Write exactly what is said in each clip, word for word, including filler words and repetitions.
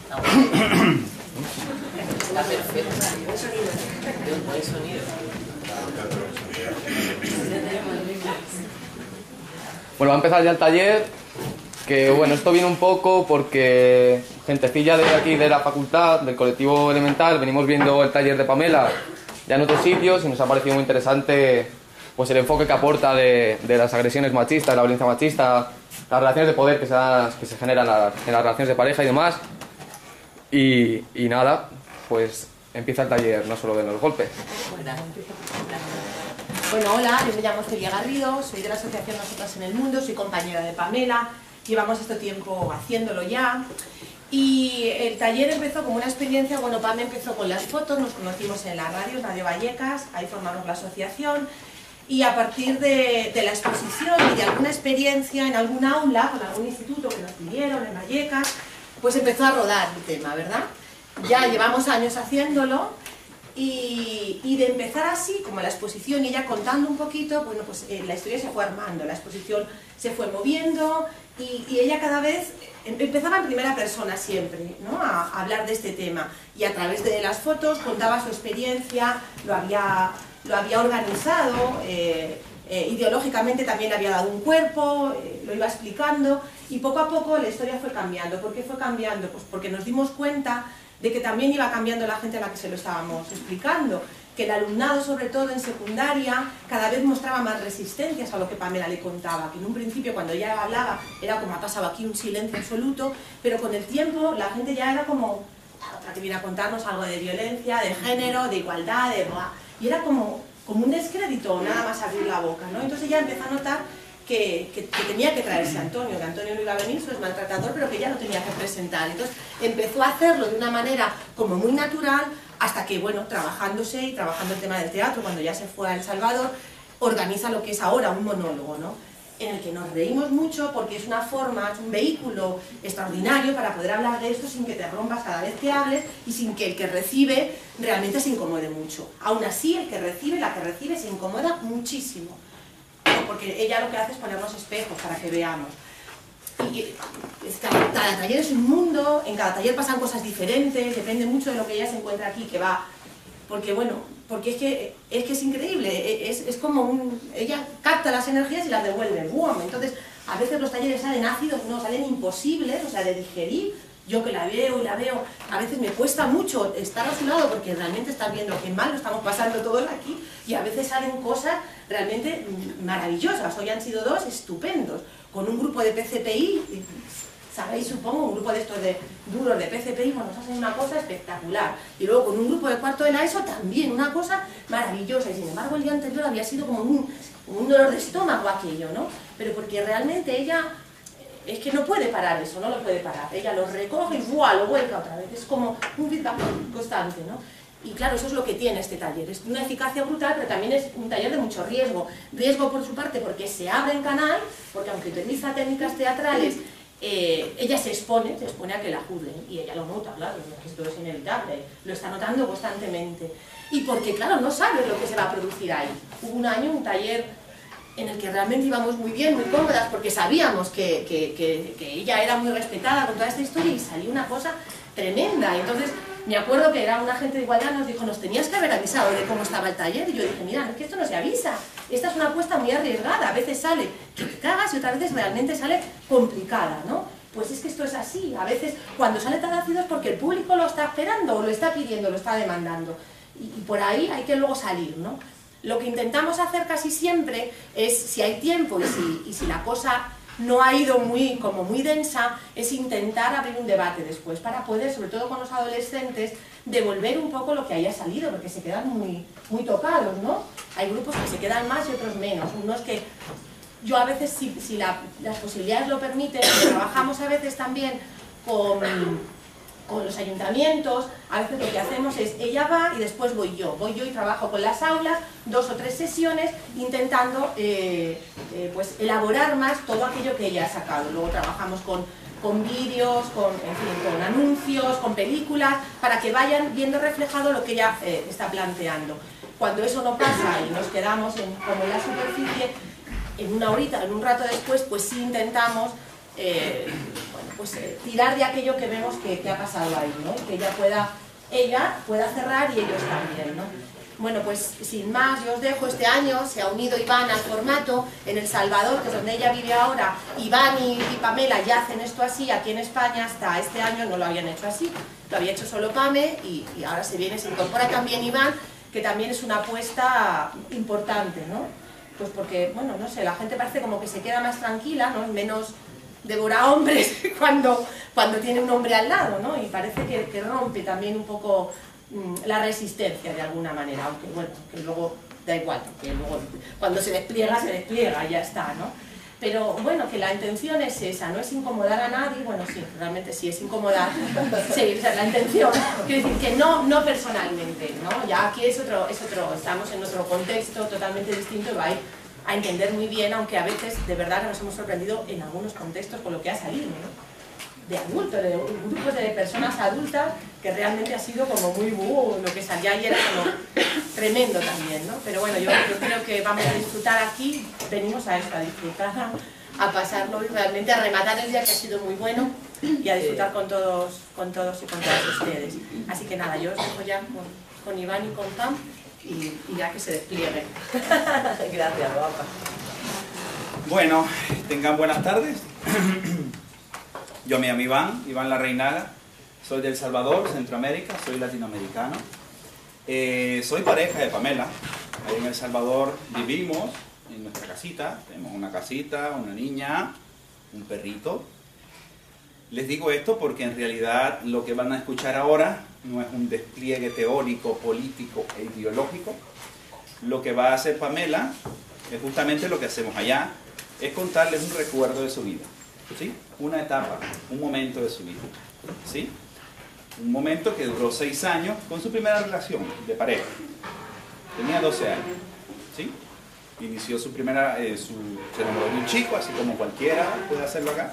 Está perfecto. De un buen sonido. Bueno, va a empezar ya el taller, que bueno, esto viene un poco porque gentecilla de aquí de la facultad, del colectivo Elemental, venimos viendo el taller de Pamela ya en otros sitios y nos ha parecido muy interesante pues el enfoque que aporta de, de las agresiones machistas, la violencia machista, las relaciones de poder que se, dan, que se generan en las, en las relaciones de pareja y demás. Y, y nada, pues empieza el taller, no solo de los golpes. Bueno, hola, yo me llamo Celia Garrido, soy de la asociación Nosotras en el Mundo, soy compañera de Pamela, llevamos este tiempo haciéndolo ya. Y el taller empezó como una experiencia, bueno, Pam empezó con las fotos, nos conocimos en la radio, Radio Vallecas, ahí formamos la asociación. Y a partir de, de la exposición y de alguna experiencia en algún aula, con algún instituto que nos pidieron en Vallecas, pues empezó a rodar el tema, ¿verdad? Ya llevamos años haciéndolo y, y de empezar así, como la exposición y ella contando un poquito, bueno, pues eh, la historia se fue armando, la exposición se fue moviendo y, y ella cada vez empezaba en primera persona siempre, ¿no? A, a hablar de este tema y a través de las fotos contaba su experiencia, lo había... lo había organizado, eh, eh, ideológicamente también había dado un cuerpo, eh, lo iba explicando y poco a poco la historia fue cambiando. ¿Por qué fue cambiando? Pues porque nos dimos cuenta de que también iba cambiando la gente a la que se lo estábamos explicando, que el alumnado, sobre todo en secundaria, cada vez mostraba más resistencias a lo que Pamela le contaba, que en un principio cuando ella hablaba era como ha pasado aquí un silencio absoluto, pero con el tiempo la gente ya era como otra que viene a contarnos algo de violencia, de género, de igualdad, de... y era como, como un descrédito nada más abrir la boca, ¿no? Entonces ella empezó a notar que, que, que tenía que traerse a Antonio, que Antonio no iba a venir, su maltratador, pero que ella lo tenía que presentar. Entonces empezó a hacerlo de una manera como muy natural, hasta que, bueno, trabajándose y trabajando el tema del teatro, cuando ya se fue a El Salvador, organiza lo que es ahora un monólogo, ¿no? En el que nos reímos mucho porque es una forma, es un vehículo extraordinario para poder hablar de esto sin que te rompas cada vez que hables y sin que el que recibe realmente se incomode mucho. Aún así, el que recibe, la que recibe, se incomoda muchísimo, porque ella lo que hace es ponernos espejos para que veamos. Y cada, cada taller es un mundo, en cada taller pasan cosas diferentes, depende mucho de lo que ella se encuentra aquí, que va... Porque bueno, porque es que es, que es increíble, es, es como un... ella capta las energías y las devuelve, ¡boom! Entonces, a veces los talleres salen ácidos, no, salen imposibles, o sea, de digerir. Yo que la veo y la veo, a veces me cuesta mucho estar a su lado porque realmente estás viendo qué mal lo estamos pasando todos aquí y a veces salen cosas realmente maravillosas. Hoy han sido dos estupendos, con un grupo de P C P I, sabéis supongo, un grupo de estos de duros de P C P I, bueno, nos hacen una cosa espectacular. Y luego con un grupo de cuarto de la ESO también, una cosa maravillosa. Y sin embargo el día anterior había sido como un, un dolor de estómago aquello, ¿no? Pero porque realmente ella... es que no puede parar eso, no lo puede parar. Ella lo recoge y ¡buah! Lo vuelca otra vez. Es como un feedback constante, ¿no? Y claro, eso es lo que tiene este taller. Es una eficacia brutal, pero también es un taller de mucho riesgo. Riesgo por su parte porque se abre en canal, porque aunque utiliza técnicas teatrales, eh, ella se expone, se expone a que la juzguen. Y ella lo nota, claro, esto es inevitable. Lo está notando constantemente. Y porque, claro, no sabe lo que se va a producir ahí. Hubo un año, un taller... en el que realmente íbamos muy bien, muy cómodas, porque sabíamos que, que, que, que ella era muy respetada con toda esta historia y salió una cosa tremenda. Entonces, me acuerdo que era un agente de igualdad, nos dijo, nos tenías que haber avisado de cómo estaba el taller. Y yo dije, mira, es que esto no se avisa, esta es una apuesta muy arriesgada, a veces sale que te cagas y otras veces realmente sale complicada, ¿no? Pues es que esto es así, a veces cuando sale tan ácido es porque el público lo está esperando, o lo está pidiendo, lo está demandando. Y, y por ahí hay que luego salir, ¿no? Lo que intentamos hacer casi siempre es, si hay tiempo y si, y si la cosa no ha ido muy, como muy densa, es intentar abrir un debate después para poder, sobre todo con los adolescentes, devolver un poco lo que haya salido, porque se quedan muy, muy tocados, ¿no? Hay grupos que se quedan más y otros menos. Unos que yo a veces, si, si la, las posibilidades lo permiten, trabajamos a veces también con... con los ayuntamientos, a veces lo que hacemos es, ella va y después voy yo, voy yo y trabajo con las aulas, dos o tres sesiones, intentando eh, eh, pues elaborar más todo aquello que ella ha sacado. Luego trabajamos con, con vídeos, con, en fin, con anuncios, con películas, para que vayan viendo reflejado lo que ella eh, está planteando. Cuando eso no pasa y nos quedamos en, como en la superficie, en una horita, en un rato después, pues sí intentamos... Eh, bueno, pues, eh, tirar de aquello que vemos que, que ha pasado ahí, ¿no? Y que ella pueda, ella pueda cerrar y ellos también, ¿no? Bueno, pues sin más, yo os dejo. Este año se ha unido Iván al formato en El Salvador, que es donde ella vive ahora. Iván y, y Pamela ya hacen esto así. Aquí en España hasta este año no lo habían hecho así, lo había hecho solo Pame, y, y ahora se viene, se incorpora también Iván, que también es una apuesta importante, ¿no? Pues porque, bueno, no sé, la gente parece como que se queda más tranquila, ¿no? Menos devora hombres cuando, cuando tiene un hombre al lado, ¿no? Y parece que, que rompe también un poco la resistencia de alguna manera, aunque bueno, que luego da igual, porque luego cuando se despliega, se despliega y ya está, ¿no? Pero bueno, que la intención es esa, no es incomodar a nadie. Bueno, sí, realmente sí es incomodar, sí, esa es la intención, quiero decir que no, no personalmente, ¿no? Ya aquí es otro, es otro, estamos en otro contexto totalmente distinto y va a ir a entender muy bien, aunque a veces de verdad nos hemos sorprendido en algunos contextos con lo que ha salido, ¿no? De adultos, de grupos de personas adultas, que realmente ha sido como muy uh, lo que salía ayer, como tremendo también, ¿no? Pero bueno, yo, yo creo que vamos a disfrutar aquí, venimos a esto, a disfrutar, a, a pasarlo y realmente a rematar el día, que ha sido muy bueno, y a disfrutar con todos, con todos y con todas ustedes. Así que nada, yo os dejo ya con, con Iván y con Pam, y, y ya que se desplieguen. Gracias, guapa. Bueno, tengan buenas tardes. Yo me llamo Iván, Iván Larreinaga, soy de El Salvador, Centroamérica, soy latinoamericano. Eh, soy pareja de Pamela. Ahí en El Salvador vivimos en nuestra casita, tenemos una casita, una niña, un perrito. Les digo esto porque en realidad lo que van a escuchar ahora no es un despliegue teórico, político e ideológico. Lo que va a hacer Pamela es justamente lo que hacemos allá, es contarles un recuerdo de su vida. ¿Sí? Una etapa, un momento de su vida, ¿sí? Un momento que duró seis años con su primera relación de pareja. Tenía doce años, ¿sí? Inició su primera, eh, su, se enamoró de un chico, así como cualquiera puede hacerlo acá,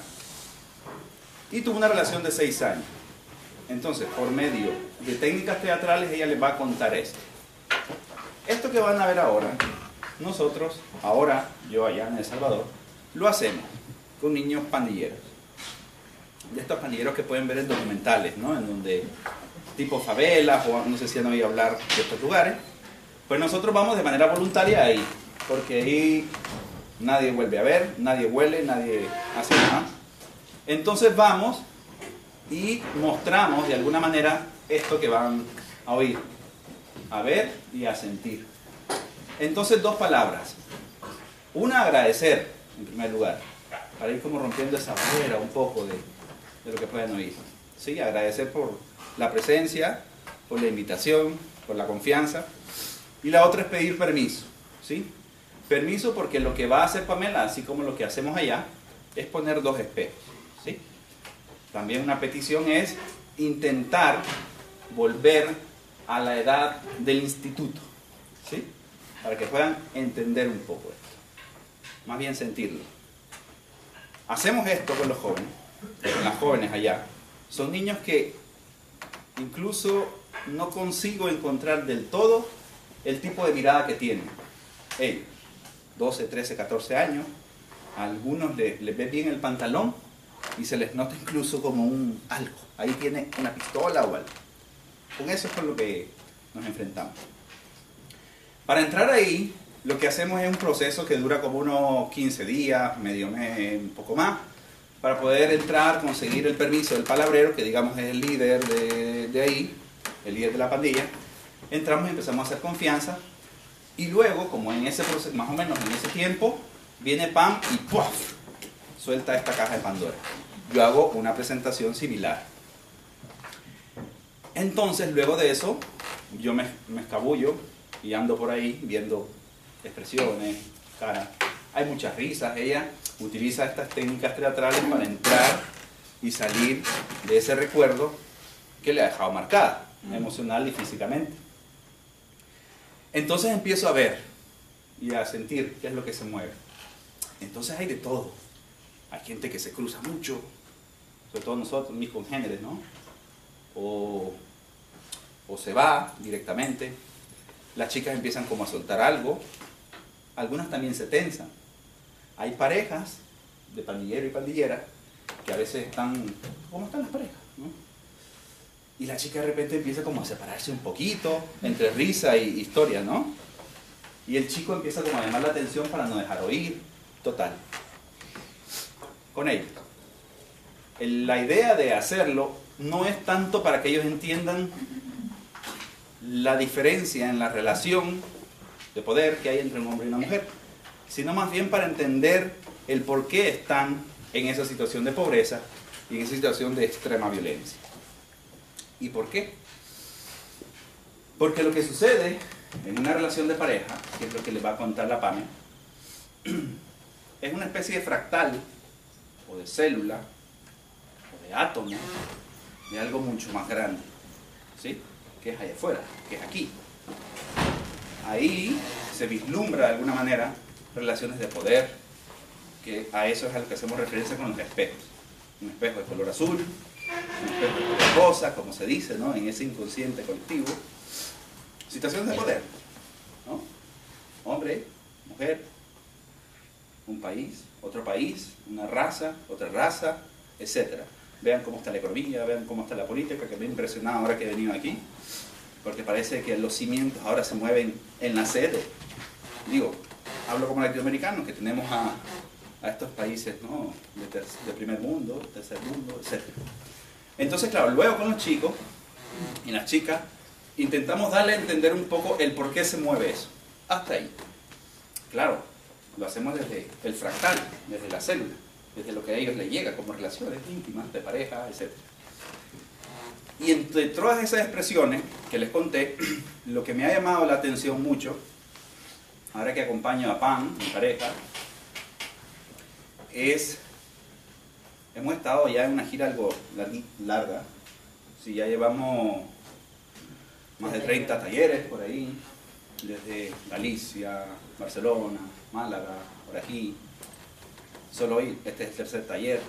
y tuvo una relación de seis años. Entonces, por medio de técnicas teatrales, ella les va a contar esto. Esto que van a ver ahora, nosotros, ahora, yo allá en El Salvador, lo hacemos con niños pandilleros, de estos pandilleros que pueden ver en documentales, ¿no? En donde, tipo favelas, o no sé si han oído hablar de estos lugares, pues nosotros vamos de manera voluntaria ahí, porque ahí nadie vuelve a ver, nadie huele, nadie hace nada. Entonces vamos y mostramos de alguna manera esto que van a oír, a ver y a sentir. Entonces, dos palabras. Una, agradecer, en primer lugar, para ir como rompiendo esa barrera un poco de, de lo que pueden oír. ¿Sí? Agradecer por la presencia, por la invitación, por la confianza. Y la otra es pedir permiso. ¿Sí? Permiso porque lo que va a hacer Pamela, así como lo que hacemos allá, es poner dos espejos. ¿Sí? También una petición es intentar volver a la edad del instituto. ¿Sí? Para que puedan entender un poco esto. Más bien sentirlo. Hacemos esto con los jóvenes, con las jóvenes allá. Son niños que incluso no consigo encontrar del todo el tipo de mirada que tienen. Ellos, doce, trece, catorce años, a algunos les, les ve bien el pantalón y se les nota incluso como un algo. Ahí tiene una pistola o algo. Con eso es con lo que nos enfrentamos. Para entrar ahí, lo que hacemos es un proceso que dura como unos quince días, medio mes, un poco más, para poder entrar, conseguir el permiso del palabrero, que digamos es el líder de, de ahí, el líder de la pandilla. Entramos y empezamos a hacer confianza, y luego, como en ese proceso, más o menos en ese tiempo, viene Pam y ¡puff! Suelta esta caja de Pandora. Yo hago una presentación similar. Entonces, luego de eso, yo me, me escabullo y ando por ahí viendo expresiones, cara. Hay muchas risas. Ella utiliza estas técnicas teatrales para entrar y salir de ese recuerdo que le ha dejado marcada, emocional y físicamente. Entonces empiezo a ver y a sentir qué es lo que se mueve. Entonces hay de todo. Hay gente que se cruza mucho, sobre todo nosotros, mis congéneres, ¿no? O, o se va directamente. Las chicas empiezan como a soltar algo. Algunas también se tensan. Hay parejas de pandillero y pandillera que a veces están, ¿cómo están las parejas? ¿No? Y la chica de repente empieza como a separarse un poquito, entre risa y historia, ¿no? Y el chico empieza como a llamar la atención para no dejar oír, total. Con ellos. La idea de hacerlo no es tanto para que ellos entiendan la diferencia en la relación de poder que hay entre un hombre y una mujer, sino más bien para entender el por qué están en esa situación de pobreza y en esa situación de extrema violencia. ¿Y por qué? Porque lo que sucede en una relación de pareja, que es lo que les va a contar la Pame, es una especie de fractal o de célula o de átomo de algo mucho más grande, ¿sí? Que es allá afuera, que es aquí. Ahí se vislumbra de alguna manera relaciones de poder, que a eso es a lo que hacemos referencia con los espejos. Un espejo de color azul, un espejo de color rosa, como se dice, ¿no? En ese inconsciente colectivo. Situaciones de poder, ¿no? Hombre, mujer, un país, otro país, una raza, otra raza, etcétera. Vean cómo está la economía, vean cómo está la política, que me ha impresionado ahora que he venido aquí, porque parece que los cimientos ahora se mueven en la sede. Digo, hablo como latinoamericanos, que tenemos a, a estos países, ¿no? de, ter de primer mundo, tercer mundo, etcétera. Entonces, claro, luego con los chicos y las chicas, intentamos darle a entender un poco el por qué se mueve eso. Hasta ahí. Claro, lo hacemos desde el fractal, desde la célula, desde lo que a ellos les llega como relaciones íntimas, de pareja, etcétera. Y entre todas esas expresiones que les conté, lo que me ha llamado la atención mucho, ahora que acompaño a Pam, mi pareja, es, hemos estado ya en una gira algo larga, si ya llevamos más de treinta talleres por ahí, desde Galicia, Barcelona, Málaga, por aquí, solo hoy, este es el tercer taller,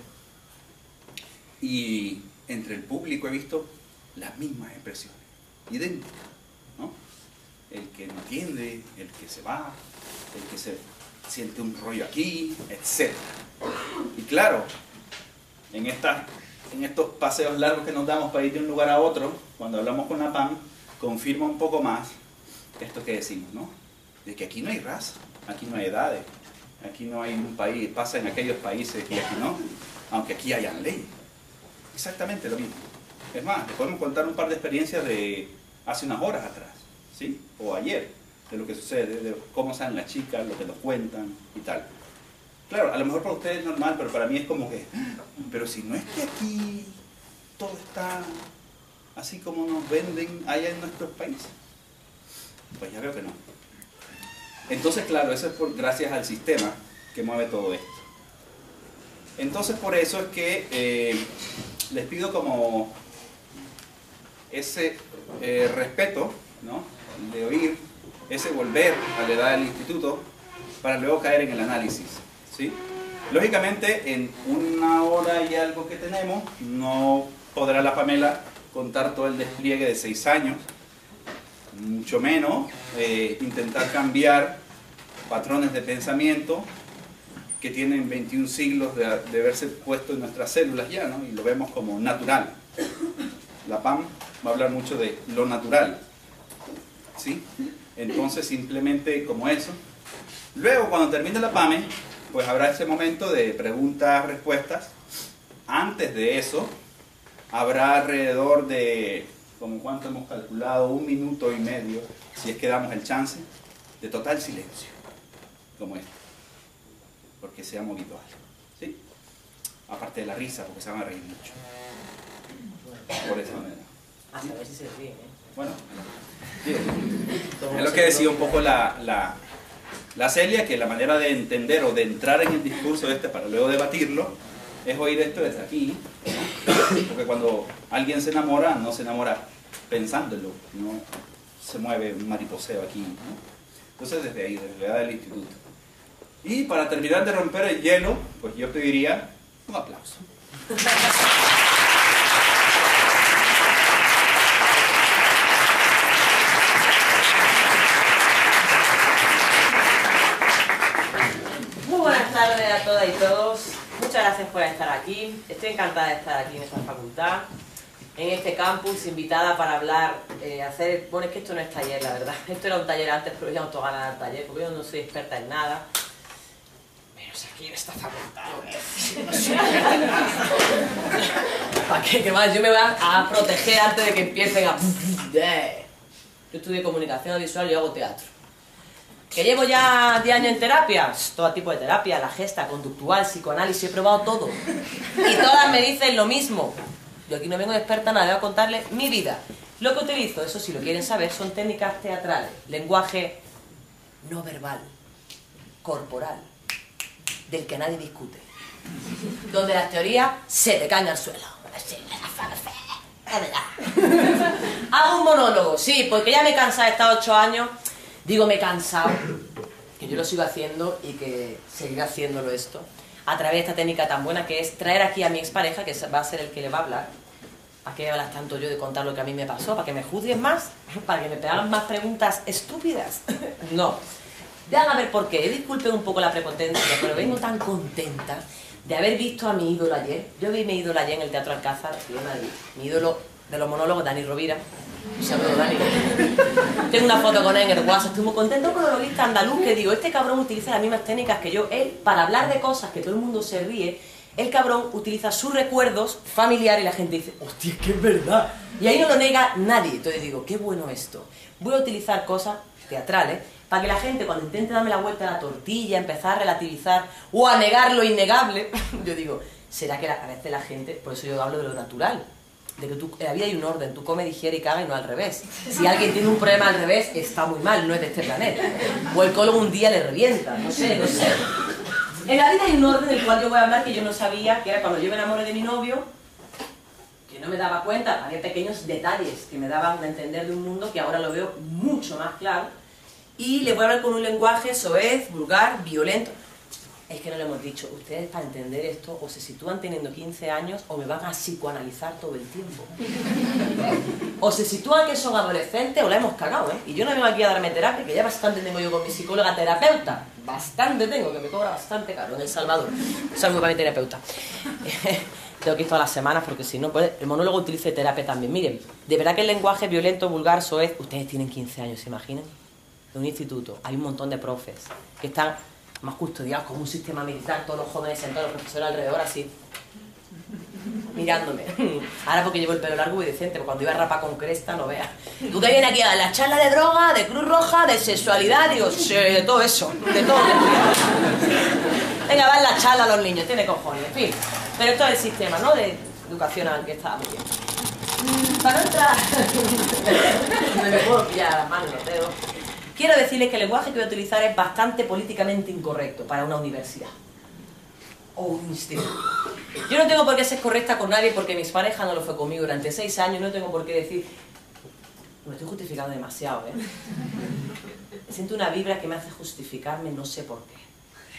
y entre el público he visto las mismas expresiones, idénticas, ¿no? El que no entiende, el que se va, el que se siente un rollo aquí, etcétera. Y claro, en, esta, en estos paseos largos que nos damos para ir de un lugar a otro, cuando hablamos con la Pam, confirma un poco más esto que decimos, ¿no? De que aquí no hay raza, aquí no hay edades, aquí no hay un país, pasa en aquellos países y aquí no, aunque aquí hayan leyes. Exactamente lo mismo. Es más, les podemos contar un par de experiencias de hace unas horas atrás, ¿sí? O ayer, de lo que sucede, de cómo salen las chicas, lo que nos cuentan y tal. Claro, a lo mejor para ustedes es normal, pero para mí es como que, pero si no es que aquí todo está así como nos venden allá en nuestros países, pues ya veo que no. Entonces, claro, eso es por, gracias al sistema que mueve todo esto. Entonces, por eso es que eh, les pido como ese eh, respeto, ¿no? De oír, ese volver a la edad del instituto, para luego caer en el análisis, ¿sí? Lógicamente, en una hora y algo que tenemos, no podrá la Pamela contar todo el despliegue de seis años, mucho menos eh, intentar cambiar patrones de pensamiento que tienen veintiún siglos de, de haberse puesto en nuestras células ya, ¿no? Y lo vemos como natural. La Pam va a hablar mucho de lo natural, ¿sí? Entonces, simplemente como eso. Luego, cuando termine la Pame, pues habrá ese momento de preguntas, respuestas. Antes de eso, habrá alrededor de, como cuánto hemos calculado, un minuto y medio, si es que damos el chance, de total silencio, como este, porque se ha movido algo, ¿sí? Aparte de la risa, porque se van a reír mucho. Por esa manera. A saber si se ríe, ¿eh? Bueno, digo, es lo que decía un poco la, la, la Celia, que la manera de entender o de entrar en el discurso este para luego debatirlo, es oír esto desde aquí, ¿no? Porque cuando alguien se enamora, no se enamora pensándolo, no se mueve un mariposeo aquí, ¿no? Entonces desde ahí, desde la edad del instituto. Y para terminar de romper el hielo, pues yo pediría un aplauso. Muy buenas tardes a todas y todos. Muchas gracias por estar aquí. aquí. Estoy encantada de estar aquí en esta facultad, en este campus, invitada para hablar, eh, hacer... Bueno, es que esto no es taller, la verdad. Esto era un taller antes, pero ya no tengo ganas de dar taller, porque yo no soy experta en nada. Menos aquí en esta facultad, ¿no? No soy experta en nada. ¿Para qué? ¿Qué más? Yo me voy a, a proteger antes de que empiecen a... Yo estudié comunicación visual y yo hago teatro. ¿Que llevo ya diez años en terapia? Todo tipo de terapia, la gesta, conductual, psicoanálisis, he probado todo. Y todas me dicen lo mismo. Yo aquí no vengo de experta en nada, voy a contarles mi vida. Lo que utilizo, eso si lo quieren saber, son técnicas teatrales, lenguaje no verbal, corporal, del que nadie discute. Donde las teorías se te caen al suelo. Hago un monólogo, sí, porque ya me he cansado de estar ocho años. Digo, me he cansado, que yo lo sigo haciendo y que seguiré haciéndolo esto, a través de esta técnica tan buena que es traer aquí a mi expareja, que va a ser el que le va a hablar. ¿Para qué hablas tanto yo de contar lo que a mí me pasó? ¿Para que me juzguen más? ¿Para que me hagan más preguntas estúpidas? No. Vean a ver por qué. Disculpen un poco la prepotencia, pero vengo tan contenta de haber visto a mi ídolo ayer. Yo vi mi ídolo ayer en el Teatro Alcázar, en Madrid. Mi ídolo de los monólogos, Dani Rovira. Un saludo, Dani. Tengo una foto con él en el WhatsApp. Estoy muy contento con el monologuista andaluz que digo, este cabrón utiliza las mismas técnicas que yo. Él, para hablar de cosas que todo el mundo se ríe, el cabrón utiliza sus recuerdos familiares y la gente dice, hostia, es que es verdad. Y ahí no lo nega nadie. Entonces digo, qué bueno esto. Voy a utilizar cosas teatrales para que la gente, cuando intente darme la vuelta a la tortilla, empezar a relativizar o a negar lo innegable, yo digo, ¿será que a veces la gente, por eso yo hablo de lo natural? De que tú, en la vida hay un orden, tú comes, digieres y cagas y no al revés. Si alguien tiene un problema al revés, está muy mal, no es de este planeta. O el colon un día le revienta, no sé, no sé. En la vida hay un orden del cual yo voy a hablar que yo no sabía, que era cuando yo me enamoré de mi novio, que no me daba cuenta, había pequeños detalles que me daban a entender de un mundo que ahora lo veo mucho más claro. Y le voy a hablar con un lenguaje soez, vulgar, violento. Es que no le hemos dicho, ustedes para entender esto o se sitúan teniendo quince años o me van a psicoanalizar todo el tiempo. O se sitúan que son adolescentes o la hemos cagado, ¿eh? Y yo no vengo aquí a darme terapia, que ya bastante tengo yo con mi psicóloga terapeuta. Bastante tengo, que me cobra bastante caro en El Salvador. Un saludo para mi terapeuta. Tengo que ir todas las semanas porque si no, pues el monólogo utiliza terapia también. Miren, de verdad que el lenguaje violento, vulgar, soez, ustedes tienen quince años, ¿se imaginan? En un instituto hay un montón de profes que están más custodiados como un sistema militar, todos los jóvenes sentados, los profesores alrededor así, mirándome. Ahora porque llevo el pelo largo y decente, porque cuando iba a rapar con cresta no veas. ¿Tú qué vienes aquí a la charla de droga, de Cruz Roja, de sexualidad? Digo, sí, de todo eso, de todo. Venga, va en la charla a los niños, tiene cojones, en fin. Pero esto es el sistema, ¿no?, de educacional, que está muy bien. Para no entrar... me puedo pillar las manos y los dedos. Quiero decirles que el lenguaje que voy a utilizar es bastante políticamente incorrecto para una universidad o un instituto. Yo no tengo por qué ser correcta con nadie porque mi pareja no lo fue conmigo durante seis años, no tengo por qué decir... Me estoy justificando demasiado, ¿eh? Siento una vibra que me hace justificarme, no sé por qué.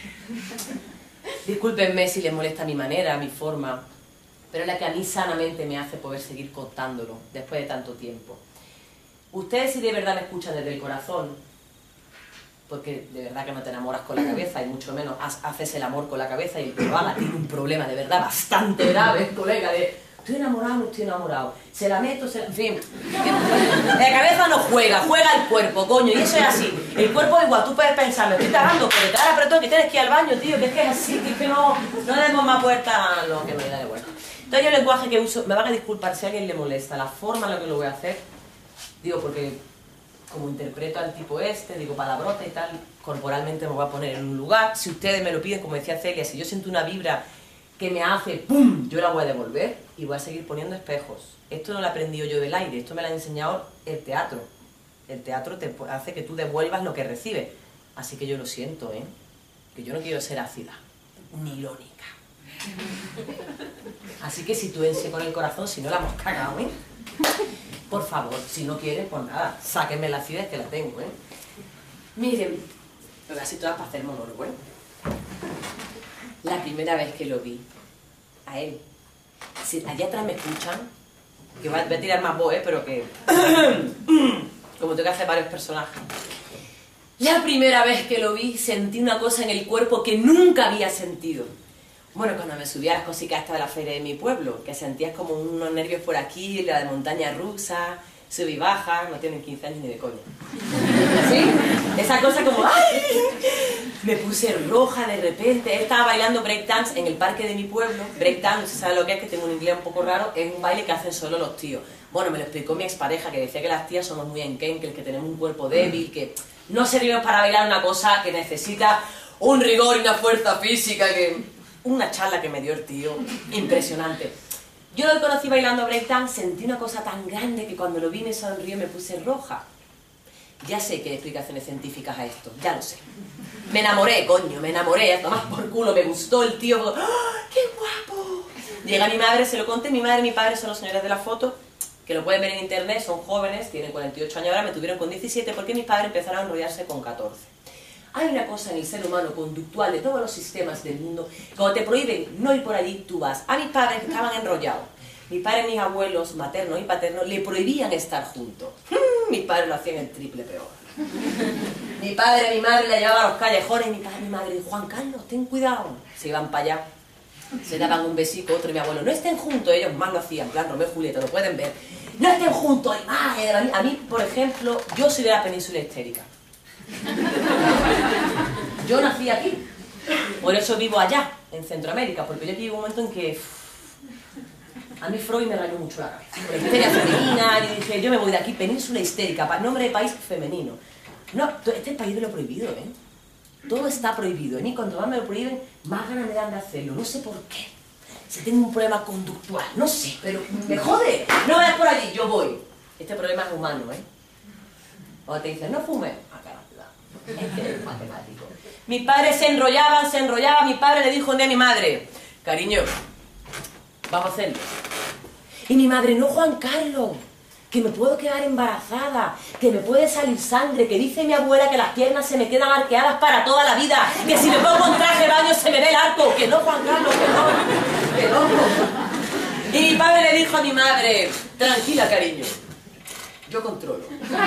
Discúlpenme si les molesta mi manera, mi forma, pero es la que a mí sanamente me hace poder seguir contándolo después de tanto tiempo. Ustedes si de verdad me escuchan desde el corazón, porque de verdad que no te enamoras con la cabeza y mucho menos haces el amor con la cabeza y el que lo haga tiene un problema de verdad bastante grave, colega, de estoy enamorado, no estoy enamorado, se la meto, se la... en fin, la cabeza no juega, juega el cuerpo, coño, y eso es así, el cuerpo es igual, tú puedes pensar, me estoy cagando, pero te da la apretón que tienes que ir al baño, tío, que es que es así, que es que no, no le demos más vuelta a lo que me da de vuelta. Entonces yo el lenguaje que uso, me van a disculpar si a alguien le molesta, la forma en la que lo voy a hacer, digo porque como interpreto al tipo este, digo palabrota y tal, corporalmente me voy a poner en un lugar, si ustedes me lo piden, como decía Celia, si yo siento una vibra que me hace ¡pum!, yo la voy a devolver y voy a seguir poniendo espejos. Esto no lo he aprendido yo del aire, esto me lo ha enseñado el teatro. El teatro te hace que tú devuelvas lo que recibes. Así que yo lo siento, ¿eh? Que yo no quiero ser ácida, ni irónica. Así que situense con el corazón, si no la hemos cagado, ¿eh? Por favor, si no quieren, pues nada, sáquenme la acidez que la tengo, ¿eh? Miren, lo voy a hacer todas para hacer monólogo, ¿eh? La primera vez que lo vi, a él, si allá atrás me escuchan, que voy a, voy a tirar más voz, ¿eh? Pero que... como tengo que hacer varios personajes. La primera vez que lo vi, sentí una cosa en el cuerpo que nunca había sentido. Bueno, cuando me subí a las cositas estas de la feria de mi pueblo, que sentías como unos nervios por aquí, la de montaña rusa, sub y baja, no tienen quince años ni de coña. ¿Sí? Esa cosa como ¡ay! Me puse roja de repente. Estaba bailando breakdance en el parque de mi pueblo. Breakdance, no sé si sabes lo que es, que tengo un inglés un poco raro, es un baile que hacen solo los tíos. Bueno, me lo explicó mi expareja, que decía que las tías somos muy enkenques, que tenemos un cuerpo débil, que no servimos para bailar una cosa que necesita un rigor y una fuerza física, que... Una charla que me dio el tío, impresionante. Yo lo conocí bailando breakdance, sentí una cosa tan grande que cuando lo vi me sonrió y me puse roja. Ya sé que hay explicaciones científicas a esto, ya lo sé. Me enamoré, coño, me enamoré, a tomar por culo, me gustó el tío. ¡Oh, qué guapo! Llega mi madre, se lo conté, mi madre y mi padre son los señores de la foto, que lo pueden ver en internet, son jóvenes, tienen cuarenta y ocho años ahora, me tuvieron con diecisiete porque mis padres empezaron a enrollarse con catorce. Hay una cosa en el ser humano conductual de todos los sistemas del mundo, cuando te prohíben no ir por allí, tú vas. A mis padres que estaban enrollados, mis padres, mis abuelos, maternos y paternos, le prohibían estar juntos. Mm, mis padres lo hacían el triple peor. Mi padre, mi madre la llevaban a los callejones y mi padre, mi madre dijo, Juan Carlos, ten cuidado. Se iban para allá, se daban un besito, otro y mi abuelo, no estén juntos, ellos más lo hacían, en plan Romeo y Julieta, lo pueden ver. No estén juntos, y madre, a mí, a mí, por ejemplo, yo soy de la península ibérica. Yo nací aquí, por eso vivo allá, en Centroamérica, porque yo aquí hubo un momento en que uff, a mí Freud me rayó mucho la cabeza. Por la histeria femenina, yo dije, yo me voy de aquí, península histérica, nombre de país femenino. No, este es el país de lo prohibido, ¿eh? Todo está prohibido, y cuando más me lo prohíben, más ganas me dan de hacerlo, no sé por qué. Si tengo un problema conductual, no sé, pero me jode. No vayas por allí, yo voy. Este problema es humano, ¿eh? O te dicen, no fumes. Este es matemático. Mis padres se enrollaban, se enrollaban. Mi padre le dijo un día a mi madre, cariño, vamos a hacerlo. Y mi madre, no, Juan Carlos, que me puedo quedar embarazada, que me puede salir sangre, que dice mi abuela que las piernas se me quedan arqueadas para toda la vida, que si me pongo un traje de baño se me ve el arco. Que no, Juan Carlos, que no, que no. Y mi padre le dijo a mi madre, tranquila, cariño, yo controlo.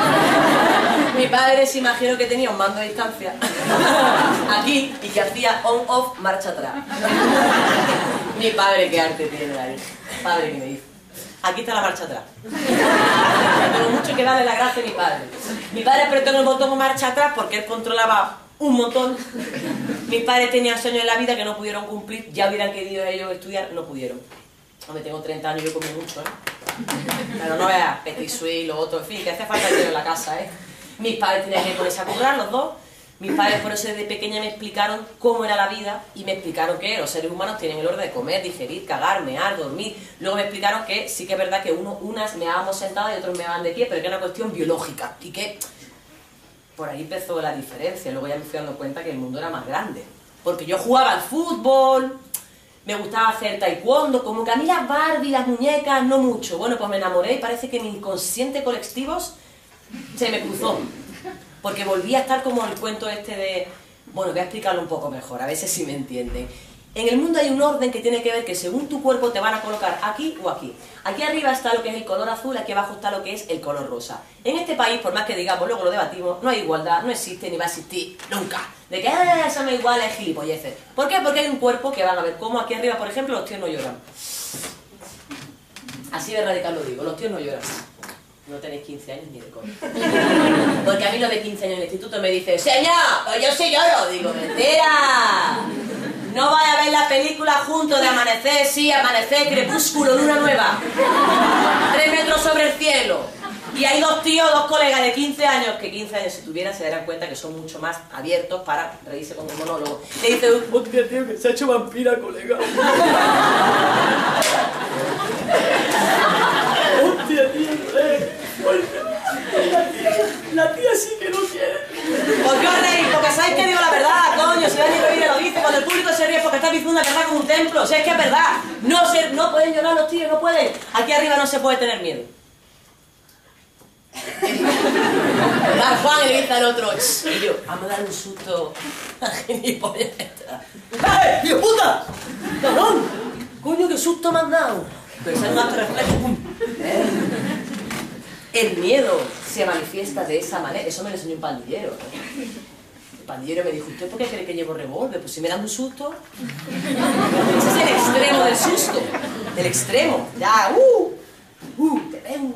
Mi padre se imaginó que tenía un mando a distancia aquí y que hacía on-off, marcha atrás. Mi padre, qué arte tiene la hija. Padre que me dijo, aquí está la marcha atrás. Tengo mucho que darle la gracia a mi padre. Mi padre apretó en el botón marcha atrás porque él controlaba un montón. Mis padres tenían sueños en la vida que no pudieron cumplir, ya hubieran querido ellos estudiar, no pudieron. Hombre, tengo treinta años y yo comí mucho, ¿eh? Pero no veas, petit suisse, lo otro, en fin, que hace falta dinero en la casa, ¿eh? Mis padres tenían que ponerse a currar, los dos. Mis padres por eso desde pequeña me explicaron cómo era la vida y me explicaron que los seres humanos tienen el orden de comer, digerir, cagar, mear, dormir. Luego me explicaron que sí que es verdad que uno, unas meábamos sentadas y otros meaban de pie, pero que era una cuestión biológica y que por ahí empezó la diferencia. Luego ya me fui dando cuenta que el mundo era más grande. Porque yo jugaba al fútbol, me gustaba hacer taekwondo, como que a mí las Barbie, las muñecas, no mucho. Bueno, pues me enamoré y parece que mi inconsciente colectivo se me cruzó. Porque volví a estar como el cuento este de... Bueno, voy a explicarlo un poco mejor, a veces sí me entienden. En el mundo hay un orden que tiene que ver que según tu cuerpo te van a colocar aquí o aquí. Aquí arriba está lo que es el color azul, aquí abajo está lo que es el color rosa. En este país, por más que digamos, luego lo debatimos, no hay igualdad, no existe ni va a existir nunca. De que ah, eso me igual es gilipolleces. ¿Por qué? Porque hay un cuerpo que van a ver cómo aquí arriba, por ejemplo, los tíos no lloran. Así de radical lo digo, los tíos no lloran. No tenéis quince años ni de coña. Porque a mí los de quince años en el instituto me dicen, señor, pues yo sí lloro. Digo, mentira. No vaya a ver la película juntos de amanecer, sí, amanecer, crepúsculo, luna nueva. Tres metros sobre el cielo. Y hay dos tíos, dos colegas de quince años, que quince años si tuvieran se darán cuenta que son mucho más abiertos para reírse con un monólogo. Le dice, hostia, tío, que se ha hecho vampira, colega. Hostia, tío, eh, la tía, la tía sí que no quiere. ¿Por qué os reís? Porque sabéis que digo la verdad, coño. Si alguien me lo dice, cuando el público se ríe porque está diciendo una verdad como un templo. Si es que es verdad. No, se, no pueden llorar los tíos, no pueden. Aquí arriba no se puede tener miedo. Va Juan y le dice al otro, y yo, vamos a dar un susto a gilipollas. ¡Eh, tío puta! ¡Cabrón! Coño, qué susto me han dado. Pero sale un acto reflejo, ¡pum! ¿Eh? El miedo se manifiesta de esa manera. Eso me lo enseñó un pandillero, ¿eh? El pandillero me dijo, ¿usted por qué cree que llevo revólver? Pues si me dan un susto. Ese es el extremo del susto. Del extremo. Ya, uh, uh, te ven.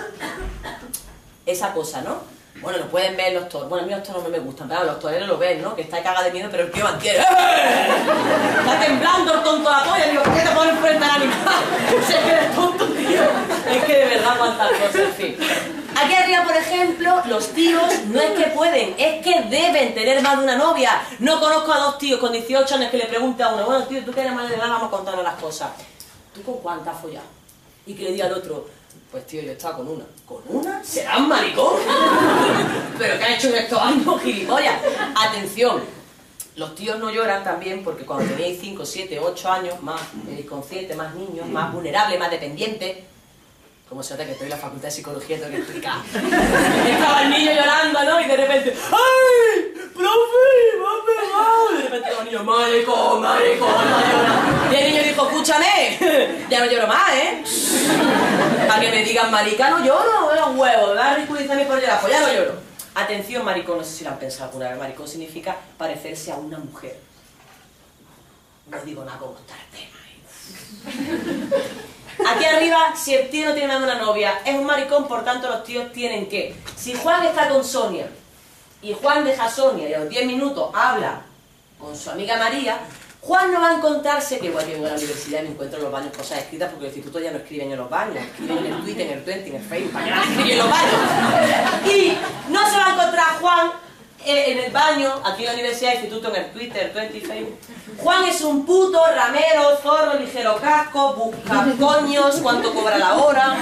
Esa cosa, ¿no? Bueno, lo pueden ver los toros. Bueno, a mí los toros no me gustan, pero los toreros lo ven, ¿no? Que está caga de miedo, pero el tío mantiene. ¡Eh! Está temblando el tonto de la polla. Digo, ¿por qué te pones frente al animal? Si es que eres tonto, tío. Es que de verdad cuántas cosas, en fin. Aquí arriba, por ejemplo, los tíos no es que pueden, es que deben tener más de una novia. No conozco a dos tíos con dieciocho años que le pregunte a uno, bueno, tío, tú que eres mayor de edad, vamos a contarnos las cosas. ¿Tú con cuántas has follado? Y que le diga al otro, pues tío, yo estaba con una. ¿Con una? ¿Serás maricón? ¿Pero qué ha hecho en estos años, gilipollas? Atención, los tíos no lloran también porque cuando tenéis cinco, siete, ocho años, más inconscientes, más niños, más vulnerables, más dependientes. ¿Cómo se nota que estoy en la facultad de psicología y tengo que explicar? Estaba el niño llorando, ¿no? Y de repente, ¡ay! ¡Profe! ¡Me ha pegado! Y de repente los niños, ¡maricón, maricón, maricón! Y el niño dijo, escúchame, ya no lloro más, ¿eh? Para que me digan marica, no lloro, los huevos, da ridiculizarme por llorar, pues ya no lloro. Atención, maricón, no sé si lo han pensado alguna vez, maricón significa parecerse a una mujer. No digo nada como estar tema, ¿eh? Aquí arriba, si el tío no tiene más de una novia, es un maricón, por tanto los tíos tienen que... Si Juan está con Sonia, y Juan deja a Sonia y a los diez minutos habla con su amiga María, Juan no va a encontrarse, que igual que vengo a la universidad y me encuentro en los baños cosas escritas, porque los institutos ya no escriben en los baños, escriben en el Twitter, en el Twenty, en el Facebook, para que no escriben en los baños. Y no se va a encontrar Juan en el baño, aquí en la universidad, instituto, en el Twitter, Twenty, Facebook. Juan es un puto, ramero, zorro, ligero casco, busca coños, cuánto cobra la hora.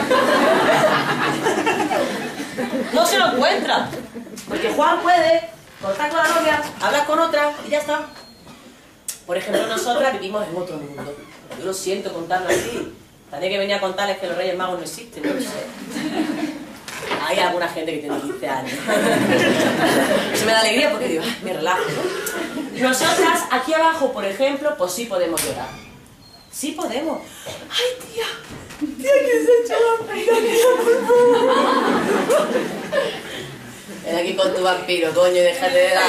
No se lo encuentra, porque Juan puede cortar con la novia, hablar con otra y ya está. Por ejemplo, nosotras vivimos en otro mundo. Yo lo siento contarlo así. Tendré que venir a contarles que los Reyes Magos no existen, no lo sé. Hay alguna gente que tiene quince años. Eso me da alegría porque digo, me relajo, ¿no? Nosotras, aquí abajo, por ejemplo, pues sí podemos llorar. Sí podemos. ¡Ay, tía! ¡Tía, que se ha hecho vampiro, tía, por favor! Ven aquí con tu vampiro, coño, y déjate de dar.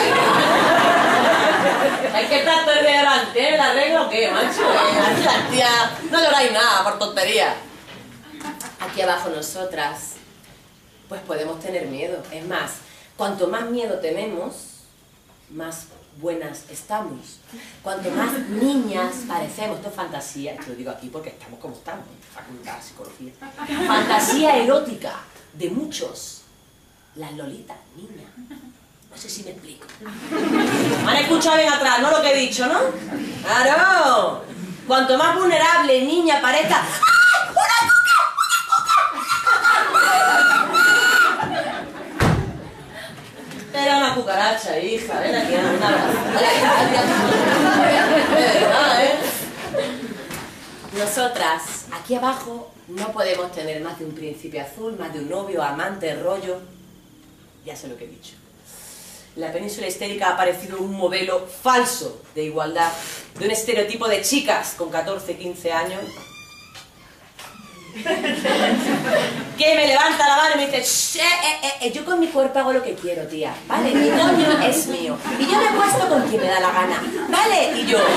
Hay que estar todo el día delante, ¿eh? ¿La regla o qué, macho? Eh, tía, no lloráis nada por tontería. Aquí abajo nosotras, pues podemos tener miedo. Es más, cuanto más miedo tenemos, más buenas estamos. Cuanto más niñas parecemos, esto es fantasía, te lo digo aquí porque estamos como estamos, facultad, psicología. Fantasía erótica de muchos. Las lolitas, niña. No sé si me explico. Han escuchado bien atrás, ¿no? Lo que he dicho, ¿no? ¡Claro! Cuanto más vulnerable, niña, parezca... ¡Ay! ¡Una Era una cucaracha, hija, ven aquí, anda. De verdad, ¿eh? Nosotras, aquí abajo, no podemos tener más de un príncipe azul, más de un novio, amante, rollo. Ya sé lo que he dicho. En la península histérica ha aparecido un modelo falso de igualdad, de un estereotipo de chicas con catorce, quince años, que me levanta la mano y me dice, eh, eh, eh, yo con mi cuerpo hago lo que quiero, tía, ¿vale? Mi coño es mío. Y yo me acuesto con quien me da la gana, ¿vale? Y yo...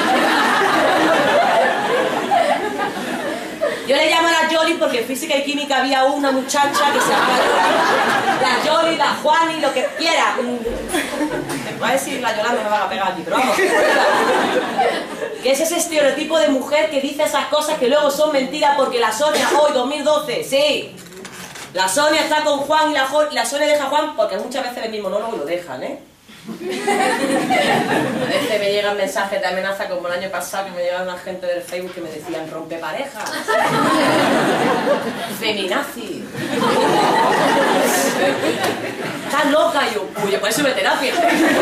Yo le llamo a la Yoli porque en física y química había una muchacha que se llamaba Yoli. La Yoli, la Juani, lo que quiera. Te voy a decir la Yolanda, me van a pegar aquí, pero vamos. Que es ese estereotipo de mujer que dice esas cosas que luego son mentiras porque la Sonia, hoy, dos mil doce, sí. La Sonia está con Juan y la, la Sonia deja a Juan porque muchas veces el mismo monólogo lo dejan, ¿eh? A veces me llegan mensajes de amenaza como el año pasado que me llegaban una gente del Facebook que me decían rompe pareja, feminazi, estás loca. Y yo, uy, por eso me terapia.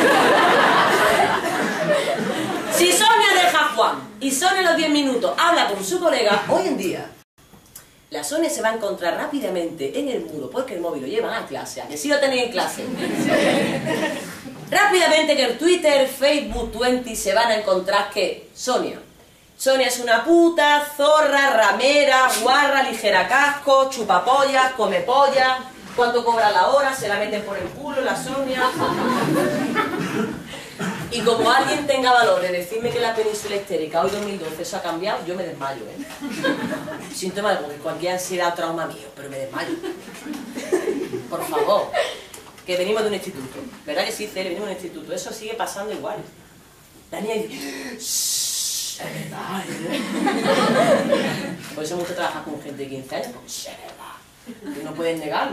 Si Sonia deja a Juan y Sonia a los diez minutos habla con su colega, hoy en día la Sonia se va a encontrar rápidamente en el muro porque el móvil lo llevan a clase, a que sí lo tenéis en clase. Rápidamente que el Twitter, Facebook, Twenty se van a encontrar que Sonia. Sonia es una puta, zorra, ramera, guarra, ligera casco, chupapollas, come pollas. ¿Cuánto cobra la hora? Se la meten por el culo la Sonia. Y como alguien tenga valor de decirme que la península histérica hoy dos mil doce eso ha cambiado, yo me desmayo, ¿eh? Síntoma de cualquier ansiedad o trauma mío, pero me desmayo. Por favor, que venimos de un instituto, ¿verdad que sí, Cele? Venimos de un instituto, eso sigue pasando igual. La niña dice, shh, es verdad, ¿eh? Por eso me gusta trabajar con gente de quince años, porque es verdad, que no pueden negarlo.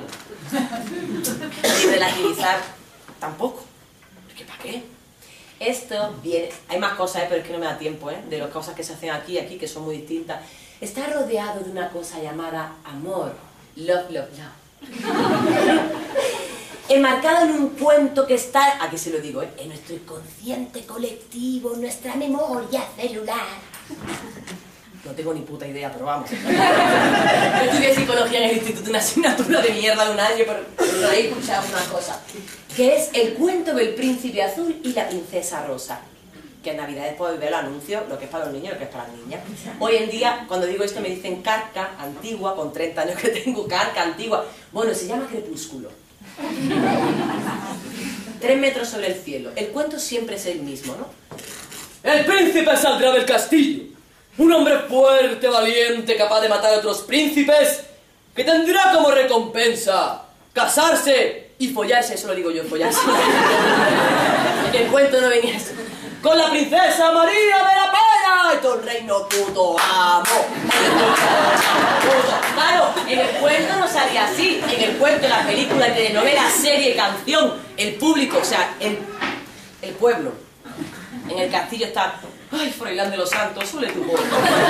Y relativizar tampoco, porque ¿para qué? Esto viene, hay más cosas, ¿eh? Pero es que no me da tiempo, ¿eh? De las cosas que se hacen aquí y aquí, que son muy distintas. Está rodeado de una cosa llamada amor, love, love, love. Enmarcado en un cuento que está, aquí se lo digo, ¿eh? En nuestro inconsciente colectivo, nuestra memoria celular. No tengo ni puta idea, pero vamos. Yo estudié psicología en el instituto, una asignatura de mierda de un año, pero por ahí escuchaba una cosa. Que es el cuento del príncipe azul y la princesa rosa. Que en Navidades puedo ver los anuncios, lo que es para los niños y lo que es para las niñas. Hoy en día, cuando digo esto, me dicen carca antigua, con treinta años que tengo, carca antigua. Bueno, se llama Crepúsculo. Tres metros sobre el cielo. El cuento siempre es el mismo, ¿no? El príncipe saldrá del castillo. Un hombre fuerte, valiente, capaz de matar a otros príncipes, que tendrá como recompensa casarse y follarse. Eso lo digo yo, follarse. El cuento no venía eso. Con la princesa María de la Pena y todo el reino puto amo. Claro, en el cuento no salía así. En el cuento, en la película, en telenovela, serie, canción, el público, o sea, el, el pueblo. En el castillo está, ay, Froilán de los Santos, suele tu voz.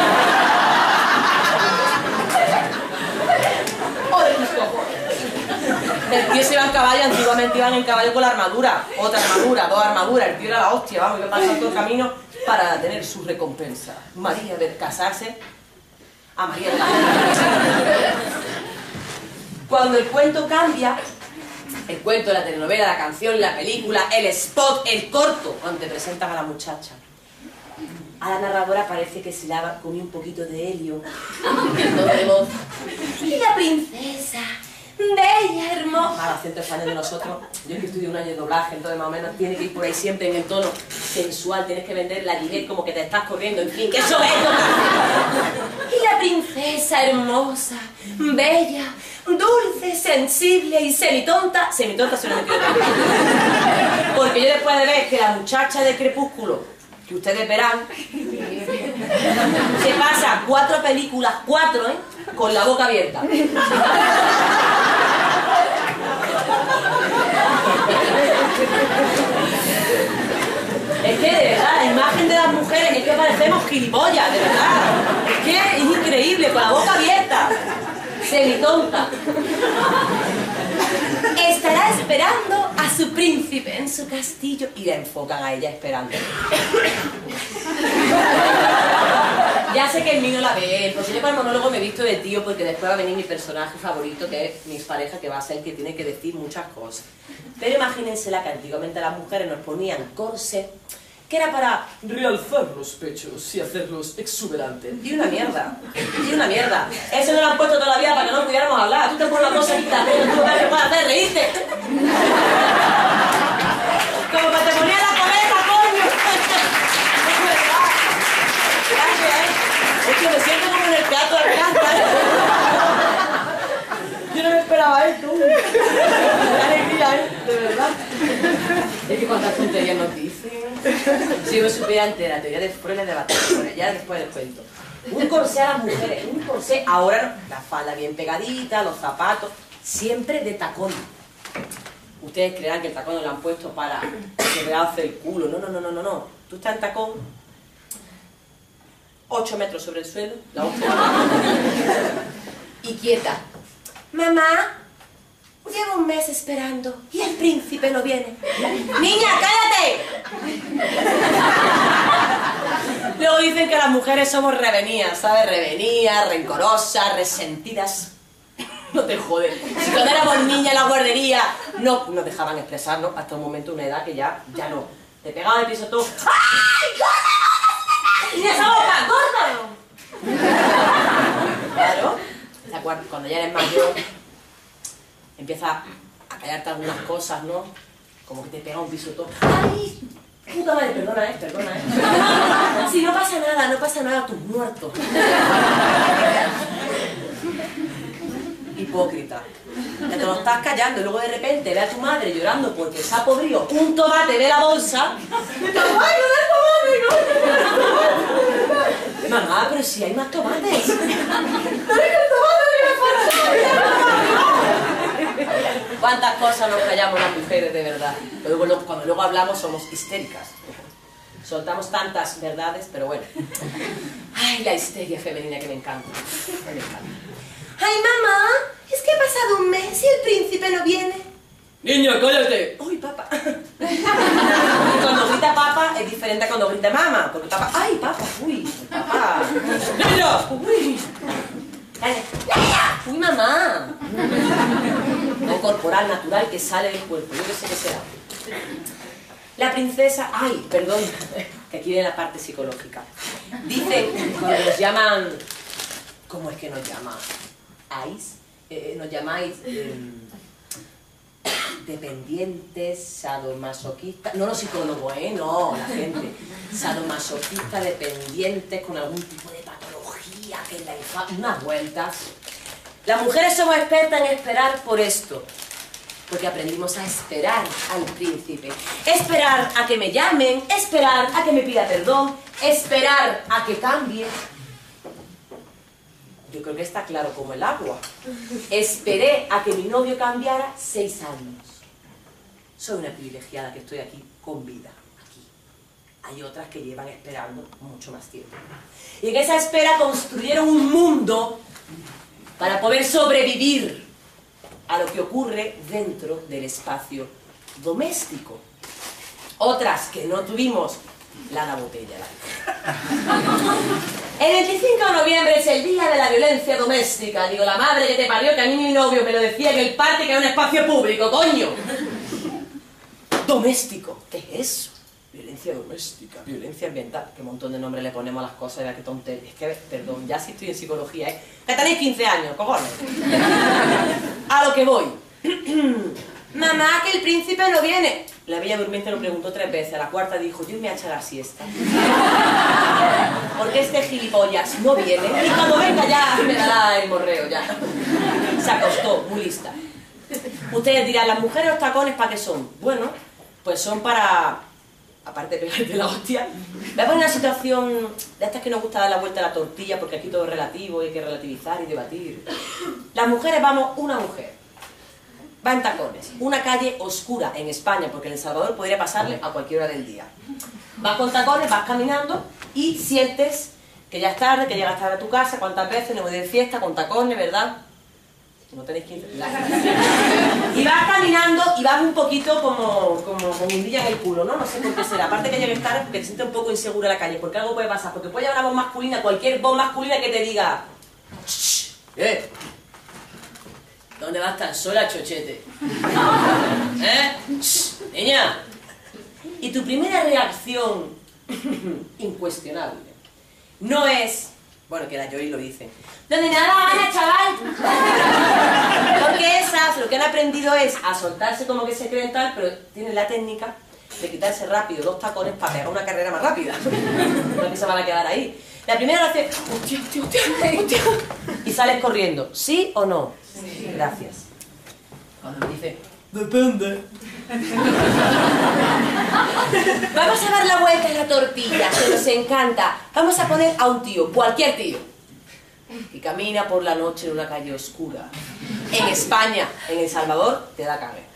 Joder, mis cojones. El tío se iba en caballo, antiguamente iban en caballo con la armadura, otra armadura, dos armaduras, el tío era la hostia, vamos, iba pasando todo el camino para tener su recompensa. María de casarse a María de la Pena. Cuando el cuento cambia, el cuento, la telenovela, la canción, la película, el spot, el corto, cuando te presentas a la muchacha, a la narradora parece que se le ha comido un poquito de helio en tono de voz. Y la princesa, bella, hermosa. Al acento español de nosotros, yo que estudio un año de doblaje, entonces más o menos tiene que ir por ahí siempre en el tono sensual, tienes que vender la guillet como que te estás corriendo, en fin, que eso es lo que hace. Y la princesa hermosa, bella, dulce, sensible y semitonta. Semitonta se lo he metido también. Porque yo después de ver que la muchacha de Crepúsculo, que ustedes verán, se pasa cuatro películas, cuatro, ¿eh? Con la boca abierta. Es que de verdad, la imagen de las mujeres es que parecemos gilipollas, de verdad. Es que es increíble, con la boca abierta. Semitonta. Estará esperando a su príncipe en su castillo y la enfocan a ella esperando. Ya sé que el mío la ve, porque yo para el monólogo me he visto de tío porque después va a venir mi personaje favorito, que es mi pareja, que va a ser el que tiene que decir muchas cosas. Pero imagínense la que antiguamente las mujeres nos ponían corset, que era para realzar los pechos y hacerlos exuberantes. Y una mierda, y una mierda. Eso no lo han puesto todavía para que no pudiéramos hablar. Tú te pones la cosa y te pero tú ves que puedes hacer reírte. Como que te ponía la cabeza, coño. Es verdad. Gracias, ¿eh? Es que me siento como en el teatro de casa. Yo no me esperaba esto. Qué alegría, ¿eh? De verdad. Es que cuántas tonterías nos dicen. Si yo supiera entera la teoría de Freud de debate, ya después les cuento. Un corsé a las mujeres, un corsé, ahora no, la falda bien pegadita, los zapatos, siempre de tacón. Ustedes creerán que el tacón lo han puesto para que realce el culo. No, no, no, no, no, no. Tú estás en tacón, ocho metros sobre el suelo, la hostia, y quieta. Mamá, llevo un mes esperando y el príncipe no viene. ¡Niña, cállate! Luego dicen que las mujeres somos revenidas, ¿sabes? Revenidas, rencorosas, resentidas. No te jodes. Si cuando éramos niñas en la guardería no nos dejaban expresarnos hasta un momento, una edad que ya, ya no. Te pegaban el piso tú. ¡Ay, córtalo! ¡Y esa boca, córtalo! Claro. Cuando ya eres mayor, empieza a callarte algunas cosas, ¿no? como que te pega un pisotón. ¡Ay! Puta madre, perdona, eh, perdona, eh. Sí, no pasa nada, no pasa nada, tú muerto. Hipócrita. Que te lo estás callando y luego de repente ve a tu madre llorando porque se ha podrido un tomate de la bolsa. Y te ¡ay, no es tomate! Mamá, pero si hay más tomates. ¡No es el tomate que me faltó! ¿Cuántas cosas nos callamos las mujeres de verdad? Pero luego, cuando luego hablamos somos histéricas. Soltamos tantas verdades, pero bueno. Ay, la histeria femenina que me encanta. Me encanta. Ay, mamá, es que ha pasado un mes y el príncipe no viene. Niña, cállate. Uy, papá. Cuando grita papá es diferente a cuando grita mamá. Porque papá, ay, papá, uy, papá. Niña, uy. Uy, mamá. No corporal, natural, que sale del cuerpo. Yo qué sé qué será. La princesa, ay, perdón, que aquí viene la parte psicológica. Dice, cuando nos llaman, ¿cómo es que nos llaman? ¿Ais? Eh, nos llamáis eh, dependientes, sadomasoquistas, no los psicólogos, ¿eh? No, la gente. Sadomasoquistas, dependientes, con algún tipo de patología, que es la infancia, unas vueltas. Las mujeres somos expertas en esperar por esto. Porque aprendimos a esperar al príncipe. Esperar a que me llamen, esperar a que me pida perdón, esperar a que cambie. Yo creo que está claro como el agua. Esperé a que mi novio cambiara seis años. Soy una privilegiada que estoy aquí con vida. Aquí. Hay otras que llevan esperando mucho más tiempo. Y en esa espera construyeron un mundo para poder sobrevivir a lo que ocurre dentro del espacio doméstico. Otras que no tuvimos, la da botella. El veinticinco de noviembre es el día de la violencia doméstica. Digo, la madre que te parió, que a mí mi novio me lo decía en el parque, que era un espacio público, coño. Doméstico, ¿qué es eso? Violencia doméstica, violencia ambiental. Qué montón de nombres le ponemos a las cosas, qué tontería. Es que, perdón, ya sí estoy en psicología, ¿eh? Que tenéis quince años, cojones. A lo que voy. Mamá, que el príncipe no viene. La bella durmiente lo preguntó tres veces. A la cuarta dijo, yo me voy a echar la siesta. Porque este gilipollas no viene. Y cuando venga ya me dará el morreo, ya. Se acostó, muy lista. Ustedes dirán, ¿las mujeres los tacones para qué son? Bueno, pues son para... aparte de pegarte la hostia, voy a poner una situación de estas que nos gusta dar la vuelta a la tortilla porque aquí todo es relativo y hay que relativizar y debatir. Las mujeres vamos, una mujer, va en tacones, una calle oscura en España, porque en El Salvador podría pasarle a cualquier hora del día. Vas con tacones, vas caminando y sientes que ya es tarde, que llegas tarde a tu casa, cuántas veces, no voy de fiesta, con tacones, ¿verdad? No tenéis que ir. Y vas caminando y vas un poquito como, como con hundilla en el culo, ¿no? No sé por qué será. Aparte que llegues tarde porque te sientes un poco insegura en la calle, porque algo puede pasar, porque puede haber una voz masculina, cualquier voz masculina que te diga shh, ¿eh? ¿Dónde vas tan sola, chochete? ¿Eh? Shh, niña. Y tu primera reacción incuestionable no es... Bueno, que la Joy lo dice. Donde nada, Ana, chaval. Porque esas, lo que han aprendido es a soltarse como que se creen tal, pero tienen la técnica de quitarse rápido dos tacones para pegar una carrera más rápida. No que se van a quedar ahí. La primera lo hace, hostia, hostia, hostia, hostia, y sales corriendo. ¿Sí o no? Sí. Gracias. Cuando me dice, depende. Vamos a dar la vuelta en la tortilla, que nos encanta. Vamos a poner a un tío, cualquier tío, que camina por la noche en una calle oscura. En España, en El Salvador, te da cague.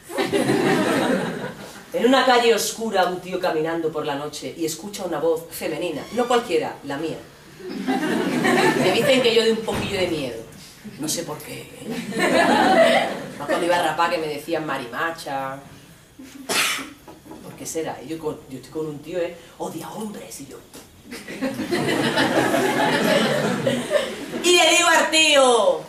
En una calle oscura, un tío caminando por la noche y escucha una voz femenina, no cualquiera, la mía. Me dicen que yo de un poquillo de miedo. No sé por qué, ¿eh? Más cuando iba a rapar que me decían marimacha. ¿Por qué será? Yo, con, yo estoy con un tío, ¿eh? Odia hombres, y yo... Y le digo al tío...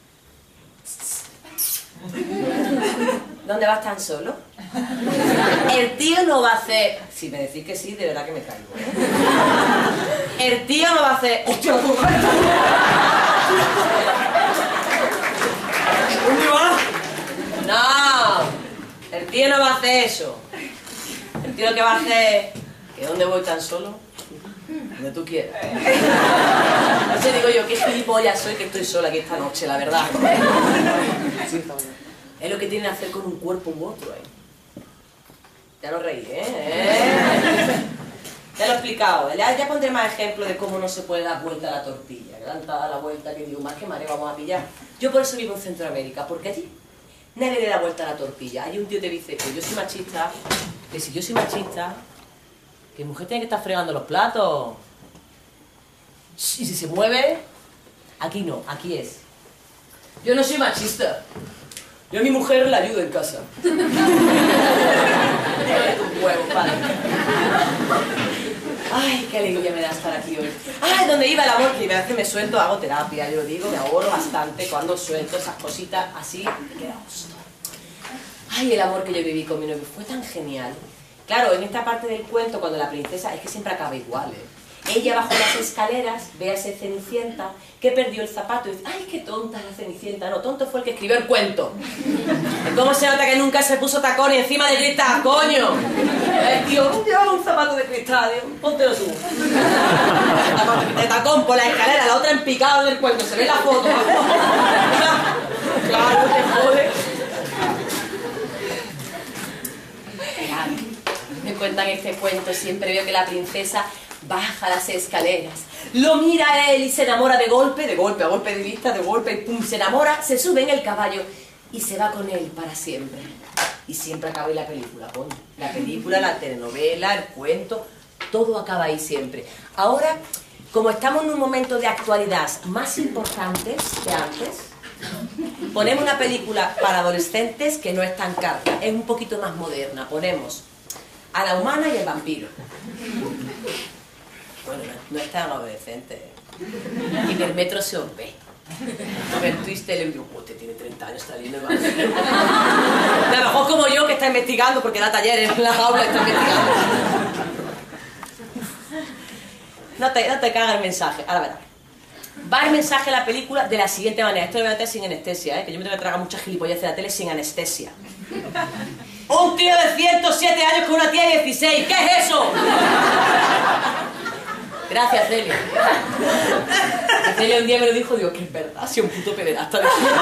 ¿Dónde vas tan solo? El tío no va a hacer... Si me decís que sí, de verdad que me caigo, ¿eh? El tío no va a hacer... ¡Hostia, la furgoneta! ¿Dónde vas? No, el tío no va a hacer eso. aquí lo que va a hacer... ¿Que dónde voy tan solo? Donde tú quieras. Entonces digo yo, qué gilipollas soy que estoy sola aquí esta noche, la verdad. Es lo que tienen que hacer con un cuerpo u otro, ¿eh? Ya lo reí, ¿eh? ¿Eh? Ya lo he explicado. Ya, ya pondré más ejemplos de cómo no se puede dar vuelta a la tortilla. Que dan toda la vuelta que digo, más que mareo vamos a pillar. Yo por eso vivo en Centroamérica, porque allí nadie le da vuelta a la tortilla. Hay un tío que dice que yo soy machista, que si yo soy machista, que mi mujer tiene que estar fregando los platos. Y si se mueve, aquí no, aquí es. Yo no soy machista. Yo a mi mujer la ayudo en casa. Dígame tus huevos, padre. Ay, qué alegría me da estar aquí hoy. Ay, ¿dónde iba el amor? Que a veces me suelto, hago terapia, yo lo digo, me ahorro bastante cuando suelto esas cositas así, me queda gusto. Ay, el amor que yo viví con mi novio fue tan genial. Claro, en esta parte del cuento, cuando la princesa, es que siempre acaba igual, ¿eh? Ella bajó las escaleras, ve a ese Cenicienta, que perdió el zapato y dice, ¡ay, qué tonta la Cenicienta! No, tonto fue el que escribió el cuento. ¿Cómo se nota que nunca se puso tacón y encima de cristal, coño? El tío, llevaba un zapato de cristal, digo, póntelo tú. De tacón por la escalera, la otra en picado del cuento, se ve la foto. Claro, te jode. Me cuentan este cuento, siempre veo que la princesa baja las escaleras, lo mira a él y se enamora de golpe, de golpe, a golpe de vista, de golpe, y pum, se enamora, se sube en el caballo y se va con él para siempre. Y siempre acaba ahí la película, coño. La película, la telenovela, el cuento, todo acaba ahí siempre. Ahora, como estamos en un momento de actualidad más importante que antes, ponemos una película para adolescentes que no es tan cara, es un poquito más moderna. Ponemos a la humana y el vampiro. Bueno, no, no es tan adolescente. Y en el metro se os ve. A ver, Twister le digo, oh, te tiene treinta años, está lindo el vampiro. A lo mejor como yo que está investigando, porque da talleres en la jaula, está investigando. No te, no te caga el mensaje. Ahora verás. Va el mensaje de la película de la siguiente manera. Esto lo voy a meter sin anestesia, ¿eh? Que yo me tengo que tragar muchas gilipollas de la tele sin anestesia. Un tío de ciento siete años con una tía de dieciséis. ¿Qué es eso? Gracias, Celia. Celia un día me lo dijo, digo, que es verdad, si un puto pederasta.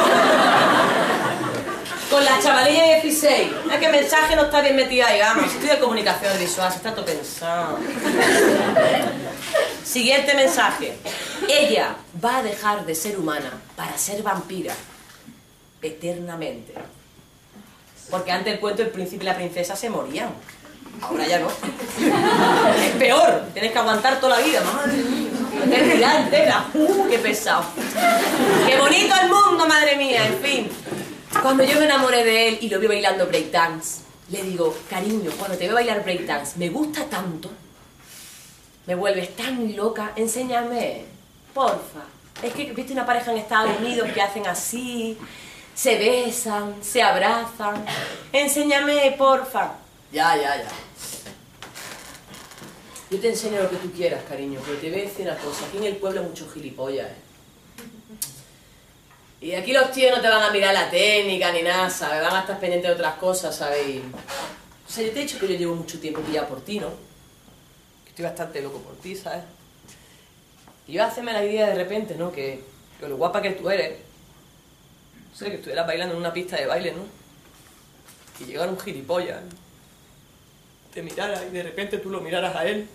Con la chavalilla de dieciséis. Es que el mensaje no está bien metido ahí, vamos. Estoy de comunicación visual, se está todo pensado. Siguiente mensaje. Ella va a dejar de ser humana para ser vampira eternamente. Porque antes del cuento el príncipe y la princesa se morían. Ahora ya no. Es peor. Tienes que aguantar toda la vida. Madre mía. Eternidad entera. Uh, qué pesado. Qué bonito el mundo, madre mía. En fin. Cuando yo me enamoré de él y lo vi bailando breakdance, le digo, cariño, cuando te veo bailar breakdance, me gusta tanto. Me vuelves tan loca. Enséñame. Porfa. Es que viste una pareja en Estados Unidos que hacen así, se besan, se abrazan. Enséñame, porfa. Ya, ya, ya. Yo te enseño lo que tú quieras, cariño, pero te voy a decir una cosa. Aquí en el pueblo hay muchos gilipollas, ¿eh? Y aquí los tíos no te van a mirar la técnica ni nada, ¿sabes? Van a estar pendientes de otras cosas, ¿sabes? Y... O sea, yo te he dicho que yo llevo mucho tiempo pillado por ti, ¿no? Que estoy bastante loco por ti, ¿sabes? Y yo hacerme la idea de repente, ¿no? Que, que lo guapa que tú eres, no sé, que estuvieras bailando en una pista de baile, ¿no? Y llegara un gilipollas, te mirara y de repente tú lo miraras a él,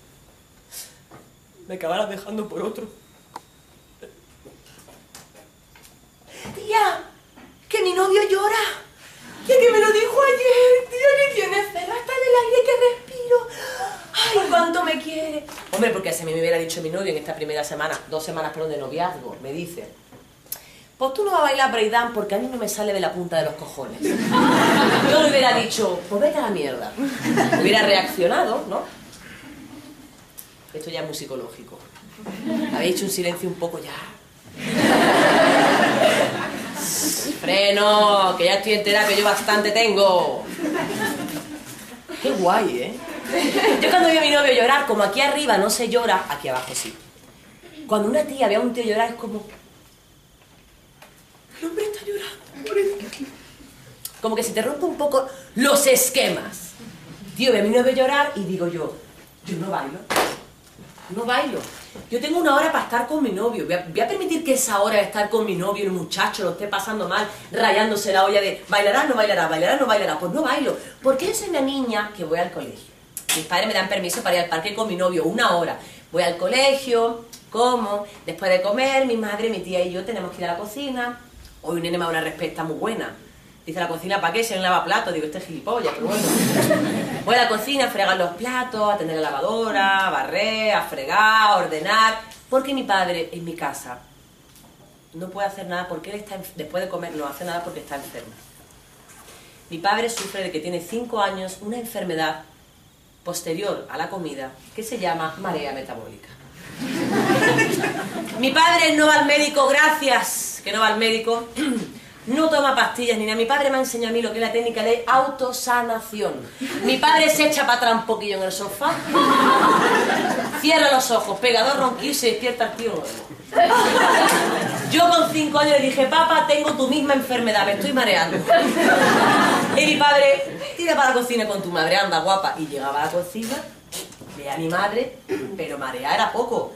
me acabaras dejando por otro. Tía, que mi novio llora. Tía, que me lo dijo ayer. Tía, que tiene celo hasta del aire que respiro. Ay, cuánto me quiere. Hombre, porque si a mí me hubiera dicho mi novio en esta primera semana, dos semanas, perdón, de noviazgo, me dice, pues tú no vas a bailar breakdance porque a mí no me sale de la punta de los cojones. Yo le hubiera dicho, pues vete a la mierda. Hubiera reaccionado, ¿no? Esto ya es muy psicológico. Habéis hecho un silencio un poco ya. Freno, que ya estoy en terapia, yo bastante tengo. Qué guay, ¿eh? Yo cuando veo a mi novio llorar, como aquí arriba no se llora, aquí abajo sí. Cuando una tía ve a un tío llorar es como... El hombre está llorando, hombre. Como que se te rompen un poco los esquemas. Tío, ve a mi novio llorar y digo yo, yo no bailo, no bailo. Yo tengo una hora para estar con mi novio, voy a, voy a permitir que esa hora de estar con mi novio, el muchacho, lo esté pasando mal, rayándose la olla de bailará, no bailará, bailará, no bailará, pues no bailo. Porque yo soy una niña que voy al colegio. Mis padres me dan permiso para ir al parque con mi novio, una hora. Voy al colegio, como, después de comer, mi madre, mi tía y yo tenemos que ir a la cocina. Hoy un nene me da una respuesta muy buena. Dice, ¿la cocina para qué? Se lava platos. Digo, este es gilipollas, pero bueno. Voy a la cocina a fregar los platos, a atender la lavadora, a barrer, a fregar, a ordenar. Porque mi padre en mi casa no puede hacer nada porque él está, después de comer, no hace nada porque está enfermo. Mi padre sufre de que tiene cinco años una enfermedad posterior a la comida que se llama marea metabólica. Mi padre no va al médico, gracias que no va al médico. No toma pastillas ni nada. Mi padre me ha enseñado a mí lo que es la técnica de autosanación. Mi padre se echa para atrás un poquillo en el sofá, cierra los ojos, pega dos ronquillos y se despierta el tío nuevo. Yo con cinco años le dije, papá, tengo tu misma enfermedad, me estoy mareando. Y mi padre, tira para la cocina con tu madre, anda guapa. Y llegaba a la cocina, veía a mi madre, pero marear era poco.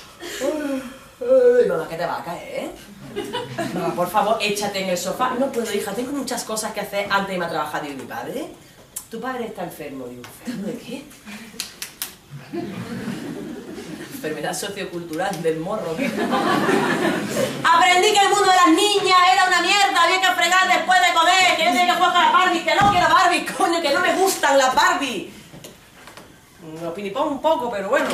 Mamá, que te va a caer, ¿eh? Mamá, por favor, échate en el sofá. No puedo, hija, tengo muchas cosas que hacer antes de irme a trabajar. Digo, ¿mi padre? Tu padre está enfermo. Digo, ¿enfermo de qué? Enfermedad sociocultural del morro, ¿qué? Aprendí que el mundo de las niñas era una mierda, había que fregar después de comer, que yo tenía que jugar con las Barbie, que no quiero Barbie, coño, que no me gustan las Barbie. Me pinipón un poco, pero bueno.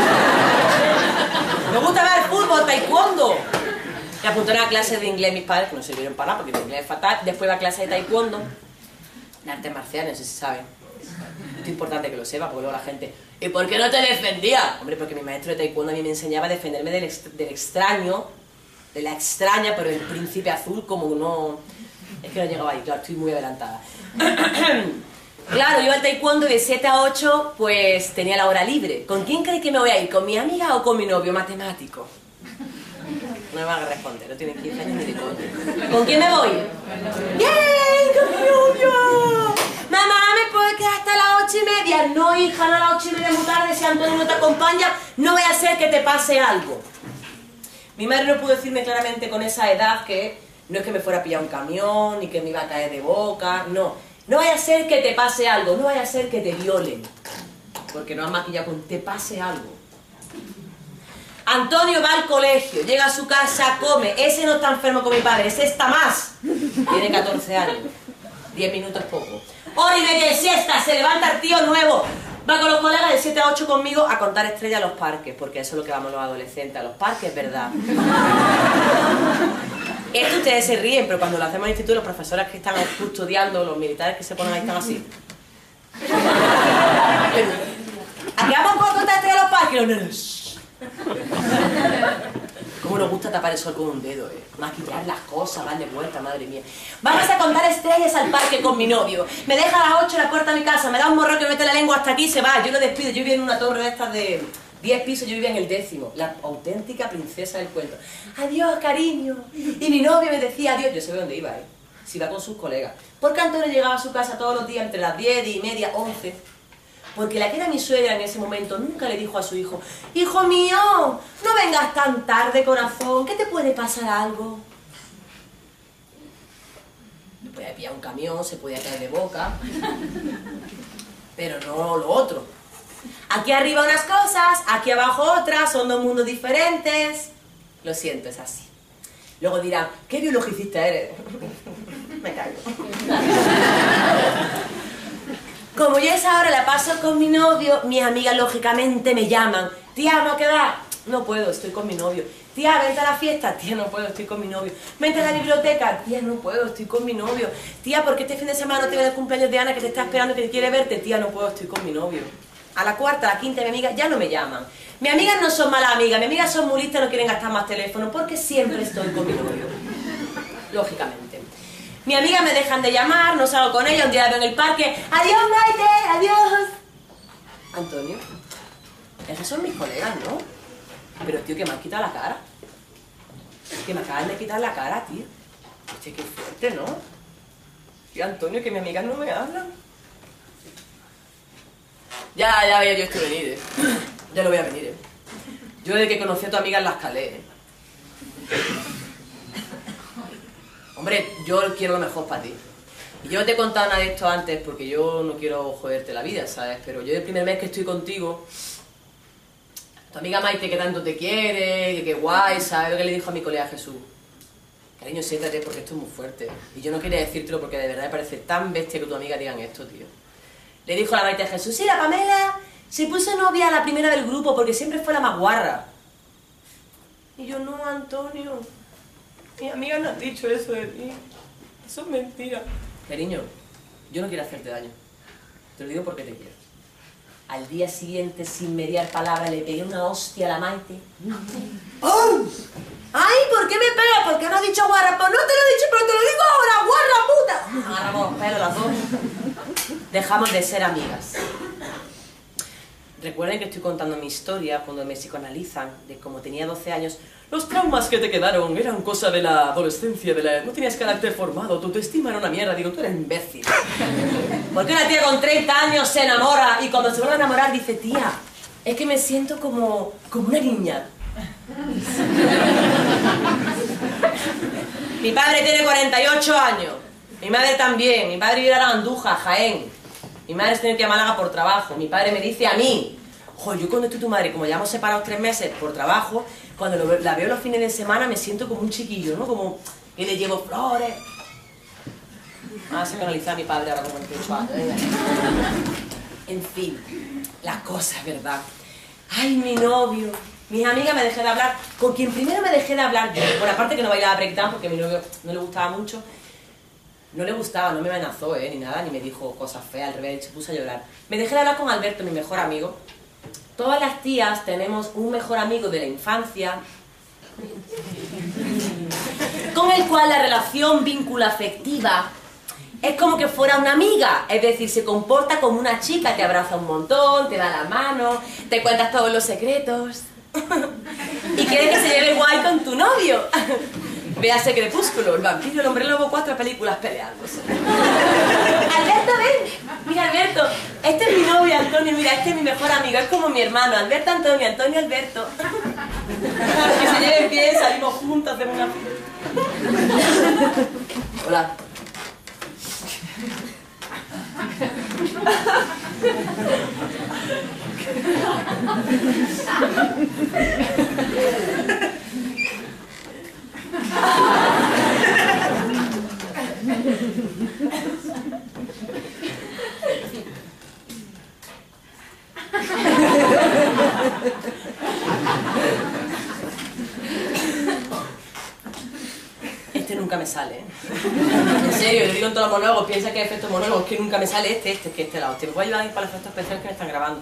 Me gusta ver fútbol, taekwondo. Me apunté a una clase de inglés mis padres, que no sirvieron para nada porque mi inglés es fatal. Después la clase de taekwondo, de artes marciales, no sé si saben. Es importante que lo sepa, porque luego la gente, ¿y por qué no te defendía? Hombre, porque mi maestro de taekwondo a mí me enseñaba a defenderme del, ext del extraño, de la extraña, pero el príncipe azul como no... Es que no llegaba ahí, claro, estoy muy adelantada. Claro, yo al taekwondo de siete a ocho, pues tenía la hora libre. ¿Con quién crees que me voy a ir? ¿Con mi amiga o con mi novio matemático? No me van a responder, no tienen quince años ni de coño. ¿Con quién me voy? ¡Bien! ¡Con mi novio! Mamá, ¿me puedo quedar hasta las ocho y media? No, hija, no a las ocho y media muy tarde, si Antonio no te acompaña, no voy a hacer que te pase algo. Mi madre no pudo decirme claramente con esa edad que no es que me fuera a pillar un camión, ni que me iba a caer de boca, no. No vaya a ser que te pase algo, no vaya a ser que te violen. Porque no has maquillado con te pase algo. Antonio va al colegio, llega a su casa, come. Ese no está enfermo con mi padre, ese está más. Tiene catorce años. diez minutos poco. Hora y media de siesta, se levanta el tío nuevo. Va con los colegas de siete a ocho conmigo a contar estrellas a los parques. Porque eso es lo que vamos los adolescentes, a los parques, ¿verdad? Esto ustedes se ríen, pero cuando lo hacemos en el instituto, los profesores que están custodiando, los militares que se ponen ahí están así. ¿A qué vamos a contar estrellas a los parques? Los nenes. Cómo nos gusta tapar el sol con un dedo, eh. Maquillar las cosas, darle vuelta, madre mía. Vamos a contar estrellas al parque con mi novio. Me deja a las ocho en la puerta de mi casa, me da un morro que mete la lengua hasta aquí y se va. Yo lo despido, yo vivía en una torre de estas de diez pisos, yo vivía en el décimo. La auténtica princesa del cuento. Adiós, cariño. Y mi novio me decía adiós. Yo sé dónde iba, eh. Si iba con sus colegas. Porque Antonio llegaba a su casa todos los días entre las diez y media, once. Porque la que era mi suegra en ese momento nunca le dijo a su hijo: hijo mío, no vengas tan tarde, corazón, que te puede pasar algo. Le podía pillar un camión, se podía caer de boca, pero no lo otro. Aquí arriba unas cosas, aquí abajo otras, son dos mundos diferentes. Lo siento, es así. Luego dirán: ¿qué biologicista eres? Me caigo. Como yo a esa hora la paso con mi novio, mis amigas lógicamente me llaman. Tía, ¿vamos a quedar? No puedo, estoy con mi novio. Tía, vente a la fiesta. Tía, no puedo, estoy con mi novio. Vente a la biblioteca. Tía, no puedo, estoy con mi novio. Tía, ¿por qué este fin de semana no te ven el cumpleaños de Ana que te está esperando, que quiere verte? Tía, no puedo, estoy con mi novio. A la cuarta, a la quinta, mi amiga ya no me llaman. Mis amigas no son malas amigas, mis amigas son muy listas, no quieren gastar más teléfono, porque siempre estoy con mi novio. Lógicamente. Mis amigas me dejan de llamar, no salgo con ella, un día la veo en el parque. ¡Adiós, Maite! ¡Adiós! Antonio, esos son mis colegas, ¿no? Pero, tío, que me han quitado la cara. Que me acaban de quitar la cara, tío. Hostia, qué fuerte, ¿no? Tío, Antonio, que mis amigas no me hablan. Ya, ya veía yo esto venir, ¿eh? Ya lo voy a venir, ¿eh? Yo desde que conocí a tu amiga en las calé, ¿eh? Hombre, yo quiero lo mejor para ti. Y yo no te he contado nada de esto antes porque yo no quiero joderte la vida, ¿sabes? Pero yo el primer mes que estoy contigo, tu amiga Maite que tanto te quiere, que qué guay, ¿sabes lo que le dijo a mi colega Jesús? Cariño, siéntate porque esto es muy fuerte. Y yo no quería decírtelo porque de verdad me parece tan bestia que tu amiga digan esto, tío. Le dijo a la Maite a Jesús, sí, la Pamela se puso novia a la primera del grupo porque siempre fue la más guarra. Y yo, no, Antonio, mis amigas no han dicho eso de mí. Eso es mentira. Cariño, yo no quiero hacerte daño. Te lo digo porque te quiero. Al día siguiente, sin mediar palabra, le pegué una hostia a la Maite. ¡Oh! ¡Ay! ¿Por qué me pegas? ¿Por qué no has dicho guarra? Pues no te lo he dicho, pero te lo digo ahora, guarra puta. Nos agarramos los pelos las dos. Dejamos de ser amigas. Recuerden que estoy contando mi historia cuando me psicoanalizan de cómo tenía doce años. Los traumas que te quedaron eran cosa de la adolescencia, de la... no tenías carácter formado, tu autoestima era una mierda. Digo, tú eres imbécil. Porque una tía con treinta años se enamora y cuando se vuelve a enamorar dice, tía, es que me siento como, como una niña. Mi padre tiene cuarenta y ocho años, mi madre también, mi padre vive a Andújar, Jaén, mi madre se tiene que ir a Málaga por trabajo, mi padre me dice a mí, jo, yo cuando estoy tu madre, como llevamos separados tres meses por trabajo, cuando lo, la veo los fines de semana me siento como un chiquillo, ¿no? Como que le llevo flores. Ah, se me analiza a mi padre ahora con veintiocho años. En fin, las cosas, ¿verdad? Ay, mi novio. Mis amigas me dejé de hablar, con quien primero me dejé de hablar yo, bueno, aparte que no bailaba breakdance porque a mi novio no le gustaba mucho, no le gustaba, no me amenazó, eh, ni nada, ni me dijo cosas feas, al revés, se puso a llorar. Me dejé de hablar con Alberto, mi mejor amigo. Todas las tías tenemos un mejor amigo de la infancia, con el cual la relación vínculo afectiva es como que fuera una amiga, es decir, se comporta como una chica, te abraza un montón, te da la mano, te cuentas todos los secretos. Y quieres que se lleve guay con tu novio. Véase Crepúsculo, El vampiro, el hombre lobo, cuatro películas peleándose. Alberto, ven. Mira, Alberto, este es mi novio, Antonio. Mira, este es mi mejor amigo, es como mi hermano. Alberto, Antonio, Antonio, Alberto. Que se lleven bien, salimos juntos, hacemos una... Hola. Este nunca me sale, ¿eh? En serio, lo digo en todos los monólogos, piensa que es efecto monólogo, es que nunca me sale este, este, es que este lado. Te voy a ayudar a ir para los efectos especiales que me están grabando.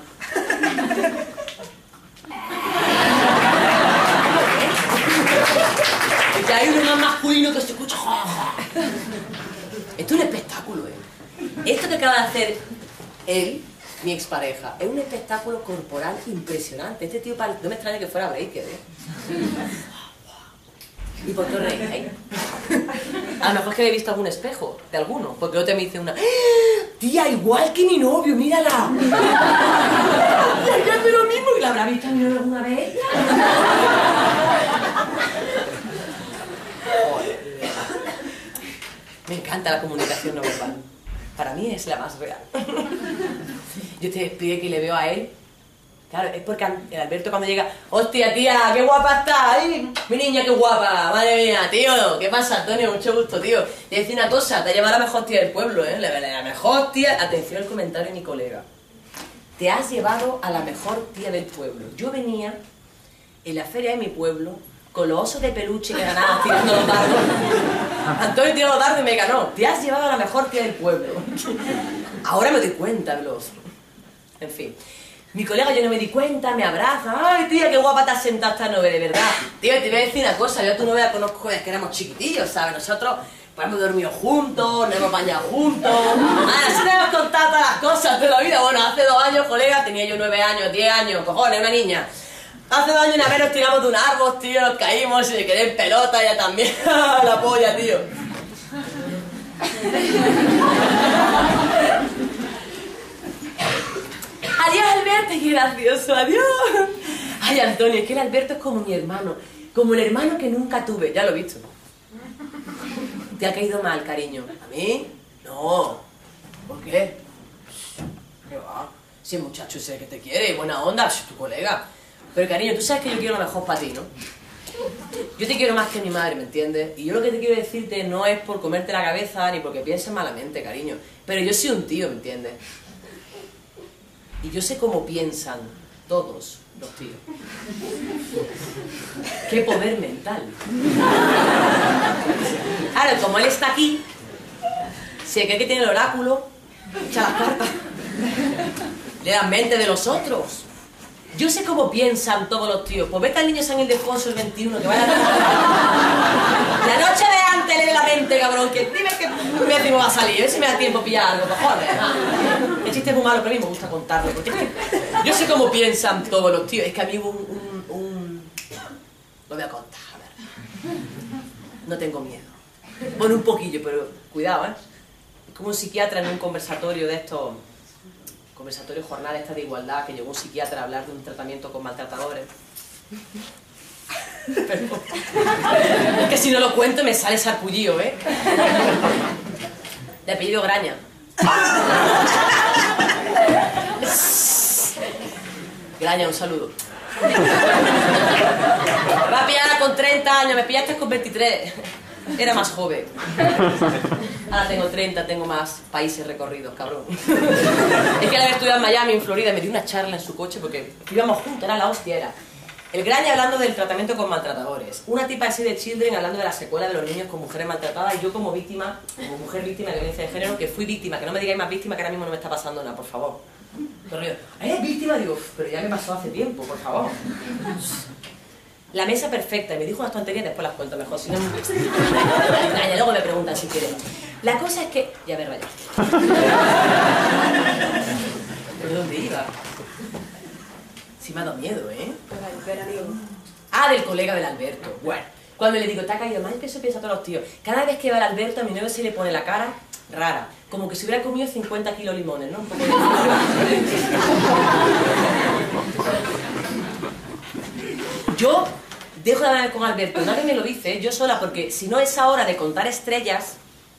Que hay uno más masculino que se escucha. Esto es un espectáculo, ¿eh? Esto que acaba de hacer él, mi expareja, es un espectáculo corporal impresionante. Este tío, no me extraña que fuera breaker, ¿eh? ¿Y por qué reís, eh? A lo mejor es que he visto algún espejo de alguno, porque otro me dice una... Tía, igual que mi novio, mírala. Ella hace lo mismo y la habrá visto a mi novio alguna vez. Me encanta la comunicación no verbal. Para mí es la más real. Yo te expliqué que le veo a él. Claro, es porque el Alberto cuando llega, hostia tía, qué guapa está, ay, mi niña qué guapa, madre mía, tío, ¿qué pasa Antonio? Mucho gusto, tío. Te decía una cosa, te ha llevado a la mejor tía del pueblo, eh, la, la mejor tía, atención al comentario de mi colega. Te has llevado a la mejor tía del pueblo. Yo venía en la feria de mi pueblo con los osos de peluche que ganaba tirando los dardos. Antonio tiró los dardos y me ganó. Te has llevado a la mejor tía del pueblo. Ahora me doy cuenta de los... En fin. Mi colega yo no me di cuenta, me abraza. Ay, tía, qué guapa te has sentado esta novia, de verdad. Tío, te voy a decir una cosa, yo a tu novia la conozco desde que éramos chiquitillos, ¿sabes? Nosotros pues, hemos dormido juntos, nos hemos bañado juntos. Ah, así te hemos contado todas las cosas de la vida. Bueno, hace dos años, colega, tenía yo nueve años, diez años, cojones, una niña. Hace dos años una vez nos tiramos de un árbol, tío, nos caímos y me quedé en pelota, ella también. La polla, tío. Adiós, gracioso, adiós. Ay, Antonio, es que el Alberto es como mi hermano, como el hermano que nunca tuve, ya lo he visto. ¿Te ha caído mal, cariño? ¿A mí? No. ¿Por qué? ¿Qué va? Si el muchacho sé que te quiere, buena onda, es tu colega. Pero cariño, tú sabes que yo quiero lo mejor para ti, ¿no? Yo te quiero más que mi madre, ¿me entiendes? Y yo lo que te quiero decirte no es por comerte la cabeza ni porque pienses malamente, cariño. Pero yo soy un tío, ¿me entiendes? Y yo sé cómo piensan todos los tíos. ¡Qué poder mental! Ahora, como él está aquí, si cree que tiene el oráculo, echa las cartas. Le dan mente de los otros. Yo sé cómo piensan todos los tíos. Pues vete al niño San Ildefonso el veintiuno, que vaya a... La noche de antes lee la mente, cabrón, que dime que mi último va a salir, a ver si me da tiempo a pillar algo, cojones. El chiste es muy malo, pero a mí me gusta contarlo, porque yo sé cómo piensan todos los tíos. Es que a mí hubo un, un, un... Lo voy a contar, a ver. No tengo miedo. Bueno, un poquillo, pero cuidado, ¿eh? Es como un psiquiatra en un conversatorio de estos... Conversatorio jornada esta de igualdad, que llegó un psiquiatra a hablar de un tratamiento con maltratadores. Pero, es que si no lo cuento me sale sarpullido, ¿eh? De apellido Graña. Graña, un saludo. Va a pillar con treinta años, me pillaste con veintitrés. Era más joven. Ahora tengo treinta, tengo más países recorridos, cabrón. Es que al haber estudiado en Miami, en Florida, me dio una charla en su coche porque íbamos juntos, era la hostia, era. El Graña hablando del tratamiento con maltratadores. Una tipa así de Children hablando de la secuela de los niños con mujeres maltratadas y yo como víctima, como mujer víctima de violencia de género, que fui víctima, que no me digáis más víctima, que ahora mismo no me está pasando nada, por favor. Pero yo, ¿eh? ¿Víctima? Digo, pero ya me pasó hace tiempo, por favor. La mesa perfecta, y me dijo unas tonterías, después las cuento mejor, si no... Graña, luego me preguntan si quieren. La cosa es que... Ya ver, vaya. ¿Pero dónde iba? Sí me ha dado miedo, ¿eh? Ah, del colega del Alberto. Bueno, cuando le digo, te ha caído mal, que eso piensa todos los tíos. Cada vez que va el Alberto, a mi novio se le pone la cara rara. Como que se hubiera comido cincuenta kilos de limones, ¿no? Un poco de... Yo dejo de hablar con Alberto, nadie me lo dice, yo sola, porque si no es hora de contar estrellas,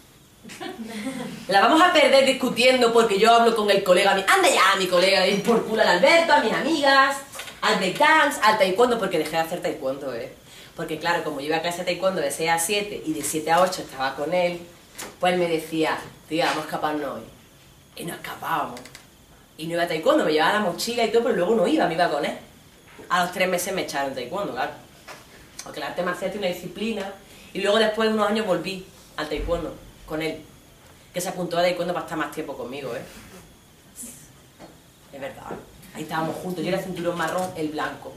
la vamos a perder discutiendo porque yo hablo con el colega, anda ya mi colega, y por culo al Alberto, a mis amigas, al breakdance, al taekwondo, porque dejé de hacer taekwondo, ¿eh? Porque claro, como yo iba a clase de taekwondo de seis a siete y de siete a ocho estaba con él, pues él me decía, tía, vamos a escaparnos hoy. Y nos escapábamos. Y no iba a taekwondo, me llevaba la mochila y todo, pero luego no iba, me iba con él. A los tres meses me echaron taekwondo, claro. Porque el arte marcial tiene una disciplina. Y luego después de unos años volví al taekwondo con él. Que se apuntó a taekwondo para estar más tiempo conmigo, ¿eh? Es verdad. Ahí estábamos juntos. Yo era cinturón marrón, el blanco.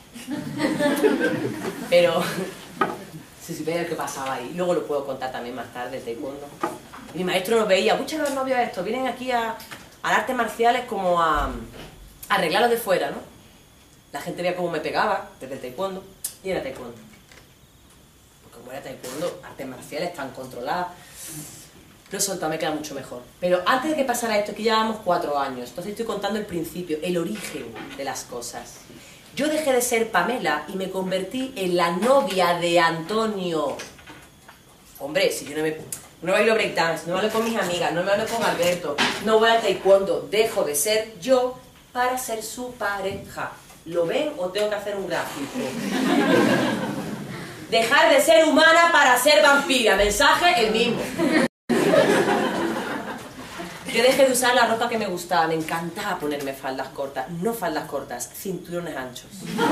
Pero... si supiera lo que pasaba ahí. Luego lo puedo contar también más tarde, el taekwondo. Y mi maestro nos veía. Muchos de los novios estos vienen aquí a, al arte marciales como a, a arreglarlos de fuera, ¿no? La gente veía cómo me pegaba desde el taekwondo y era taekwondo. Porque como era taekwondo, artes marciales tan controladas, lo soltado me queda mucho mejor. Pero antes de que pasara esto, que llevamos cuatro años, entonces estoy contando el principio, el origen de las cosas. Yo dejé de ser Pamela y me convertí en la novia de Antonio. Hombre, si yo no me... No bailo breakdance, no hablo con mis amigas, no me hablo con Alberto, no voy al taekwondo, dejo de ser yo para ser su pareja. ¿Lo ven o tengo que hacer un gráfico? Dejar de ser humana para ser vampira. Mensaje el mismo. Yo dejé de usar la ropa que me gustaba. Me encantaba ponerme faldas cortas. No faldas cortas, cinturones anchos.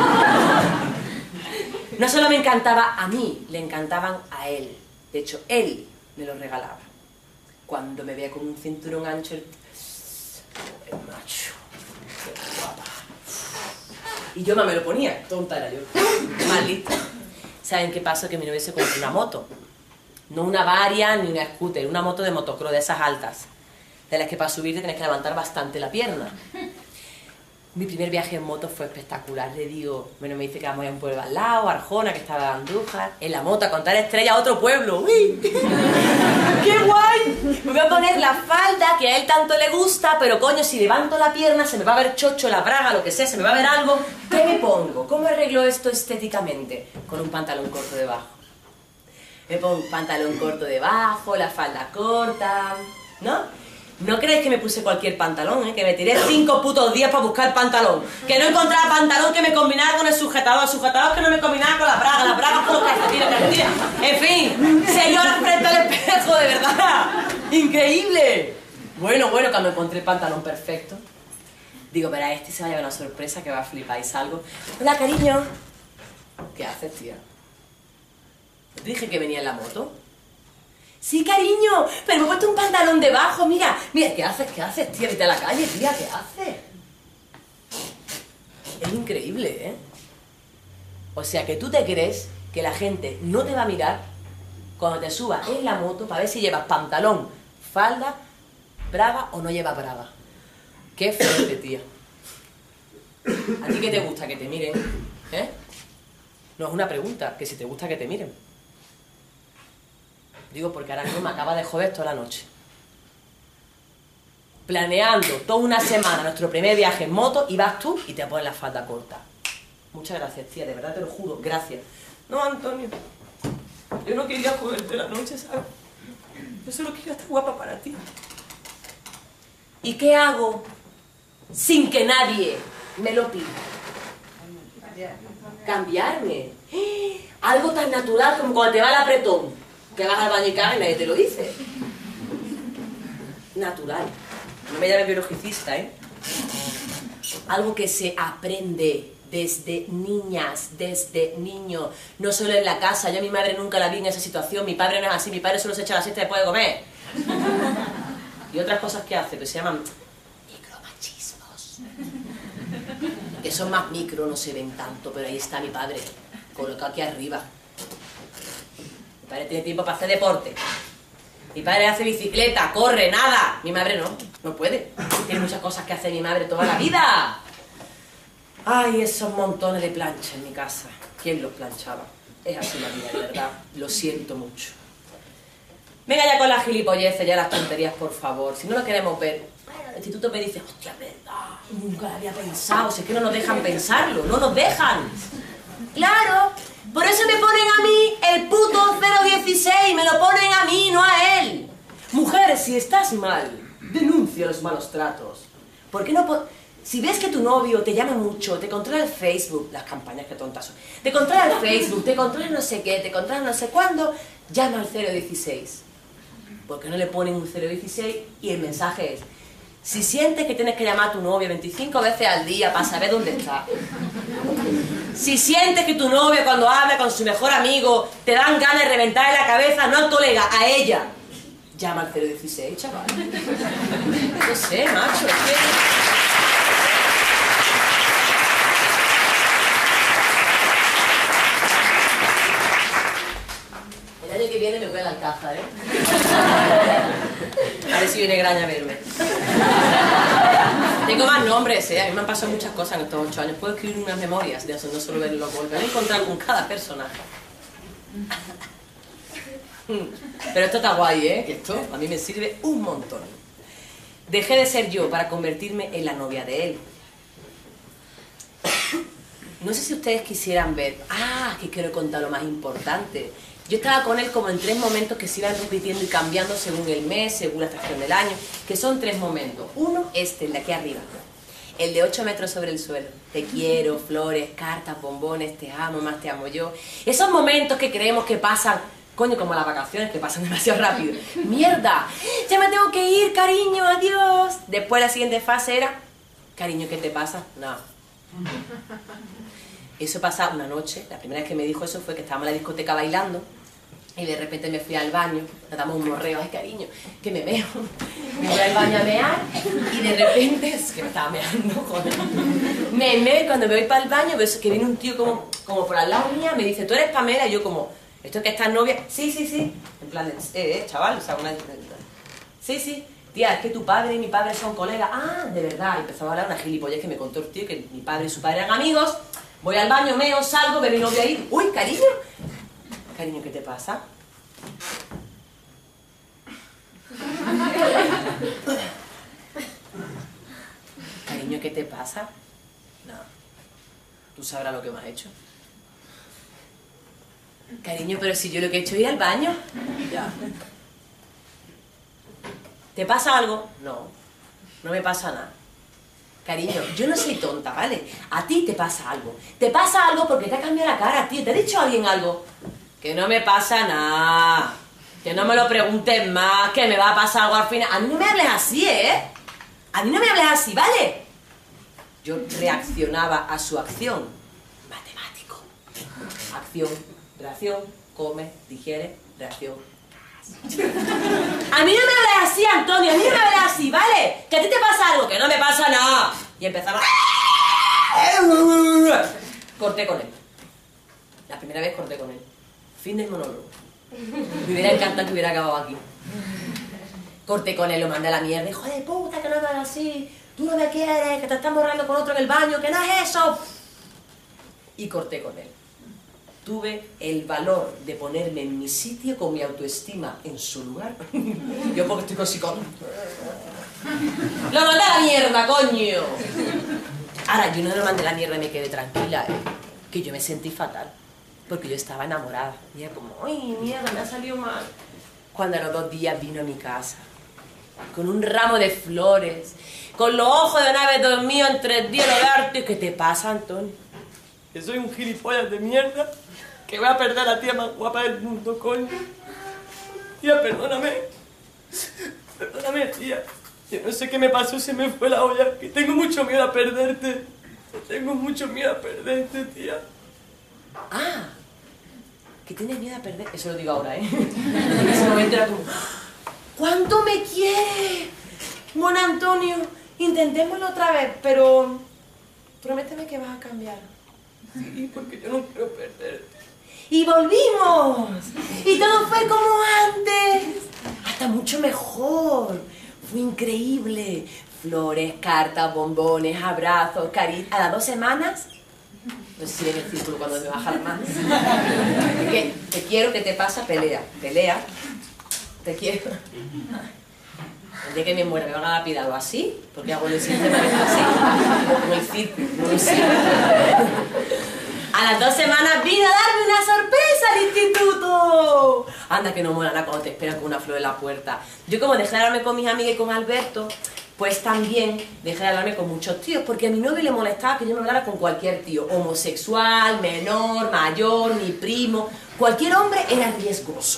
No solo me encantaba a mí, le encantaban a él. De hecho, él me lo regalaba. Cuando me veía con un cinturón ancho, el, el macho, qué guapa. Y yo más me lo ponía, tonta era yo, más lista. ¿Saben qué pasó? Que mi novio se compró una moto. No una Varia ni una scooter, una moto de motocross, de esas altas. De las que para subirte tienes que levantar bastante la pierna. Mi primer viaje en moto fue espectacular. Le digo, bueno, me dice que vamos a ir a un pueblo al lado, Arjona, que estaba en Andújar. En la moto a contar estrellas a otro pueblo. ¡Uy! ¡Qué guay! Me voy a poner la falda que a él tanto le gusta, pero coño, si levanto la pierna se me va a ver chocho, la braga, lo que sea, se me va a ver algo. ¿Qué me pongo? ¿Cómo arreglo esto estéticamente? Con un pantalón corto debajo. Me pongo un pantalón corto debajo, la falda corta, ¿no? No creéis que me puse cualquier pantalón, ¿eh? Que me tiré cinco putos días para buscar pantalón. Que no encontraba pantalón que me combinara con el sujetador, sujetador que no me combinara con la braga, la braga con los calcetines, calcetines. En fin, señora frente al espejo, de verdad. Increíble. Bueno, bueno, cuando encontré el pantalón perfecto, digo, pero a este se va a llevar una sorpresa que va a flipar y salgo. Hola, cariño. ¿Qué haces, tía? ¿Te dije que venía en la moto? Sí, cariño, pero me he puesto un pantalón debajo, mira, mira, ¿qué haces? ¿Qué haces, tía? Vete a la calle, tía, ¿qué haces? Es increíble, ¿eh? O sea, que tú te crees que la gente no te va a mirar cuando te subas en la moto para ver si llevas pantalón, falda, braga o no llevas braga. Qué fuerte, tía. ¿A ti qué te gusta que te miren? ¿Eh? No es una pregunta, que si te gusta que te miren. Digo porque ahora mismo me acaba de joder toda la noche. Planeando toda una semana nuestro primer viaje en moto y vas tú y te pones la falda corta. Muchas gracias, tía, de verdad te lo juro, gracias. No, Antonio, yo no quería joderte la noche, ¿sabes? Yo solo quería estar guapa para ti. ¿Y qué hago sin que nadie me lo pida? Cambiarme. Algo tan natural como cuando te va el apretón. Que vas al baño y cagas y nadie te lo dice. Natural. No me llames biologicista, ¿eh? Algo que se aprende desde niñas, desde niños. No solo en la casa. Yo a mi madre nunca la vi en esa situación. Mi padre no es así. Mi padre solo se echa la siesta después de comer. Y otras cosas que hace, que se llaman micromachismos. Que son más micro, no se ven tanto, pero ahí está mi padre, colocado aquí arriba. Mi padre tiene tiempo para hacer deporte. Mi padre hace bicicleta, corre, nada. Mi madre no, no puede. Tiene muchas cosas que hace mi madre toda la vida. Ay, esos montones de planchas en mi casa. ¿Quién los planchaba? Es así la vida, de verdad. Lo siento mucho. Venga ya con las gilipolleces, ya las tonterías, por favor. Si no lo queremos ver. Bueno, el instituto me dice, hostia, verdad, nunca lo había pensado. Si es que no nos dejan pensarlo, no nos dejan. Claro. Por eso me ponen a mí el puto cero dieciséis, me lo ponen a mí, no a él. Mujer, si estás mal, denuncia los malos tratos. ¿Por qué no po si ves que tu novio te llama mucho, te controla el Facebook, las campañas que tontas son, te controla el Facebook, te controla no sé qué, te controla no sé cuándo, llama al cero dieciséis. ¿Por qué no le ponen un cero dieciséis y el mensaje es, si sientes que tienes que llamar a tu novio veinticinco veces al día para saber dónde está? Si sientes que tu novio cuando habla con su mejor amigo te dan ganas de reventarle la cabeza, no al colega, a ella, llama al cero dieciséis, chaval. No sé, macho, es que... El año que viene me voy al Alcázar, ¿eh? A ver si viene Graña a verme. Tengo más nombres, ¿eh? A mí me han pasado muchas cosas en estos ocho años. Puedo escribir unas memorias de eso, no solo verlo, volver a encontrar con cada personaje. Pero esto está guay, ¿eh? Que esto a mí me sirve un montón. Dejé de ser yo para convertirme en la novia de él. No sé si ustedes quisieran ver... Ah, que quiero contar lo más importante. Yo estaba con él como en tres momentos que se iban repitiendo y cambiando según el mes, según la estación del año, que son tres momentos. Uno, este, el de aquí arriba. El de ocho metros sobre el suelo. Te quiero, flores, cartas, bombones, te amo, más te amo yo. Esos momentos que creemos que pasan, coño, como las vacaciones, que pasan demasiado rápido. ¡Mierda! ¡Ya me tengo que ir, cariño! ¡Adiós! Después la siguiente fase era, cariño, ¿qué te pasa? Nada. Eso pasa una noche, la primera vez que me dijo eso fue que estábamos en la discoteca bailando y de repente me fui al baño, nos damos un morreo, ay cariño, que me meo, me voy al baño a mear y de repente, es que me estaba meando, joder, me meo y cuando me voy para el baño veo que viene un tío como, como por al lado mía, me dice, ¿tú eres Pamela? Y yo como, ¿esto es que estás novia? Sí, sí, sí, en plan, de, eh, eh, chaval, o sea, una... Sí, sí. Tía, es que tu padre y mi padre son colegas. Ah, de verdad. Y empezaba a hablar una gilipollez que me contó el tío que mi padre y su padre eran amigos. Voy al baño, meo, salgo, ve mi novio ahí. Uy, cariño. Cariño, ¿qué te pasa? te pasa? No. Tú sabrás lo que me has hecho. Cariño, pero si yo lo que he hecho es ir al baño. Ya. ¿Te pasa algo? No. No me pasa nada. Cariño, yo no soy tonta, ¿vale? A ti te pasa algo. Te pasa algo porque te ha cambiado la cara, tío. ¿Te ha dicho alguien algo? Que no me pasa nada. Que no me lo preguntes más, que me va a pasar algo al final. A mí no me hables así, ¿eh? A mí no me hables así, ¿vale? Yo reaccionaba a su acción. Matemático. Acción, reacción, come, digiere, reacción. A mí no me hables así, Antonio, a mí no me hables así, ¿vale? Que a ti te pasa algo, que no me pasa nada. Y empezaba... Corté con él. La primera vez corté con él. Fin del monólogo. Me hubiera encantado que hubiera acabado aquí. Corté con él, lo mandé a la mierda. Hijo de puta, que no me hagas así. Tú no me quieres, que te están borrando con otro en el baño, que no es eso. Y corté con él. Tuve el valor de ponerme en mi sitio con mi autoestima en su lugar. Yo porque estoy con psicólogo. Lo mandé a la mierda, coño. Ahora, yo no lo mandé a la mierda y me quedé tranquila, ¿eh? Que yo me sentí fatal. Porque yo estaba enamorada. Y era como, ¡ay, mierda, me ha salido mal! Cuando a los dos días vino a mi casa. Con un ramo de flores. Con los ojos de una vez dormido en tres días lo verte. ¿Qué te pasa, Antonio? Que soy un gilipollas de mierda. Que voy a perder a la tía más guapa del mundo, coño. Tía, perdóname. Perdóname, tía. Yo no sé qué me pasó, se me fue la olla. Que tengo mucho miedo a perderte. Tengo mucho miedo a perderte, tía. Ah, que tienes miedo a perder. Eso lo digo ahora, ¿eh? En ese momento era como... ¿Cuánto me quieres? Mon Antonio, intentémoslo otra vez, pero... Prométeme que vas a cambiar. Sí, porque yo no quiero perderte. Y volvimos. Y todo fue como antes. Hasta mucho mejor. Fue increíble. Flores, cartas, bombones, abrazos, caricias. A las dos semanas... No sé si ven el círculo cuando me baja la mano. ¿Qué? Te quiero, ¿qué te pasa? Pelea. Pelea. Te quiero. El día que me muera me van a lapidar o así, porque hago el sistema así, o como el círculo, no lo sé. A las dos semanas vine a darme una sorpresa al instituto. Anda que no mola nada cuando te esperan con una flor en la puerta. Yo como dejé de hablarme con mis amigas y con Alberto, pues también dejé de hablarme con muchos tíos, porque a mi novio le molestaba que yo me hablara con cualquier tío, homosexual, menor, mayor, mi primo, cualquier hombre era riesgoso.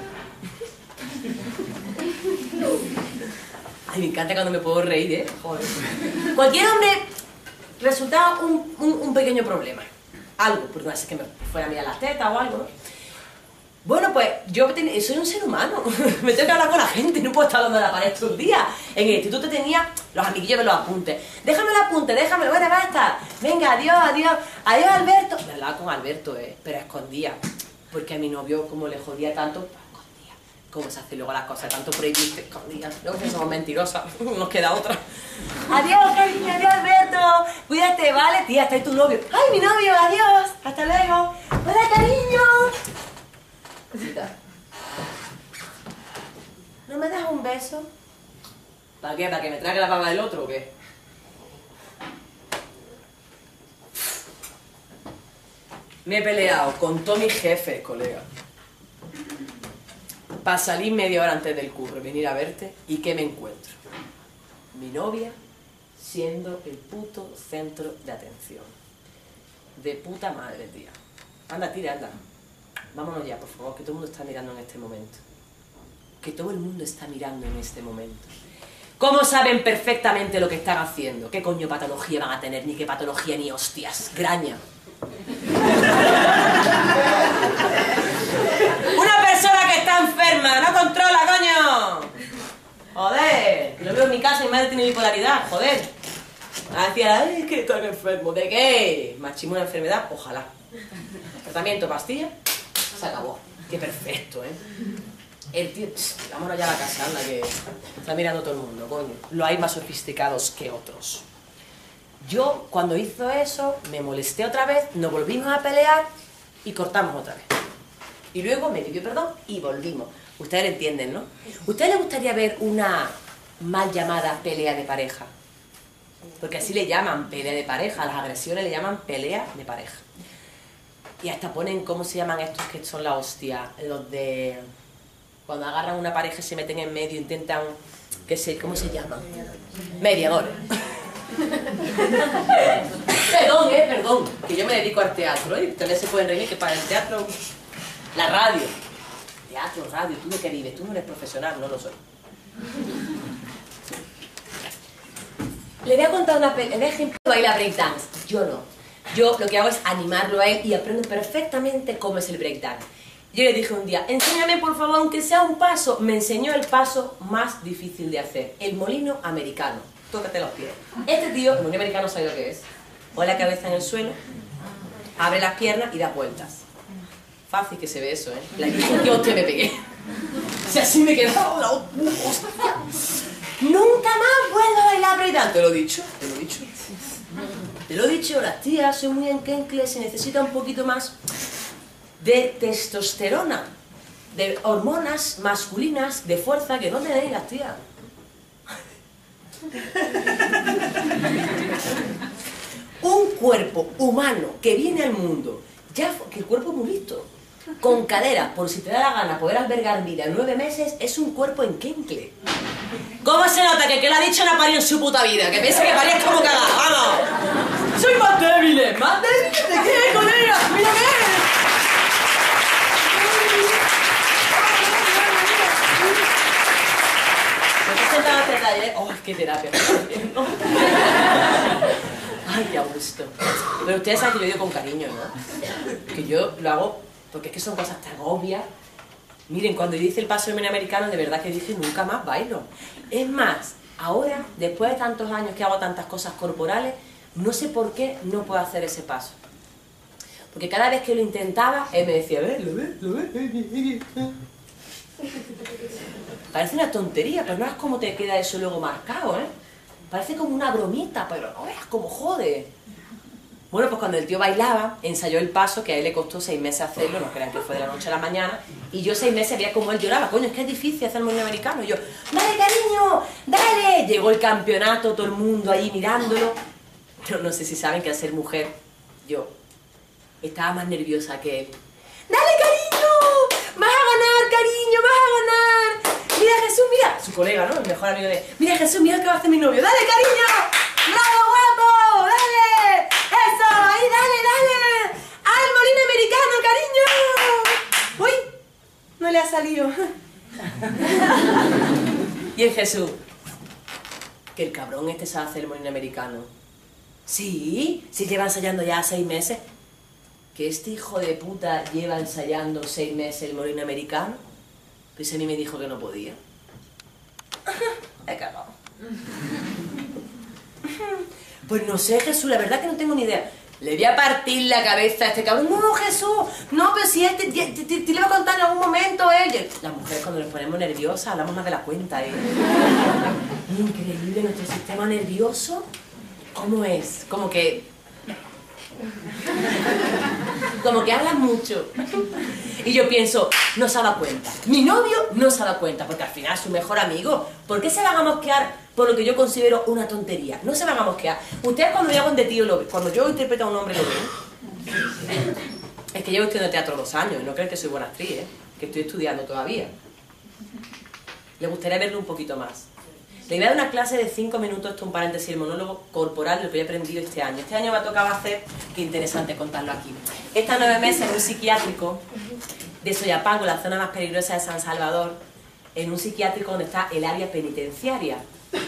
Ay, me encanta cuando me puedo reír, ¿eh? Joder. Cualquier hombre resultaba un, un, un pequeño problema, algo, porque no sé que me fuera a mirar las tetas o algo, ¿no? Bueno, pues yo ten... soy un ser humano, me tengo que hablar con la gente, no puedo estar hablando de la pared todo el día. En el instituto tenía los amiguillos de los apuntes. Déjame el apunte, déjamelo, bueno, basta. Venga, adiós, adiós, adiós Alberto. Me hablaba con Alberto, eh, pero escondía, porque a mi novio, como le jodía tanto, pues escondía. ¿Cómo se hace luego las cosas? Tanto prohibiste, escondía. Luego que somos mentirosas, nos queda otra. Adiós, cariño, adiós Alberto, cuídate, ¿vale? Tía, está ahí tu novio. Ay, mi novio, adiós, hasta luego. Hola, cariño. ¿No me das un beso? ¿Para qué? ¿Para que me trague la pava del otro o qué? Me he peleado con todos mis jefes, colega. Para salir media hora antes del curro, venir a verte, ¿y qué me encuentro? Mi novia siendo el puto centro de atención. De puta madre, tía. Anda, tira, anda. Vámonos ya, por favor, que todo el mundo está mirando en este momento. Que todo el mundo está mirando en este momento. ¿Cómo saben perfectamente lo que están haciendo? ¿Qué coño patología van a tener? Ni qué patología ni hostias. Graña. Una persona que está enferma, no controla, coño. Joder, lo veo en mi casa y mi madre tiene bipolaridad, joder. Decía, ay, es que estoy enfermo. ¿De qué? Machismo una enfermedad, ojalá. Tratamiento, pastilla. Se acabó. Qué perfecto, ¿eh? El tío... Vámonos ya a la casa, anda, que está mirando todo el mundo, coño. Lo hay más sofisticados que otros. Yo, cuando hizo eso, me molesté otra vez, nos volvimos a pelear y cortamos otra vez. Y luego me pidió perdón y volvimos. Ustedes lo entienden, ¿no? ¿Ustedes les gustaría ver una mal llamada pelea de pareja? Porque así le llaman pelea de pareja, a las agresiones le llaman pelea de pareja. Y hasta ponen, ¿cómo se llaman estos que son la hostia? Los de... Cuando agarran una pareja y se meten en medio, intentan... ¿Qué sé? ¿Cómo se llaman? Mediadores. Perdón, eh, perdón, que yo me dedico al teatro, ¿eh? Ustedes se pueden reír que para el teatro... La radio. Teatro, radio, ¿tú de qué vives? Tú no eres profesional, no lo soy. Le voy a contar una un ejemplo de bailar breakdance. Yo no. Yo lo que hago es animarlo a él y aprendo perfectamente cómo es el breakdance. Yo le dije un día, enséñame por favor, aunque sea un paso. Me enseñó el paso más difícil de hacer, el molino americano. Tócate los pies. Este tío, el molino americano, sabe lo que es. Pone la cabeza en el suelo, abre las piernas y da vueltas. Fácil que se ve eso, ¿eh? La que hostia me pegué. O sea, así me he quedado la hostia. Nunca más vuelvo a bailar breakdance. Te lo he dicho, te lo he dicho. Te lo he dicho, las tías son muy enquencles, se necesita un poquito más de testosterona, de hormonas masculinas, de fuerza que no tenéis las tías. Un cuerpo humano que viene al mundo, ya que el cuerpo es muy listo, con cadera, por si te da la gana poder albergar vida en nueve meses, es un cuerpo enquencle. ¿Cómo se nota que que le ha dicho no ha parido en su puta vida? Que piensa que parir es como cagar, vamos. Soy más débil, ¿más débil de qué, colega? ¡Mírame! Me he sentado a este taller, ¡oh, qué terapia! ¡Ay, qué a gusto! Pero ustedes saben que yo digo con cariño, ¿no? Que yo lo hago porque es que son cosas tan obvias. Miren, cuando yo hice el paso del americano, de verdad que dije, nunca más bailo. Es más, ahora, después de tantos años que hago tantas cosas corporales, no sé por qué no puedo hacer ese paso. Porque cada vez que lo intentaba, él me decía, ¿ves? ¿Lo ves? ¿Lo ves? Parece una tontería, pero no es como te queda eso luego marcado, ¿eh? Parece como una bromita, pero no veas cómo jode. Bueno, pues cuando el tío bailaba, ensayó el paso, que a él le costó seis meses hacerlo, no crean que fue de la noche a la mañana, y yo seis meses veía como él lloraba, coño, es que es difícil hacer el molino americano, y yo, ¡dale, cariño! ¡Dale! Llegó el campeonato, todo el mundo ahí mirándolo, pero no sé si saben que al ser mujer, yo estaba más nerviosa que él. ¡Dale, cariño! ¡Vas a ganar, cariño! ¡Vas a ganar! ¡Mira, Jesús, mira! Su colega, ¿no? El mejor amigo de... ¡Mira, Jesús, mira que va a hacer mi novio! ¡Dale, cariño! ¡Bravo, guapo! ¡Dale! ¡Eso! ¡Ahí, dale, dale! ¡Al molino americano, cariño! ¡Uy! No le ha salido. Y el Jesús, que el cabrón este sabe hacer el molino americano. Sí, sí lleva ensayando ya seis meses. Que este hijo de puta lleva ensayando seis meses el molino americano. Pues a mí me dijo que no podía. He cagado. Pues no sé, Jesús, la verdad que no tengo ni idea. Le voy a partir la cabeza a este cabrón. No, Jesús, no, pero si él te, te, te, te le va a contar en algún momento él. Las mujeres cuando nos ponemos nerviosas hablamos más de la cuenta, ¿eh? Increíble nuestro sistema nervioso. ¿Cómo es? Como que... Como que hablan mucho. Y yo pienso, no se ha dado cuenta. Mi novio no se ha dado cuenta, porque al final es su mejor amigo. ¿Por qué se van a mosquear por lo que yo considero una tontería? No se van a mosquear. Ustedes cuando yo hago un de tío lo ven. Cuando yo interpreto a un hombre lo ven. Es que llevo estudiando teatro dos años. No creen que soy buena actriz, ¿eh? Que estoy estudiando todavía. Les gustaría verlo un poquito más. Le voy a dar una clase de cinco minutos, esto es un paréntesis, el monólogo corporal, lo que he aprendido este año. Este año me ha tocado hacer, qué interesante contarlo aquí. Estas nueve meses en un psiquiátrico de Soyapango, la zona más peligrosa de San Salvador, en un psiquiátrico donde está el área penitenciaria.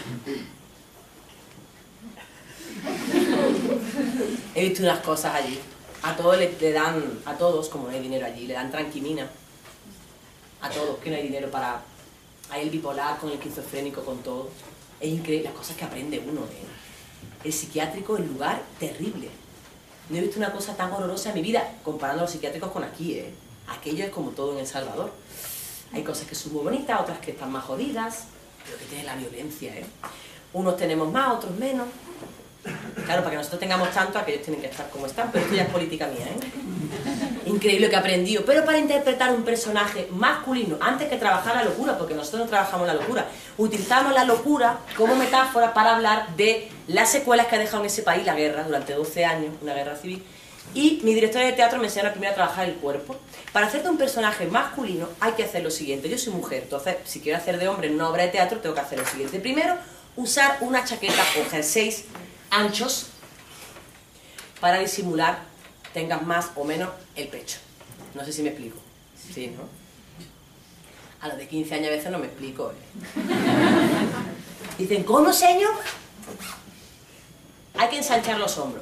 He visto unas cosas allí. A todos le, le dan, a todos, como no hay dinero allí, le dan tranquimina. A todos, que no hay dinero para... Hay el bipolar, con el esquizofrénico, con todo. Es increíble las cosas que aprende uno, ¿eh? El psiquiátrico es un lugar terrible. No he visto una cosa tan horrorosa en mi vida, comparando los psiquiátricos con aquí, ¿eh? Aquello es como todo en El Salvador. Hay cosas que son muy bonitas, otras que están más jodidas, pero que tiene la violencia, ¿eh? Unos tenemos más, otros menos. Claro, para que nosotros tengamos tanto, aquellos tienen que estar como están, pero esto ya es política mía, ¿eh? increíble que he aprendido, pero para interpretar un personaje masculino, antes que trabajar la locura, porque nosotros no trabajamos la locura, utilizamos la locura como metáfora para hablar de las secuelas que ha dejado en ese país la guerra, durante doce años, una guerra civil, y mi directora de teatro me enseñó primero a trabajar el cuerpo. Para hacerte un personaje masculino hay que hacer lo siguiente, yo soy mujer, entonces si quiero hacer de hombre en una obra de teatro tengo que hacer lo siguiente, primero, usar una chaqueta o jerseys anchos para disimular, tengas más o menos el pecho. No sé si me explico. Sí, ¿no? A los de quince años a veces no me explico. ¿eh? Dicen, ¿cómo, señor? Hay que ensanchar los hombros.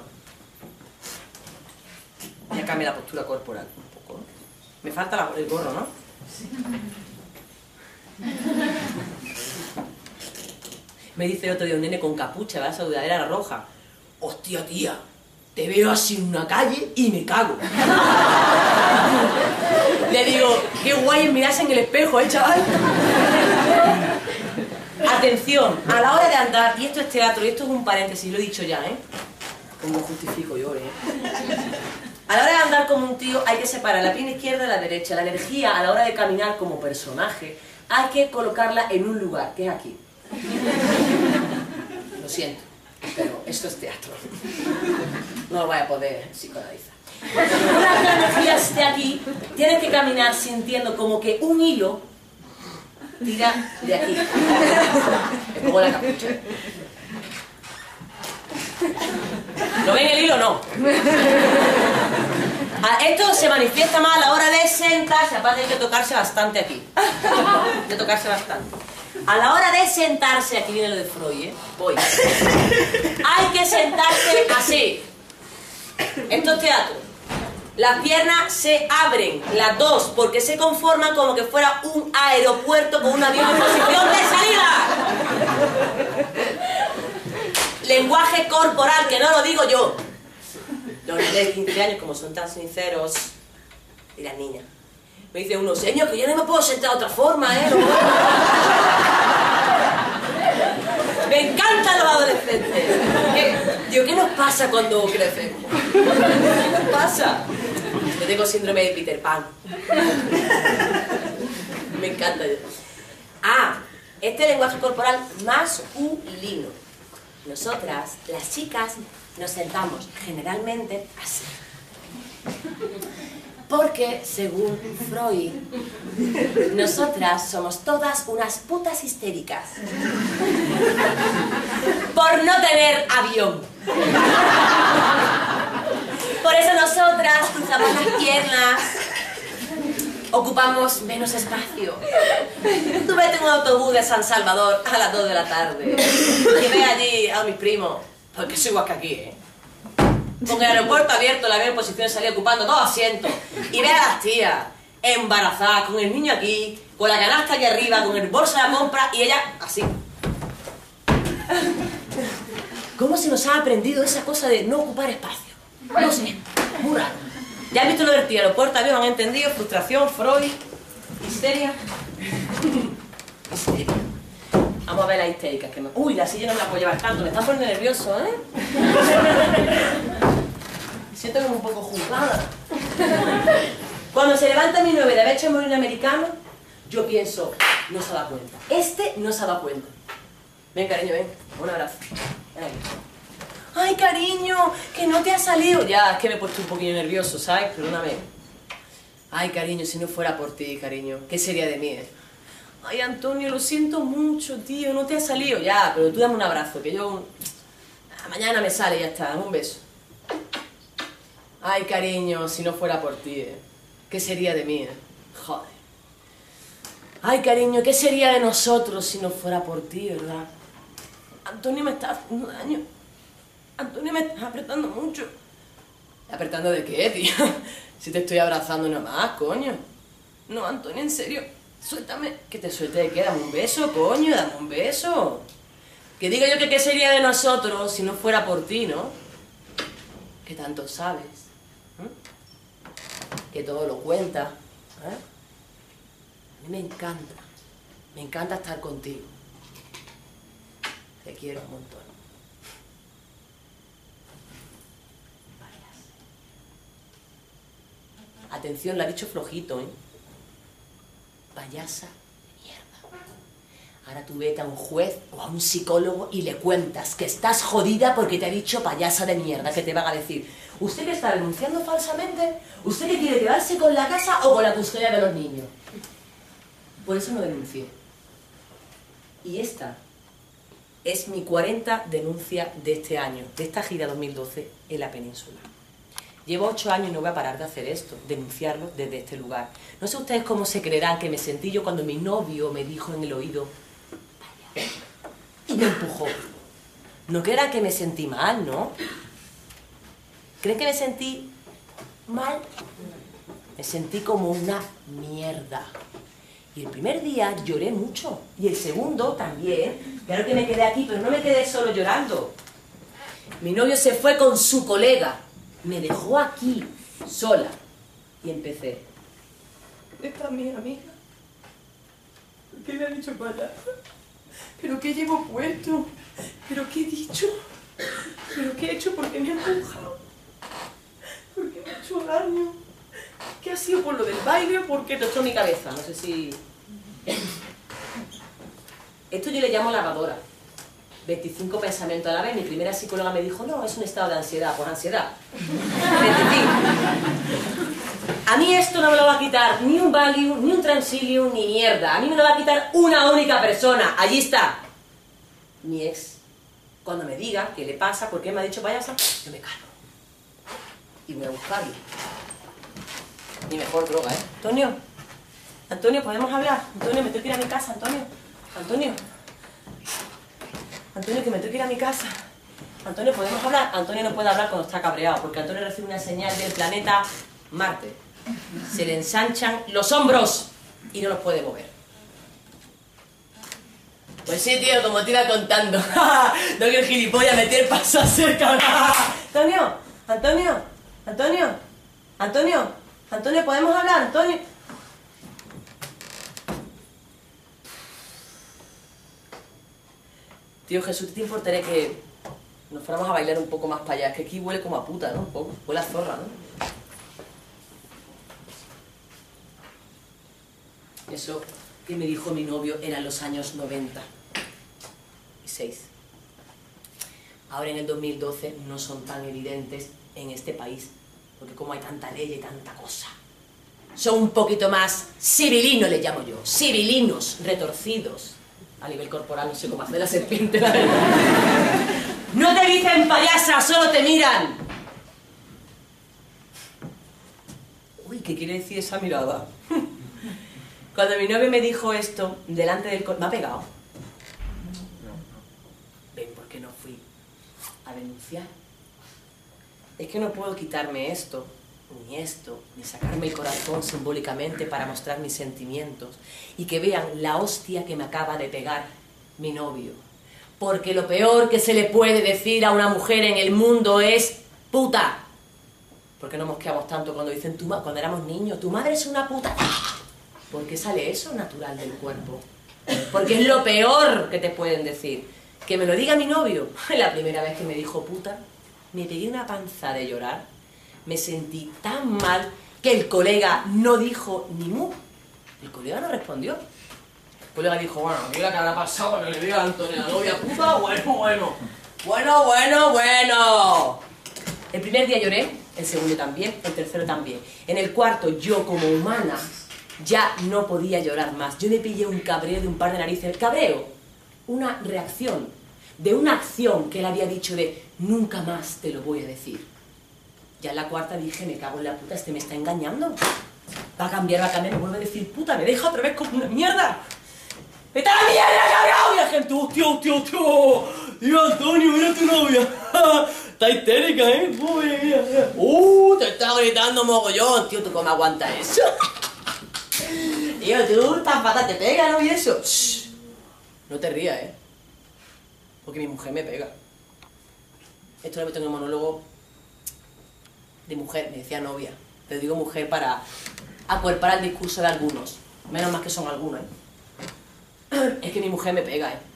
Ya cambia la postura corporal un poco. Me falta la, el gorro, ¿no? Me dice el otro día un nene con capucha, ¿verdad? Esa sudadera era roja. Hostia, tía, te veo así en una calle y me cago. Le digo, qué guay es mirarse en el espejo, ¿eh, chaval? Atención, a la hora de andar, y esto es teatro, y esto es un paréntesis, lo he dicho ya, ¿eh? Como justifico yo, ¿eh? A la hora de andar como un tío hay que separar la pierna izquierda de la derecha. La energía a la hora de caminar como personaje hay que colocarla en un lugar, que es aquí. Lo siento, pero esto es teatro. No lo voy a poder psicoanalizar. Una vez que la energía esté aquí, tienes que caminar sintiendo como que un hilo tira de aquí. Me pongo la capucha. ¿Lo ven el hilo? No. Esto se manifiesta más a la hora de sentarse, aparte hay que tocarse bastante aquí. De tocarse bastante. A la hora de sentarse, aquí viene lo de Freud, ¿eh? Voy. Hay que sentarse así. Esto es teatro. Las piernas se abren, las dos, porque se conforman como que fuera un aeropuerto con un avión en posición de salida. Lenguaje corporal, que no lo digo yo. Los niños de quince años, como son tan sinceros, y las niñas. Me dice uno, señor, que yo no me puedo sentar de otra forma, ¿eh? No puedo. Me encantan los adolescentes. ¿Qué? Digo, ¿qué nos pasa cuando crecemos? ¿Qué nos pasa? Yo tengo síndrome de Peter Pan. Me encanta. Ah, este lenguaje corporal masculino. Nosotras, las chicas, nos sentamos generalmente así. Porque, según Freud, nosotras somos todas unas putas histéricas. Por no tener avión. Por eso nosotras cruzamos las piernas, ocupamos menos espacio. Tú vete en un autobús de San Salvador a las dos de la tarde y ve allí a mis primos, porque soy igual que aquí, ¿eh? Con el aeropuerto abierto, la veo en posición de salir ocupando todo asiento. Y ve a las tías embarazadas, con el niño aquí, con la canasta aquí arriba, con el bolso de la compra y ella así. ¿Cómo se nos ha aprendido esa cosa de no ocupar espacio? No sé, muy raro. ¿Ya has visto lo del aeropuerto avión? ¿Han entendido? Frustración, Freud, histeria. Histeria. Vamos a ver las histéricas. Que me... Uy, la silla no me la puedo llevar tanto, me está poniendo nervioso, ¿eh? Me siento como un poco juzgada. Cuando se levanta mi nueve de haber hecho un americano, yo pienso, no se da cuenta. Este no se da cuenta. Ven, cariño, ven. Un abrazo. Ven aquí. Ay, cariño, que no te ha salido. Ya, es que me he puesto un poquillo nervioso, ¿sabes? Perdóname. Ay, cariño, si no fuera por ti, cariño, ¿qué sería de mí, eh? Ay, Antonio, lo siento mucho, tío, no te ha salido. Ya, pero tú dame un abrazo, que yo... Mañana me sale y ya está, dame un beso. Ay, cariño, si no fuera por ti, eh. ¿Qué sería de mí, eh? Joder. Ay, cariño, ¿qué sería de nosotros si no fuera por ti, verdad? Antonio me está haciendo daño. Antonio me está apretando mucho. ¿Apretando de qué, tío? Si te estoy abrazando nada más, coño. No, Antonio, en serio. Suéltame. ¿Que te suelte de qué? Dame un beso, coño, dame un beso. Que digo yo que qué sería de nosotros si no fuera por ti, ¿no? Que tanto sabes. ¿Eh? Que todo lo cuenta. ¿Eh? A mí me encanta. Me encanta estar contigo. Te quiero un montón. Atención. atención, lo ha dicho flojito, ¿eh? Payasa de mierda. Ahora tú vete a un juez o a un psicólogo y le cuentas que estás jodida porque te ha dicho payasa de mierda, que te van a decir, ¿usted que está denunciando falsamente? ¿Usted que quiere quedarse con la casa o con la custodia de los niños? Por eso no denuncié. Y esta es mi cuarta denuncia de este año, de esta gira dos mil doce en la península. Llevo ocho años y no voy a parar de hacer esto, denunciarlo desde este lugar. No sé ustedes cómo se creerán que me sentí yo cuando mi novio me dijo en el oído, vaya, y me empujó. No creerán que me sentí mal, ¿no? ¿Creen que me sentí mal? Me sentí como una mierda. Y el primer día lloré mucho. Y el segundo también. Claro que me quedé aquí, pero no me quedé solo llorando. Mi novio se fue con su colega. Me dejó aquí, sola. Y empecé. Esta es mi amiga. ¿Por qué le han dicho payasa? ¿Pero qué llevo puesto? ¿Pero qué he dicho? ¿Pero qué he hecho? ¿Por qué me ha empujado? ¿Por qué me ha hecho daño? ¿Qué ha sido por lo del baile o por qué tostó mi cabeza? No sé si... Esto yo le llamo lavadora. veinticinco pensamientos a la vez. Mi primera psicóloga me dijo, no, es un estado de ansiedad. Pues ansiedad. veinticinco. A mí esto no me lo va a quitar ni un Valium, ni un Transilium, ni mierda. A mí me lo va a quitar una única persona. Allí está. Mi ex. Cuando me diga qué le pasa, por qué me ha dicho payasa, yo me calmo. Y voy a buscarlo. Mi mejor droga, ¿eh? Antonio, Antonio, ¿podemos hablar? Antonio, me tengo que ir a mi casa, Antonio. Antonio. Antonio, que me tengo que ir a mi casa. Antonio, ¿podemos hablar? Antonio no puede hablar cuando está cabreado, porque Antonio recibe una señal del planeta Marte. Se le ensanchan los hombros y no los puede mover. Pues sí, tío, como te iba contando. No que el gilipollas meter paso cerca. Antonio, Antonio, Antonio, Antonio, Antonio, ¿podemos hablar, Antonio? Tío Jesús, ¿te importaría que nos fuéramos a bailar un poco más para allá? Es que aquí huele como a puta, ¿no? Un poco. Huele a zorra, ¿no? Eso que me dijo mi novio eran los años noventa y seis. Ahora en el dos mil doce no son tan evidentes en este país, porque como hay tanta ley y tanta cosa, son un poquito más civilinos, le llamo yo, civilinos, retorcidos. A nivel corporal no sé cómo hacer la serpiente, la verdad. No te dicen payasa, solo te miran. Uy, ¿qué quiere decir esa mirada? Cuando mi novio me dijo esto, delante del... me ha pegado. ¿Ven por qué no fui a denunciar? Es que no puedo quitarme esto, ni esto, ni sacarme el corazón simbólicamente para mostrar mis sentimientos y que vean la hostia que me acaba de pegar mi novio. Porque lo peor que se le puede decir a una mujer en el mundo es puta. ¿Por qué no mosqueamos tanto cuando dicen tu ma cuando éramos niños, tu madre es una puta? ¿Por qué sale eso natural del cuerpo? Porque es lo peor que te pueden decir. Que me lo diga mi novio. La primera vez que me dijo puta, me pegué una panza de llorar. Me sentí tan mal que el colega no dijo ni mu. El colega no respondió. El colega dijo, bueno, mira que habrá pasado para que le diga a Antonio la novia puta. Bueno, bueno. Bueno, bueno, bueno. El primer día lloré, el segundo también, el tercero también. En el cuarto, yo como humana, ya no podía llorar más. Yo le pillé un cabreo de un par de narices. El cabreo, una reacción de una acción que él había dicho de nunca más te lo voy a decir. Ya en la cuarta dije, me cago en la puta, este me está engañando. Va a cambiar, va a cambiar, me vuelve a decir puta, me deja otra vez como una mierda. ¡Vete a la mierda, cabrón! Y la gente, hostia, hostia, hostia. Dios, Antonio, mira tu novia. Está histérica, ¿eh? Uy, mira, mira. Uh, te está gritando mogollón. Tío, ¿tú cómo aguantas eso? Tío, tú, tan pata te pega, ¿no? Y eso. Shh. No te rías, ¿eh? Porque mi mujer me pega. Esto lo he visto en un monólogo de mujer, me decía novia. Pero digo mujer para acuerpar el discurso de algunos. Menos más que son algunos, ¿eh? Es que mi mujer me pega, ¿eh?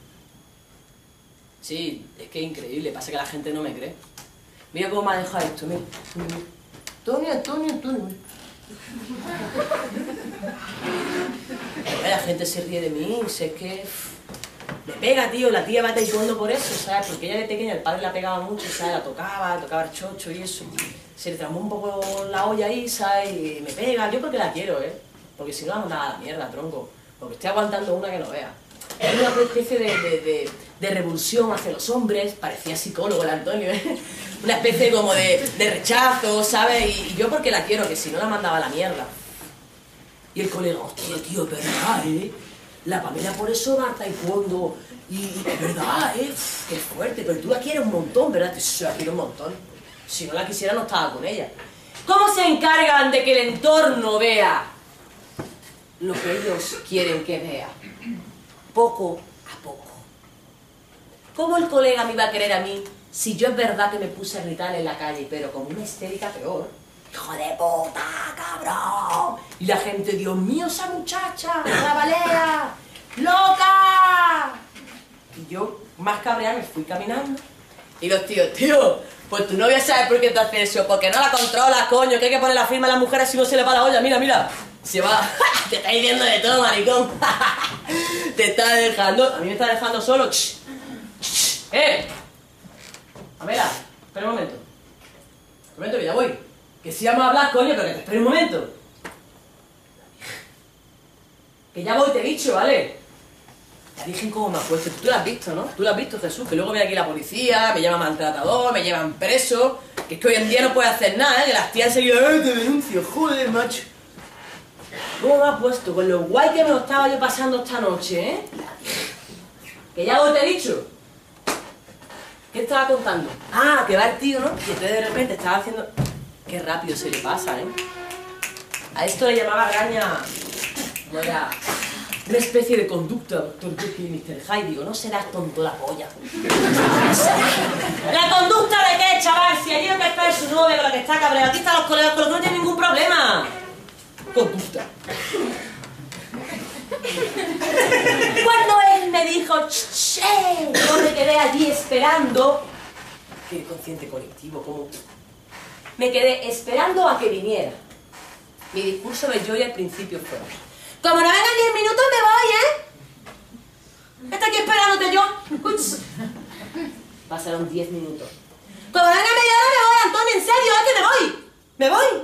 Sí, es que es increíble. Pasa que la gente no me cree. Mira cómo me ha dejado esto, mira. Antonio, Antonio, Antonio. La gente se ríe de mí, sé que... Me pega, tío, la tía va taekwondo por eso, ¿sabes? Porque ella de pequeña el padre la pegaba mucho, ¿sabes? La tocaba, tocaba el chocho y eso. Se le tramó un poco la olla ahí, ¿sabes? Y me pega, yo porque la quiero, ¿eh? Porque si no la mandaba a la mierda, tronco. Porque estoy aguantando una que no vea. Hay una especie de, de, de, de revulsión hacia los hombres, parecía psicólogo el Antonio, ¿eh? Una especie como de, de rechazo, ¿sabes? Y, y yo porque la quiero, que si no la mandaba a la mierda. Y el colega, hostia, tío, es verdad, ¿eh? La Pamela por eso va a taekwondo. Y, y es verdad, ¿eh? Uf, qué fuerte, pero tú la quieres un montón, ¿verdad? Sí, la quiero un montón. Si no la quisiera, no estaba con ella. ¿Cómo se encargan de que el entorno vea lo que ellos quieren que vea? Poco a poco. ¿Cómo el colega me iba a querer a mí si yo es verdad que me puse a gritar en la calle, pero con una histérica peor? ¡Hijo de puta, cabrón! Y la gente, Dios mío, esa muchacha, la balea, ¡loca! Y yo, más cabreada, me fui caminando. Y los tíos, tío, pues tu novia sabe por qué te hace eso, porque no la controla, coño, que hay que poner la firma a las mujeres si no se le va la olla, mira, mira. Se va, te está diciendo de todo, maricón. Te está dejando, a mí me está dejando solo. ¡Eh! Pamela, espera un momento. Un momento que ya voy. Que sí vamos a hablar, coño, pero que te espere un momento. Que ya voy, te he dicho, ¿vale? La Virgen cómo me ha puesto. Tú la has visto, ¿no? Tú la has visto, Jesús. Que luego viene aquí la policía, me llama maltratador, me llevan preso. Que es que hoy en día no puede hacer nada, ¿eh? Que las tías enseguida, ¡eh, te denuncio! Joder, macho. ¿Cómo me ha puesto? Con lo guay que me lo estaba yo pasando esta noche, ¿eh? Que ya voy, te he dicho. ¿Qué estaba contando? Ah, que va el tío, ¿no? Y entonces de repente estaba haciendo... Qué rápido se le pasa, ¿eh? A esto le llamaba graña... No era... Una especie de conducta, doctor Jekyll y mister Hyde. Digo, no serás tonto la polla. ¿La conducta de qué, chaval? Si allí lo que está es su novia, con la que está cabreado. Aquí están los colegas con los que no tiene ningún problema. Conducta. Cuando él me dijo, che, yo me quedé allí esperando... Qué inconsciente colectivo, como... Me quedé esperando a que viniera. Mi discurso de Joy al principio fue... Como no vengan diez minutos me voy, ¿eh? Estoy aquí esperándote yo. Ups. Pasaron diez minutos. Como no vengan media hora me voy, Antonio, en serio, es que me voy. Me voy.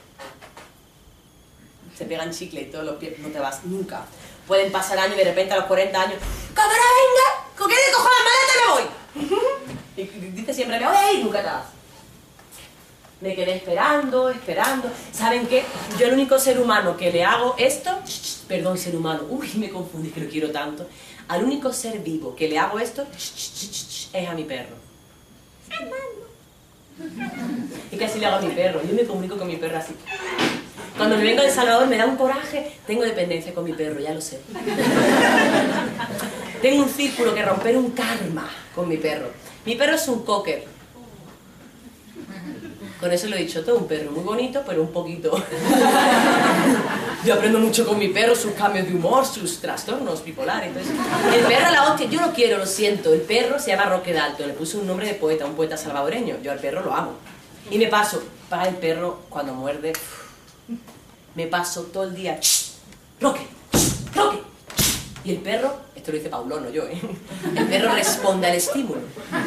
Se pegan chicle y todos los pies, no te vas nunca. Pueden pasar años y de repente a los cuarenta años... Como no venga, ¿con qué le cojo las maletas y me voy? Y dice siempre, me voy a ir, nunca te vas. Me quedé esperando, esperando. ¿Saben qué? Yo el único ser humano que le hago esto... Perdón, ser humano. Uy, me confundí, que lo quiero tanto. Al único ser vivo que le hago esto es a mi perro. Y casi le hago a mi perro. Yo me comunico con mi perro así. Cuando me vengo de Salvador me da un coraje. Tengo dependencia con mi perro, ya lo sé. Tengo un círculo que romper, un karma con mi perro. Mi perro es un cocker. Con eso lo he dicho todo, un perro muy bonito, pero un poquito... Yo aprendo mucho con mi perro, sus cambios de humor, sus trastornos bipolares. Entonces, el perro, la hostia, yo lo quiero, lo siento. El perro se llama Roque Dalton, le puse un nombre de poeta, un poeta salvadoreño. Yo al perro lo amo. Y me paso, para el perro, cuando muerde, me paso todo el día... ¡Roque! ¡Roque! Y el perro, esto lo dice Paulón, no yo, ¿eh? El perro responde al estímulo.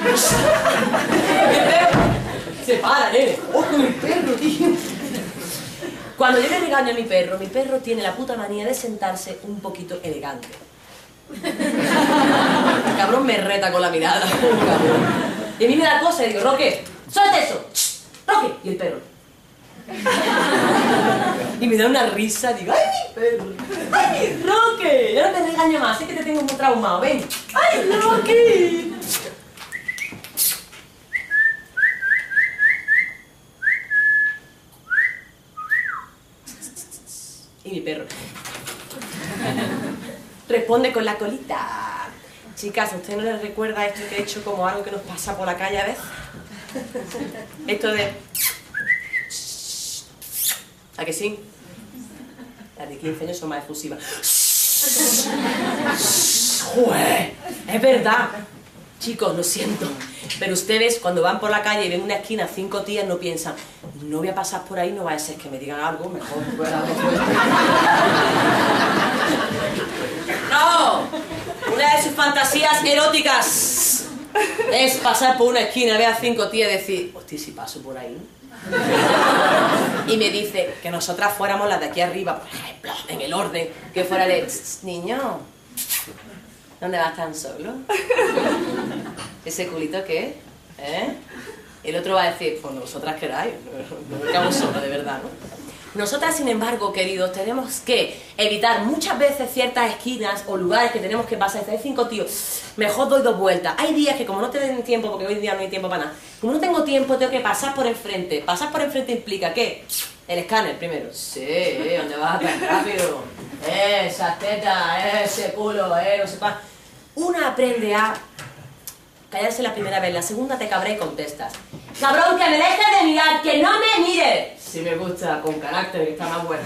El perro... Se para, nene. ¡Ojo, mi perro, tío! Cuando yo le regaño a mi perro, mi perro tiene la puta manía de sentarse un poquito elegante. El cabrón me reta con la mirada. Cabrón. Y a mí me da cosa y digo, Roque, suelta eso. Roque. Y el perro. Y me da una risa, digo, ¡ay, mi perro! ¡Ay, Roque! Ya no te regaño más, sé que te tengo muy traumado, ven. ¡Ay, Roque! Y mi perro responde con la colita. Chicas, ¿a usted no les recuerda esto que he hecho como algo que nos pasa por la calle a veces? Esto de... ¿A que sí? Las de quince años son más efusivas. ¡Joder! Es verdad. Chicos, lo siento, pero ustedes cuando van por la calle y ven una esquina cinco tías no piensan, no voy a pasar por ahí, no vaya a ser que me digan algo, mejor fuera algo fuerte. No, una de sus fantasías eróticas es pasar por una esquina, ver a cinco tías y decir, hostia, si paso por ahí. Y me dice que nosotras fuéramos las de aquí arriba, por ejemplo, en el orden, que fuera de, niño, ¿dónde vas tan solo? ¿Ese culito qué? ¿Eh? El otro va a decir, pues vosotras queráis, no me cago solo, de verdad, ¿no? Nosotras, sin embargo, queridos, tenemos que evitar muchas veces ciertas esquinas o lugares que tenemos que pasar. Si hay cinco tíos, mejor doy dos vueltas. Hay días que como no te den tiempo, porque hoy en día no hay tiempo para nada, como no tengo tiempo, tengo que pasar por enfrente. Pasar por enfrente implica ¿qué? El escáner primero. Sí, ¿dónde vas tan rápido? Esas tetas, ese culo, eh, no sé cuál. Una aprende a callarse la primera vez, la segunda te cabrea y contestas. ¡Cabrón, que me dejes de mirar, que no me mires! Si me gusta, con carácter, que está más buena.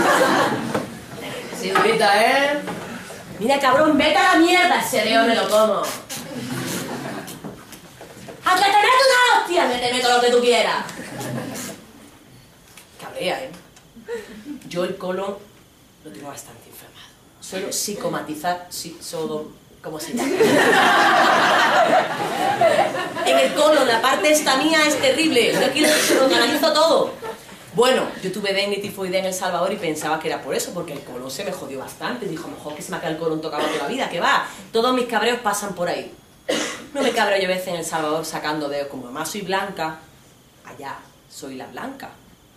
Sí, grita, ¿eh? Mira, cabrón, vete a la mierda, ese león me lo como. ¡A que te meto una hostia! Me te meto lo que tú quieras. Cabrea, ¿eh? Yo el colon lo tengo bastante inflamado. Suelo psicomatizar, sí, solo... ¿Cómo se llama? En el colon, la parte esta mía es terrible. Yo aquí lo canalizo todo. Bueno, yo tuve dengue y tifoidea en El Salvador y pensaba que era por eso, porque el colon se me jodió bastante. Dijo, mejor que se me ha quedado el colon tocado toda la vida, que va. Todos mis cabreos pasan por ahí. No me cabreo yo a veces en El Salvador sacando dedos, como además soy blanca, allá soy la blanca.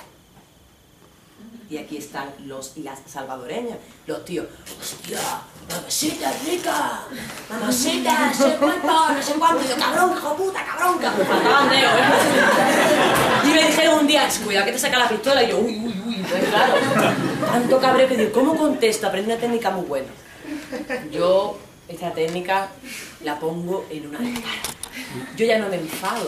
Y aquí están los y las salvadoreñas, los tíos, hostia, mamacita rica, mamacita, no sé cuánto, no sé cuánto, y yo, cabrón, hijo puta, cabrón, cabrón, faltaban dedos, ¿eh? Y me dijeron un día, cuidado que te saca la pistola, y yo, uy, uy, uy, entonces claro, tanto cabreo que digo, ¿cómo contesto? Aprendí una técnica muy buena. Yo, esta técnica, la pongo en una altar. Yo ya no me enfado.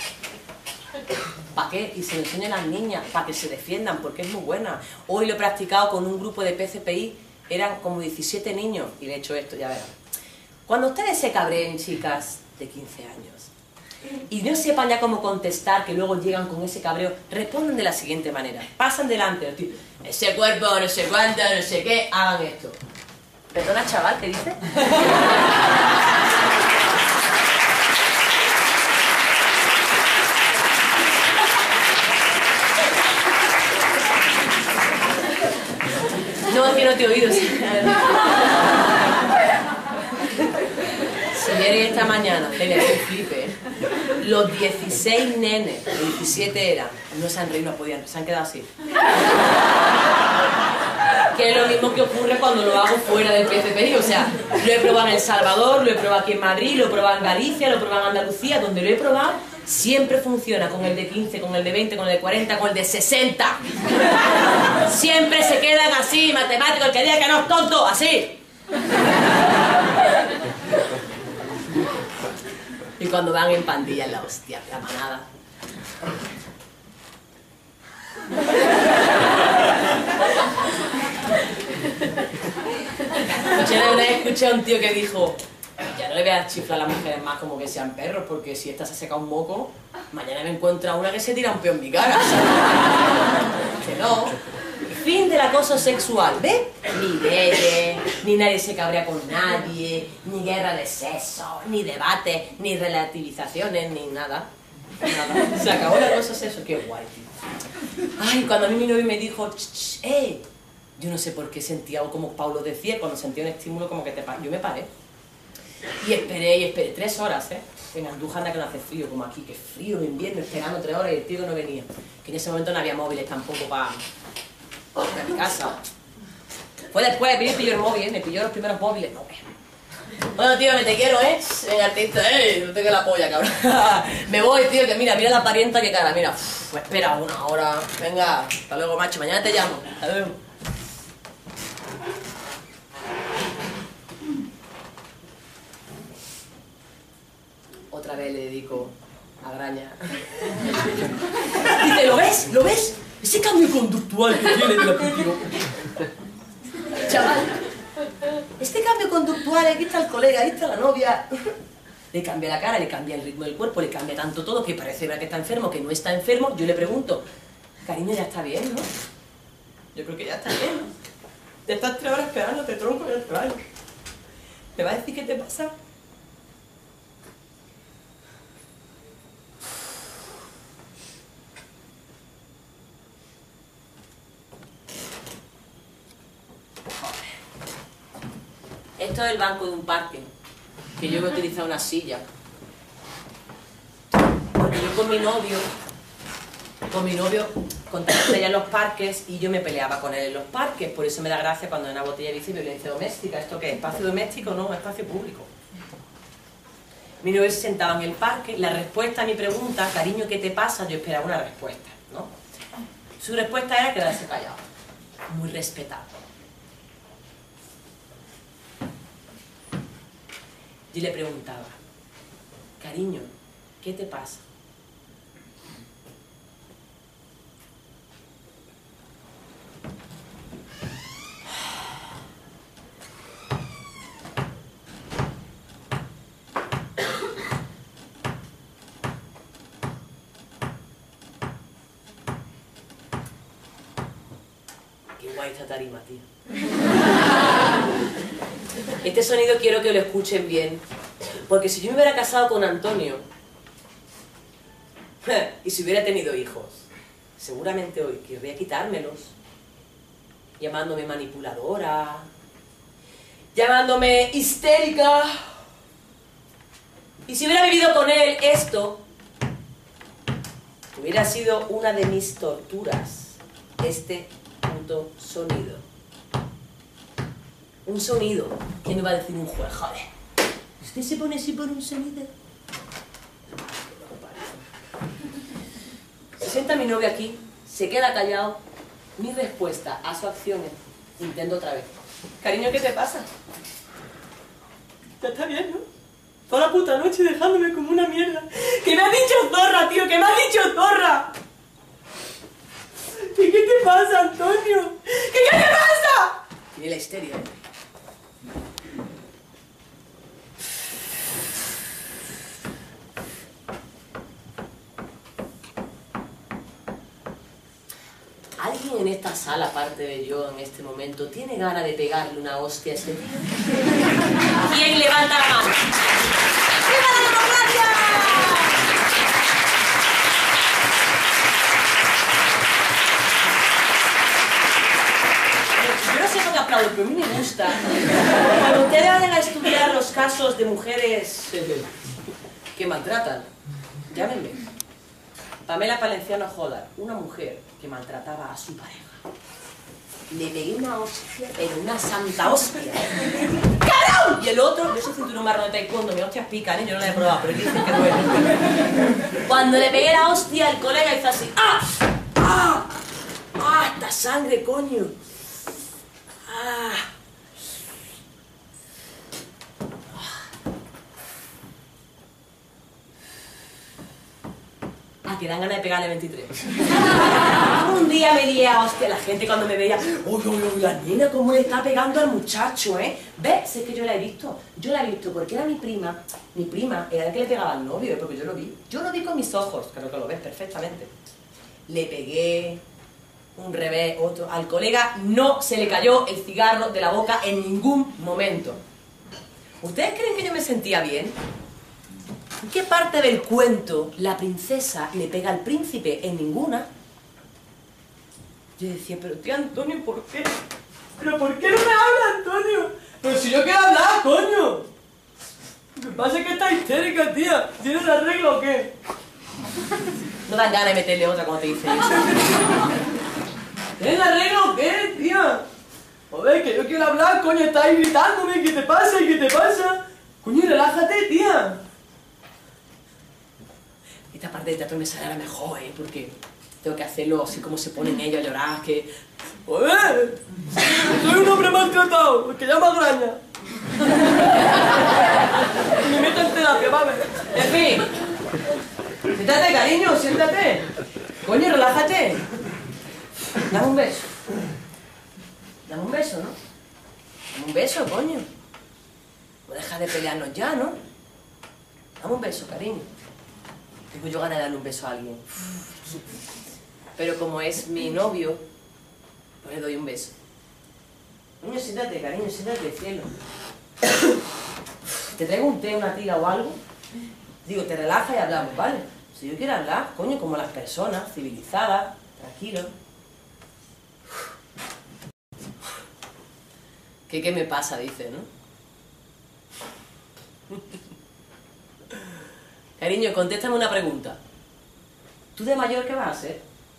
¿Para qué? Y se lo enseño a las niñas, para que se defiendan, porque es muy buena. Hoy lo he practicado con un grupo de P C P I, eran como diecisiete niños, y le he hecho esto, ya verán. Cuando ustedes se cabreen, chicas de quince años, y no sepan ya cómo contestar, que luego llegan con ese cabreo, responden de la siguiente manera. Pasan delante del tío, ese cuerpo, no sé cuánto, no sé qué, hagan esto. Perdona, chaval, ¿qué dice? No, es que no te he oído. Si vierais esta mañana, Celia, que flipe, ¿eh? Los dieciséis nenes, los diecisiete eran, no se han reído, no podían, se han quedado así. Que es lo mismo que ocurre cuando lo hago fuera del P C P I, o sea, lo he probado en El Salvador, lo he probado aquí en Madrid, lo he probado en Galicia, lo he probado en Andalucía, donde lo he probado, siempre funciona con el de quince, con el de veinte, con el de cuarenta, con el de sesenta. Siempre se quedan así, matemáticos, el que diga que no es tonto, así. Y cuando van en pandilla, la hostia, la manada. Una vez escuché a un tío que dijo, ya no le voy a chiflar a las mujeres más como que sean perros, porque si esta se seca un moco, mañana me encuentra una que se tira un peo en mi cara. Que no. Fin del acoso sexual, ¿ves? Ni leyes, ni nadie se cabrea con nadie, ni guerra de sexo, ni debate, ni relativizaciones, ni nada. Nada. Se acabó el acoso sexual, qué guay, tío. Ay, cuando a mí mi novio me dijo, ch, ch, eh, yo no sé por qué sentía, o como Paulo decía, cuando sentía un estímulo como que te pa... Yo me paré. Y esperé, y esperé, tres horas, ¿eh? En Andújar anda que no hace frío, como aquí, que frío en invierno, esperando tres horas y el tío no venía. Que en ese momento no había móviles tampoco para... para mi casa. Fue después, me pilló el móvil, ¿eh? Me pilló los primeros móviles, no, eh. Bueno, tío, que te quiero, ¿eh? Venga, artista, ¿eh? No tengo la polla, cabrón. Me voy, tío, que mira, mira la parienta que cara, mira. Uf, espera una hora. Venga, hasta luego, macho, mañana te llamo. Hasta luego. Otra vez le dedico a Graña. Dice, ¿lo ves? ¿Lo ves? Ese cambio conductual que tiene de la tío. Chaval, este cambio conductual, aquí está el colega, ahí está la novia. Le cambia la cara, le cambia el ritmo del cuerpo, le cambia tanto todo que parece ver que está enfermo, que no está enfermo. Yo le pregunto, cariño, ya está bien, ¿no? Yo creo que ya está bien, ¿no? Te estás tres horas esperando, te tronco en el trabajo. ¿Te va a decir qué te pasa? Esto es el banco de un parque, que yo voy a utilizar una silla. Porque yo con mi novio, con mi novio contacté ya en los parques y yo me peleaba con él en los parques, por eso me da gracia cuando en una botella dice violencia doméstica. ¿Esto qué es? ¿Espacio doméstico? No, espacio público. Mi novio se sentaba en el parque, la respuesta a mi pregunta, cariño, ¿qué te pasa? Yo esperaba una respuesta, ¿no? Su respuesta era quedarse callado, muy respetado. Yo le preguntaba, cariño, ¿qué te pasa? Qué guay esta tarima, tío. Este sonido quiero que lo escuchen bien, porque si yo me hubiera casado con Antonio y si hubiera tenido hijos, seguramente hoy querría quitármelos, llamándome manipuladora, llamándome histérica. Y si hubiera vivido con él, esto hubiera sido una de mis torturas, este puto sonido. Un sonido. ¿Qué me va a decir un juez? Joder, ¿usted se pone así por un sonido? Se sienta mi novia aquí, se queda callado. Mi respuesta a su acción es, intento otra vez. Cariño, ¿qué te pasa? Ya está bien, ¿no? Toda la puta noche dejándome como una mierda. ¡Que me has dicho zorra, tío! ¡Que me has dicho zorra! ¿Y qué te pasa, Antonio? ¿Qué qué te pasa? Tiene la histeria, ¿eh? ¿Alguien en esta sala, aparte de yo en este momento, tiene ganas de pegarle una hostia a este tío? ¿Quién levanta la mano? ¡Viva la democracia! Yo no sé por qué aplaudo, pero a mí me gusta. Cuando ustedes vayan a estudiar los casos de mujeres que maltratan, llámenme. Pamela Palenciano Jodar, una mujer que maltrataba a su pareja. Le pegué una hostia, pero una santa hostia. ¡Cabrón! Y el otro, yo soy cinturón marrón de taekwondo, mis hostias pican, ¿eh? Yo no la he probado, pero dicen que es bueno. Cuando le pegué la hostia, el colega hizo así. ¡Ah! ¡Ah! ¡Ah! ¡Esta sangre, coño! ¡Ah! Ah, que dan ganas de pegarle veintitrés. Un día me lié a hostia la gente cuando me veía. ¡Uy, uy, uy! La nena cómo le está pegando al muchacho, ¿eh? ¿Ves? Sé que yo la he visto. Yo la he visto porque era mi prima. Mi prima era la que le pegaba al novio, porque yo lo vi. Yo lo vi con mis ojos, creo que lo ves perfectamente. Le pegué un revés, otro. Al colega no se le cayó el cigarro de la boca en ningún momento. ¿Ustedes creen que yo me sentía bien? ¿En qué parte del cuento la princesa le pega al príncipe? En ninguna. Yo decía, pero tío Antonio, ¿por qué? ¿Pero por qué no me habla, Antonio? Pero si yo quiero hablar, coño. Lo que pasa es que está histérica, tía. ¿Tienes arreglo o qué? No dan ganas de meterle otra cuando te dice eso. ¿Tienes arreglo o qué, tía? Joder, que yo quiero hablar, coño. Estás ahí gritándome. ¿Qué te pasa? ¿Qué te pasa? Coño, relájate, tía. Esta parte del teatro me sale mejor, ¿eh? Porque tengo que hacerlo así como se ponen ellos a llorar, que... ¡Joder! Soy un hombre maltratado, que llama graña. Me meto en terapia, vale. En fin. Siéntate, cariño, siéntate. Coño, relájate. Dame un beso. Dame un beso, ¿no? Dame un beso, coño. No deja de pelearnos ya, ¿no? Dame un beso, cariño. Tengo yo ganas de darle un beso a alguien. Pero como es mi novio, pues le doy un beso. Niño, siéntate, cariño, siéntate, cielo. Te traigo un té, una tira o algo. Digo, te relajas y hablamos, ¿vale? Si yo quiero hablar, coño, como las personas, civilizadas, tranquilos. ¿Qué, qué me pasa? Dice, ¿no? Cariño, contéstame una pregunta. ¿Tú de mayor qué vas a hacer?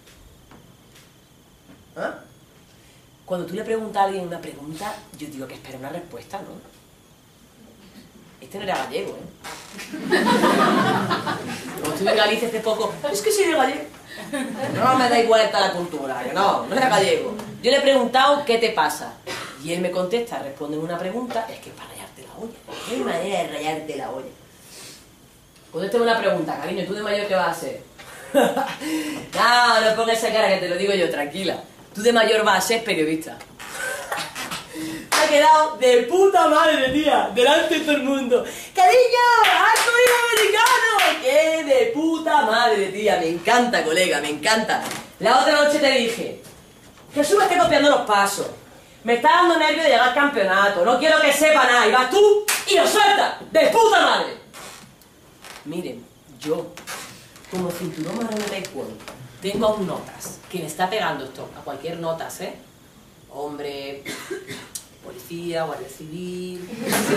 ¿Ah? Cuando tú le preguntas a alguien una pregunta, yo digo que espera una respuesta, ¿no? Este no era gallego, ¿eh? Como estuve en Galicia hace poco, es que soy de gallego. No me da igual esta la cultura, que no, no era gallego. Yo le he preguntado, ¿qué te pasa? Y él me contesta, responde una pregunta, es que es para rayarte la olla. No hay manera de rayarte la olla. Contéstame una pregunta, cariño, ¿tú de mayor qué vas a hacer? No, no pongas esa cara que te lo digo yo, tranquila. Tú de mayor vas a ser periodista. Me ha quedado de puta madre, tía, delante de todo el mundo. ¡Cariño! ¡Has comido americano! ¡Qué de puta madre, tía! Me encanta, colega, me encanta. La otra noche te dije, Jesús me está copiando los pasos. Me está dando nervio de llegar al campeonato. No quiero que sepa nada. Y vas tú y lo sueltas. ¡De puta madre! Miren, yo, como cinturón marrón de taekwondo, tengo aún notas, que me está pegando esto, a cualquier notas, ¿eh? Hombre, policía, guardia civil,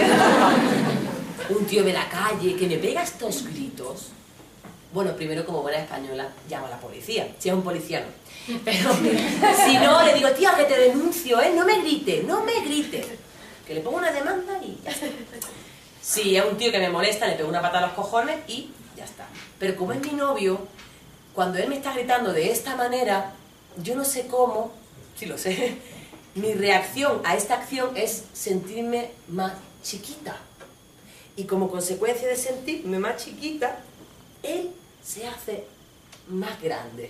un tío de la calle que me pega estos gritos. Bueno, primero como buena española, llamo a la policía, si es un policía no. Pero si no, le digo, tío, que te denuncio, ¿eh? No me grite, no me grite. Que le pongo una demanda y ya está. Si es un tío que me molesta, le pego una pata a los cojones y ya está. Pero como es mi novio, cuando él me está gritando de esta manera, yo no sé cómo, sí lo sé, mi reacción a esta acción es sentirme más chiquita. Y como consecuencia de sentirme más chiquita, él se hace más grande.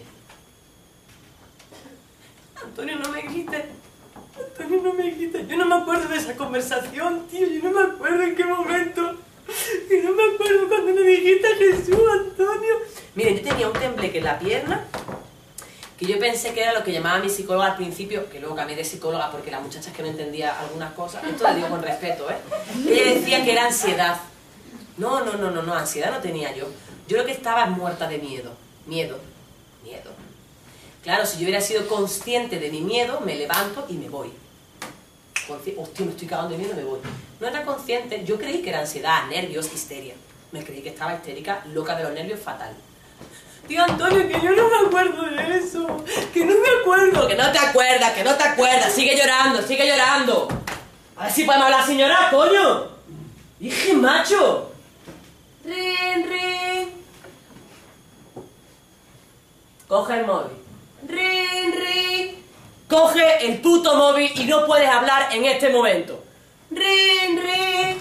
Antonio, no me grites. Antonio, no me grites. Yo no me acuerdo de esa conversación, tío. Yo no me acuerdo en qué momento. Y no me acuerdo cuando le dijiste a Jesús, Antonio. Miren, yo tenía un tembleque en la pierna que yo pensé que era lo que llamaba mi psicóloga al principio, que luego cambié de psicóloga porque la muchacha es que no entendía algunas cosas. Esto lo digo con respeto, ¿eh? Ella decía que era ansiedad. No, no, no, no, no, ansiedad no tenía yo. Yo lo que estaba es muerta de miedo. Miedo. Miedo. Claro, si yo hubiera sido consciente de mi miedo, me levanto y me voy. Consci- Hostia, me estoy cagando de miedo, me voy. No era consciente, yo creí que era ansiedad, nervios, histeria. Me creí que estaba histérica, loca de los nervios, fatal. Tío Antonio, que yo no me acuerdo de eso. Que no me acuerdo. Que no te acuerdas, que no te acuerdas. Sigue llorando, sigue llorando. A ver si podemos hablar sin llorar, coño. Dije, macho. Rin, rin. Coge el móvil. Rin, rin. Coge el puto móvil y no puedes hablar en este momento. Rin, rin.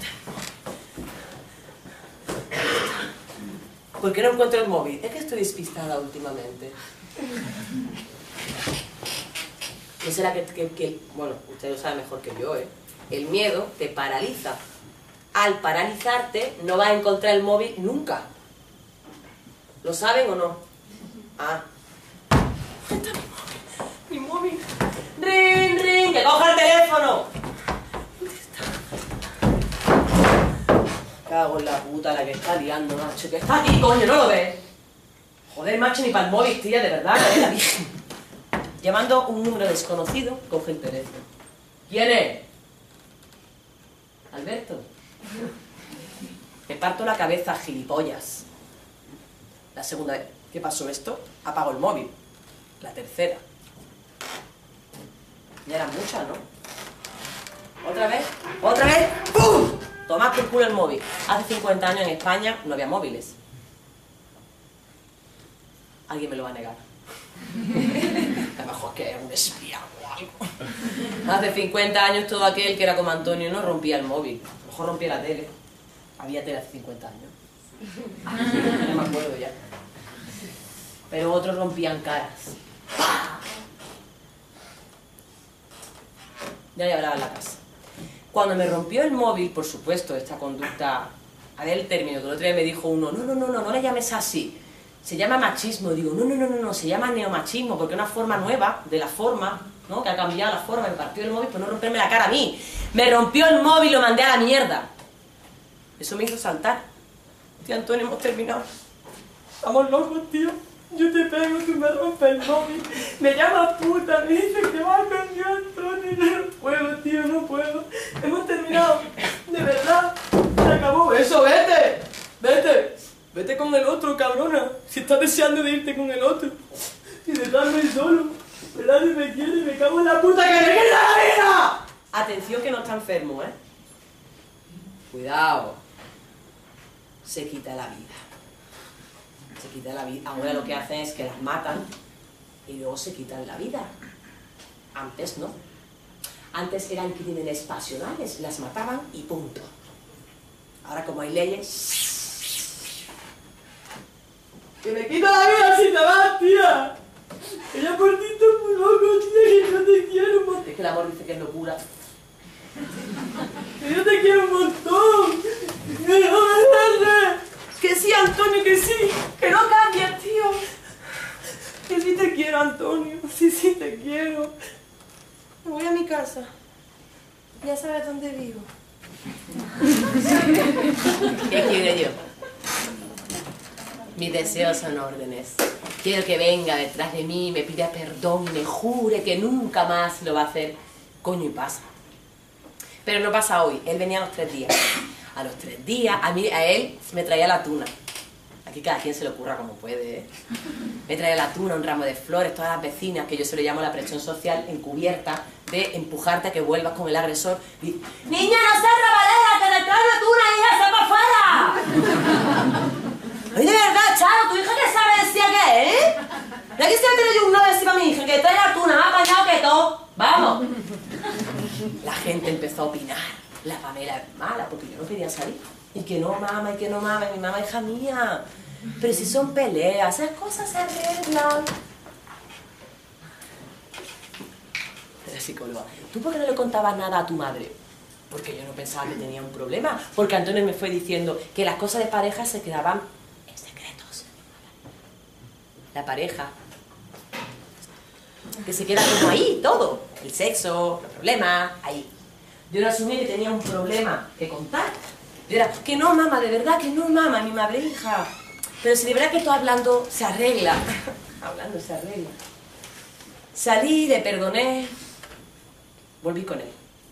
¿Por qué no encuentro el móvil? Es que estoy despistada últimamente. ¿No será que, que, que... Bueno, usted lo sabe mejor que yo, ¿eh? El miedo te paraliza. Al paralizarte no vas a encontrar el móvil nunca. ¿Lo saben o no? Ah. ¿Dónde está mi móvil? Mi móvil. ¡Ring, ring! ¡Que coja el teléfono! ¿Dónde está? Cago en la puta la que está liando, macho. Que está aquí, coño, ¿no lo ves? Joder, macho, ni para el móvil, tía, de verdad, ¿eh? La virgen. Llamando un número desconocido, coge el teléfono. ¿Quién es? Alberto. Me parto la cabeza, gilipollas. La segunda vez. ¿Qué pasó esto? Apago el móvil. La tercera. Ya eran muchas, ¿no? ¿Otra vez? ¿Otra vez? ¡Pum! Tomad por culo el móvil. Hace cincuenta años en España no había móviles. Alguien me lo va a negar. A lo mejor que es un espía o algo. Hace cincuenta años todo aquel que era como Antonio no rompía el móvil. A lo mejor rompía la tele. Había tele hace cincuenta años. No me acuerdo ya. Pero otros rompían caras. Ya ya hablaba en la casa. Cuando me rompió el móvil, por supuesto, esta conducta a ver el término, que el otro día me dijo uno, no, no, no, no, no le llames así, se llama machismo. Digo, no, no, no, no, no, se llama neomachismo, porque es una forma nueva de la forma, ¿no? Que ha cambiado la forma, me partió el móvil, pues no romperme la cara a mí. Me rompió el móvil y lo mandé a la mierda. Eso me hizo saltar. Tío Antonio, hemos terminado. Estamos locos, tío. Yo te pego, tú me rompes el móvil. Me llamas puta, me dices que vas a cambiar, Antonio. No puedo, tío, no puedo. Hemos terminado. De verdad. Se acabó. Eso, vete. Vete. Vete con el otro, cabrona. Si estás deseando de irte con el otro. Y dejarme solo. ¿Verdad? Si me quiere, me cago en la puta que me quiere la vida. Atención que no está enfermo, ¿eh? Cuidado. Se quita la vida. Se quita la vida. Ahora lo que hacen es que las matan y luego se quitan la vida. Antes no. Antes eran crímenes pasionales, las mataban y punto. Ahora como hay leyes... ¡Que me quita la vida si te vas, tía! ¡Que ya por ti estoy muy loco, tía! ¡Que yo te quiero un montón! Es que el amor dice que es locura. ¡Que yo te quiero un montón! ¡Que no me dejes! ¡Que sí, Antonio, que sí! ¡Que no cambies, tío! ¡Que sí te quiero, Antonio! ¡Sí, sí te quiero! Me voy a mi casa. Ya sabes dónde vivo. ¿Qué quiero yo? Mis deseos son órdenes. Quiero que venga detrás de mí, me pida perdón, me jure que nunca más lo va a hacer. Coño, y pasa. Pero no pasa hoy. Él venía a los tres días. A los tres días, a mí, a él me traía la tuna. Aquí cada quien se le ocurra como puede, ¿eh? Me traía la tuna, un ramo de flores, todas las vecinas, que yo se lo llamo la presión social encubierta de empujarte a que vuelvas con el agresor. Y, ¡niña, no seas rabalera, que te trae la tuna, hija, está para afuera! Oye, de verdad, Charo, ¿tu hija qué sabe decir qué, eh? Ya quisiera tener yo un novio encima a mi hija, que trae la tuna, más apañado que todo. ¡Vamos! La gente empezó a opinar. La Pamela es mala, porque yo no quería salir. Y que no mama, y que no mama, y mi mamá, hija mía. Pero si son peleas, esas cosas se arreglan. La psicóloga, ¿tú por qué no le contabas nada a tu madre? Porque yo no pensaba que tenía un problema. Porque Antonio me fue diciendo que las cosas de pareja se quedaban en secretos. La pareja, que se queda como ahí, todo. El sexo, los problemas, ahí. Yo no asumí que tenía un problema que contar. Yo era, que no, mamá, de verdad, que no, mamá, mi madre, hija. Pero si de verdad que estoy hablando, se arregla. Hablando se arregla. Salí, le perdoné, volví con él.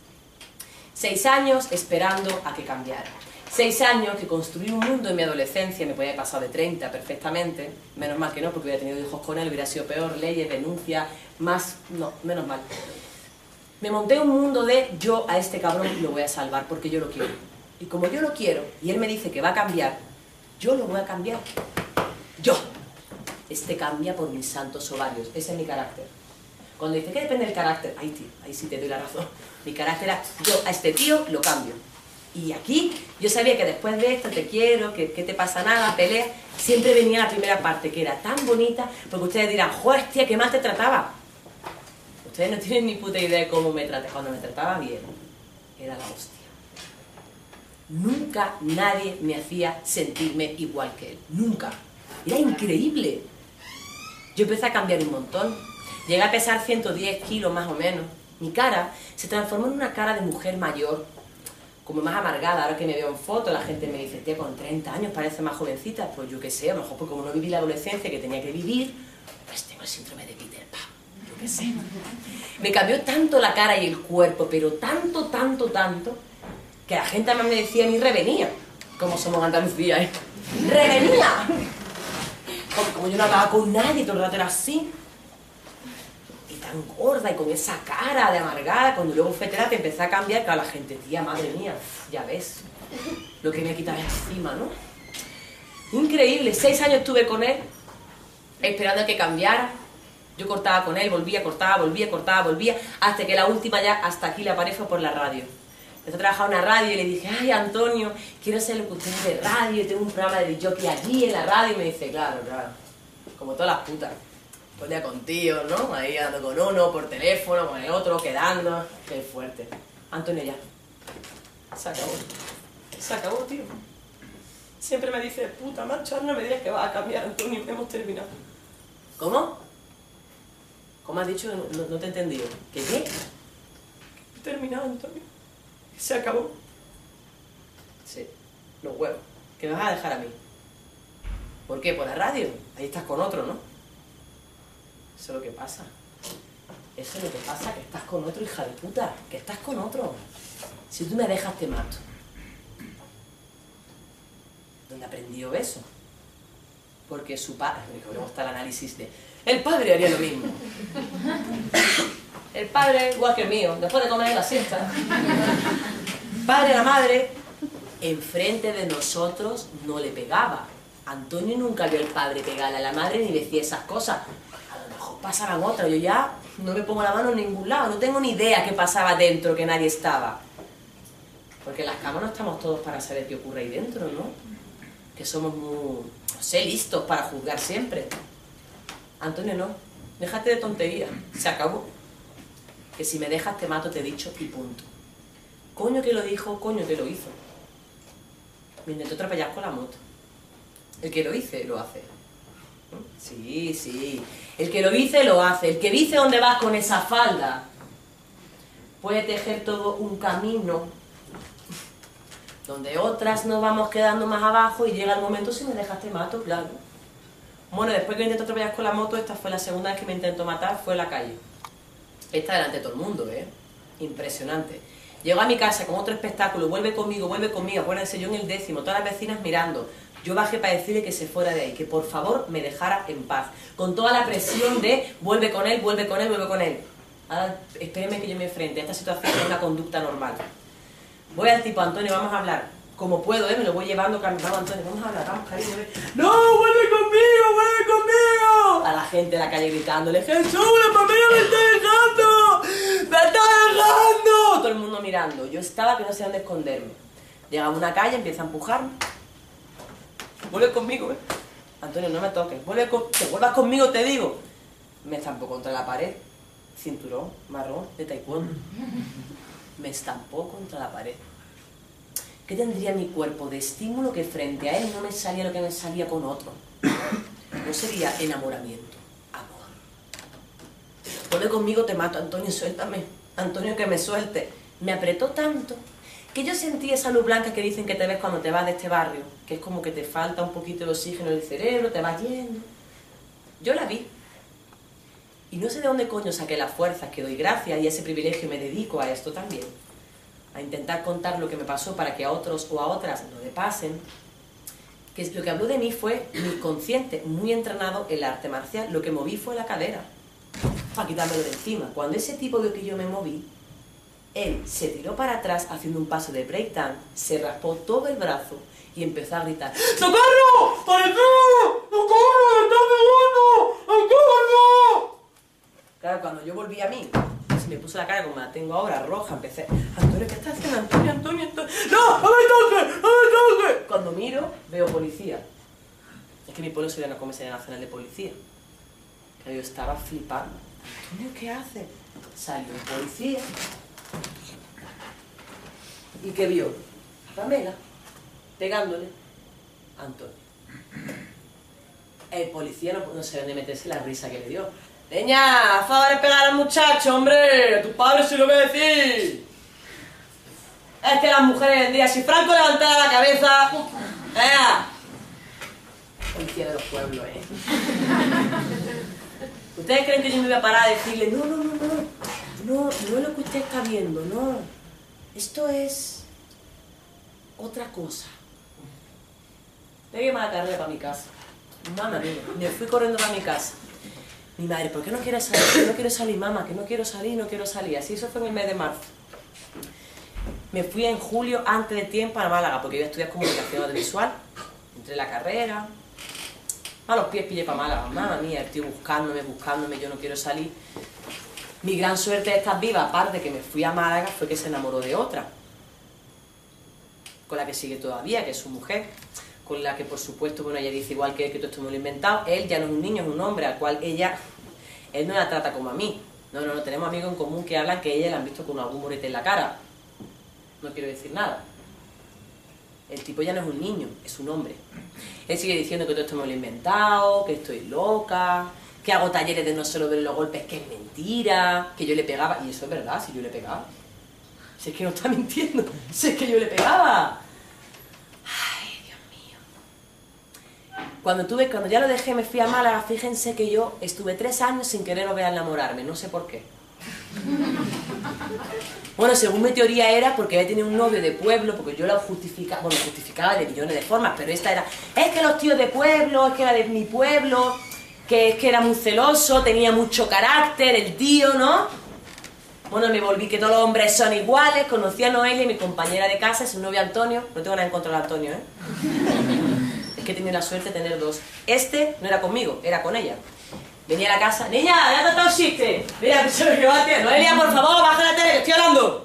Seis años esperando a que cambiara. Seis años que construí un mundo en mi adolescencia, me podía haber pasado de treinta perfectamente. Menos mal que no, porque hubiera tenido hijos con él, hubiera sido peor, leyes, denuncia, más... No, menos mal. Me monté un mundo de yo a este cabrón lo voy a salvar porque yo lo quiero. Y como yo lo quiero, y él me dice que va a cambiar, yo lo voy a cambiar. Yo. Este cambia por mis santos ovarios. Ese es mi carácter. Cuando dice que depende del carácter, ahí, tío, ahí sí te doy la razón. Mi carácter era, yo a este tío lo cambio. Y aquí, yo sabía que después de esto, te quiero, que, que te pasa nada, pelea, siempre venía la primera parte, que era tan bonita, porque ustedes dirán, joder, tía, ¿qué mal te trataba? Ustedes no tienen ni puta idea de cómo me trataba. Cuando me trataba bien, era la hostia. Nunca nadie me hacía sentirme igual que él. Nunca. Era increíble. Yo empecé a cambiar un montón. Llegué a pesar ciento diez kilos más o menos. Mi cara se transformó en una cara de mujer mayor, como más amargada. Ahora que me veo en foto, la gente me dice, tía, con treinta años parece más jovencita. Pues yo qué sé, a lo mejor porque como no viví la adolescencia que tenía que vivir, pues tengo el síndrome de Peter Pan. Yo qué sé. Me cambió tanto la cara y el cuerpo, pero tanto, tanto, tanto, que la gente además me decía a mí revenía. Como somos Andalucía, ¿eh? ¡Revenía! Porque como yo no hablaba con nadie, todo el rato era así. Y tan gorda y con esa cara de amargada. Cuando luego fue terapia empecé a cambiar, claro, la gente, tía, madre mía, ya ves lo que me quitaba encima, ¿no? Increíble. Seis años estuve con él, esperando a que cambiara. Yo cortaba con él, volvía, cortaba, volvía, cortaba, volvía, hasta que la última ya, hasta aquí la pared fue por la radio. Empecé a trabajar en una radio y le dije, ay, Antonio, quiero ser locutor de radio, tengo un programa de jockey allí en la radio. Y me dice, claro, claro, como todas las putas. Todo el día con tíos, ¿no? Ahí andando con uno, por teléfono, con el otro, quedando. Qué fuerte. Antonio, ya. Se acabó. Se acabó, tío. Siempre me dice, puta, macho, no me digas que vas a cambiar, Antonio, hemos terminado. ¿Cómo? ¿Cómo has dicho? No, no, no te he entendido. ¿Qué qué? He terminado, Antonio. Se acabó. Sí, los huevos. ¿Qué me vas a dejar a mí? ¿Por qué? ¿Por la radio? Ahí estás con otro, ¿no? Eso es lo que pasa. Eso es lo que pasa, que estás con otro, hija de puta. Que estás con otro. Si tú me dejas, te mato. ¿Dónde aprendió eso? Porque su padre... Luego está el análisis de... El padre haría lo mismo. El padre, igual que el mío, después de comer la siesta. Padre, la madre, enfrente de nosotros no le pegaba. Antonio nunca vio al padre pegarle a la madre ni decía esas cosas. A lo mejor pasaban otras. Yo ya no me pongo la mano en ningún lado. No tengo ni idea qué pasaba dentro, que nadie estaba. Porque en las camas no estamos todos para saber qué ocurre ahí dentro, ¿no? Que somos muy, no sé, listos para juzgar siempre. Antonio, no. Déjate de tonterías. Se acabó. Que si me dejas te mato, te he dicho, y punto. Coño que lo dijo, coño que lo hizo. Me intentó atropellar con la moto. El que lo hice, lo hace. Sí, sí. El que lo hice, lo hace. El que dice dónde vas con esa falda puede tejer todo un camino donde otras nos vamos quedando más abajo y llega el momento, si me dejas te mato, claro. Bueno, después que me intento atropellar con la moto, esta fue la segunda vez que me intentó matar, fue en la calle. Esta delante de todo el mundo, ¿eh? Impresionante. Llegó a mi casa con otro espectáculo, vuelve conmigo, vuelve conmigo, acuérdense, yo en el décimo, todas las vecinas mirando. Yo bajé para decirle que se fuera de ahí, que por favor me dejara en paz. Con toda la presión de vuelve con él, vuelve con él, vuelve con él. Ahora espérenme que yo me enfrente a esta situación con una conducta normal. Voy al tipo, Antonio, vamos a hablar. Como puedo, ¿eh? Me lo voy llevando, caminando, Antonio, vamos a hablar, vamos, cariño. ¡No, vuelve conmigo, vuelve conmigo! A la gente de la calle gritándole, ¡Jesús, la familia me está dejando! ¡Me está dejando! Todo el mundo mirando. Yo estaba que no sé dónde esconderme. Llegaba a una calle, empieza a empujarme. Vuelve conmigo, ¿eh? Antonio, no me toques. Vuelve con... Que vuelvas conmigo, te digo. Me estampó contra la pared. Cinturón marrón de taekwondo. Me estampó contra la pared. ¿Qué tendría mi cuerpo de estímulo que frente a él no me salía lo que me salía con otro? No sería enamoramiento, amor. Vuelve conmigo, te mato. Antonio, suéltame. Antonio, que me suelte. Me apretó tanto que yo sentí esa luz blanca que dicen que te ves cuando te vas de este barrio, que es como que te falta un poquito de oxígeno del cerebro, te vas yendo. Yo la vi. Y no sé de dónde coño saqué las fuerzas que doy gracias y ese privilegio, me dedico a esto también. A intentar contar lo que me pasó para que a otros o a otras no le pasen. Que lo que habló de mí fue mi consciente, muy entrenado en el arte marcial. Lo que moví fue la cadera, para quitármelo de encima. Cuando ese tipo vio que yo me moví, él se tiró para atrás haciendo un paso de breakdance, se raspó todo el brazo y empezó a gritar ¡Socorro! ¡Policía! ¡Socorro! ¡Me está pegando! ¡Socorro! Claro, cuando yo volví a mí, se me puso la cara como la tengo ahora, roja, empecé Antonio, ¿qué estás haciendo? Antonio, Antonio, Antonio ¡No! ¡No me toques! ¡No me toques! Cuando miro, veo policía. Es que mi pueblo sería una comisaría nacional de policía. Que yo estaba flipando. Antonio, ¿qué hace? Salió un policía. ¿Y qué vio? A Pamela, pegándole a Antonio. El policía no, no sé dónde meterse la risa que le dio. Leña, a favor de pegar al muchacho, hombre, a tu padre se lo voy a decir. Es que las mujeres hoy en día, si Franco levantara la cabeza, ¡eh! Policía de los pueblos, ¿eh? ¿Ustedes creen que yo me voy a parar a decirle, no, no, no, no, no, no es lo que usted está viendo, no, esto es otra cosa? Pegué más la carrera para mi casa. Mamá mía, me fui corriendo para mi casa. Mi madre, ¿por qué no quieres salir? Que no quiero salir, mamá, que no quiero salir, no quiero salir. Así, eso fue en el mes de marzo. Me fui en julio, antes de tiempo, a Málaga, porque yo estudié comunicación audiovisual. Entré en la carrera. A los pies pillé para Málaga. Mamá mía, estoy buscándome, buscándome, yo no quiero salir. Mi gran suerte de estar viva, aparte de que me fui a Málaga, fue que se enamoró de otra. Con la que sigue todavía, que es su mujer. Con la que, por supuesto, bueno, ella dice igual que él, que todo esto me lo he inventado. Él ya no es un niño, es un hombre, al cual ella... Él no la trata como a mí. No, no, no, tenemos amigos en común que hablan que ella la han visto con algún morete en la cara. No quiero decir nada. El tipo ya no es un niño, es un hombre. Él sigue diciendo que todo esto me lo he inventado, que estoy loca, que hago talleres de no solo ver los golpes, que es mentira, que yo le pegaba. Y eso es verdad, si yo le pegaba. Si es que no está mintiendo, si es que yo le pegaba. Ay, Dios mío. Cuando, tuve, cuando ya lo dejé, me fui a Málaga, fíjense que yo estuve tres años sin querer volver a enamorarme, no sé por qué. Bueno, según mi teoría era porque había tenido un novio de pueblo, porque yo lo justificaba, bueno, lo justificaba de millones de formas, pero esta era, es que los tíos de pueblo, es que era de mi pueblo, que es que era muy celoso, tenía mucho carácter, el tío, ¿no? Bueno, me volví que todos los hombres son iguales, conocí a Noelia, mi compañera de casa, su novio Antonio, no tengo nada en contra de Antonio, ¿eh? Es que he tenido la suerte de tener dos. Este no era conmigo, era con ella. Venía a la casa, niña, ya te todo el chiste. Mira, se me llevó a ti. Noelia, por favor, baja la tele, que estoy hablando.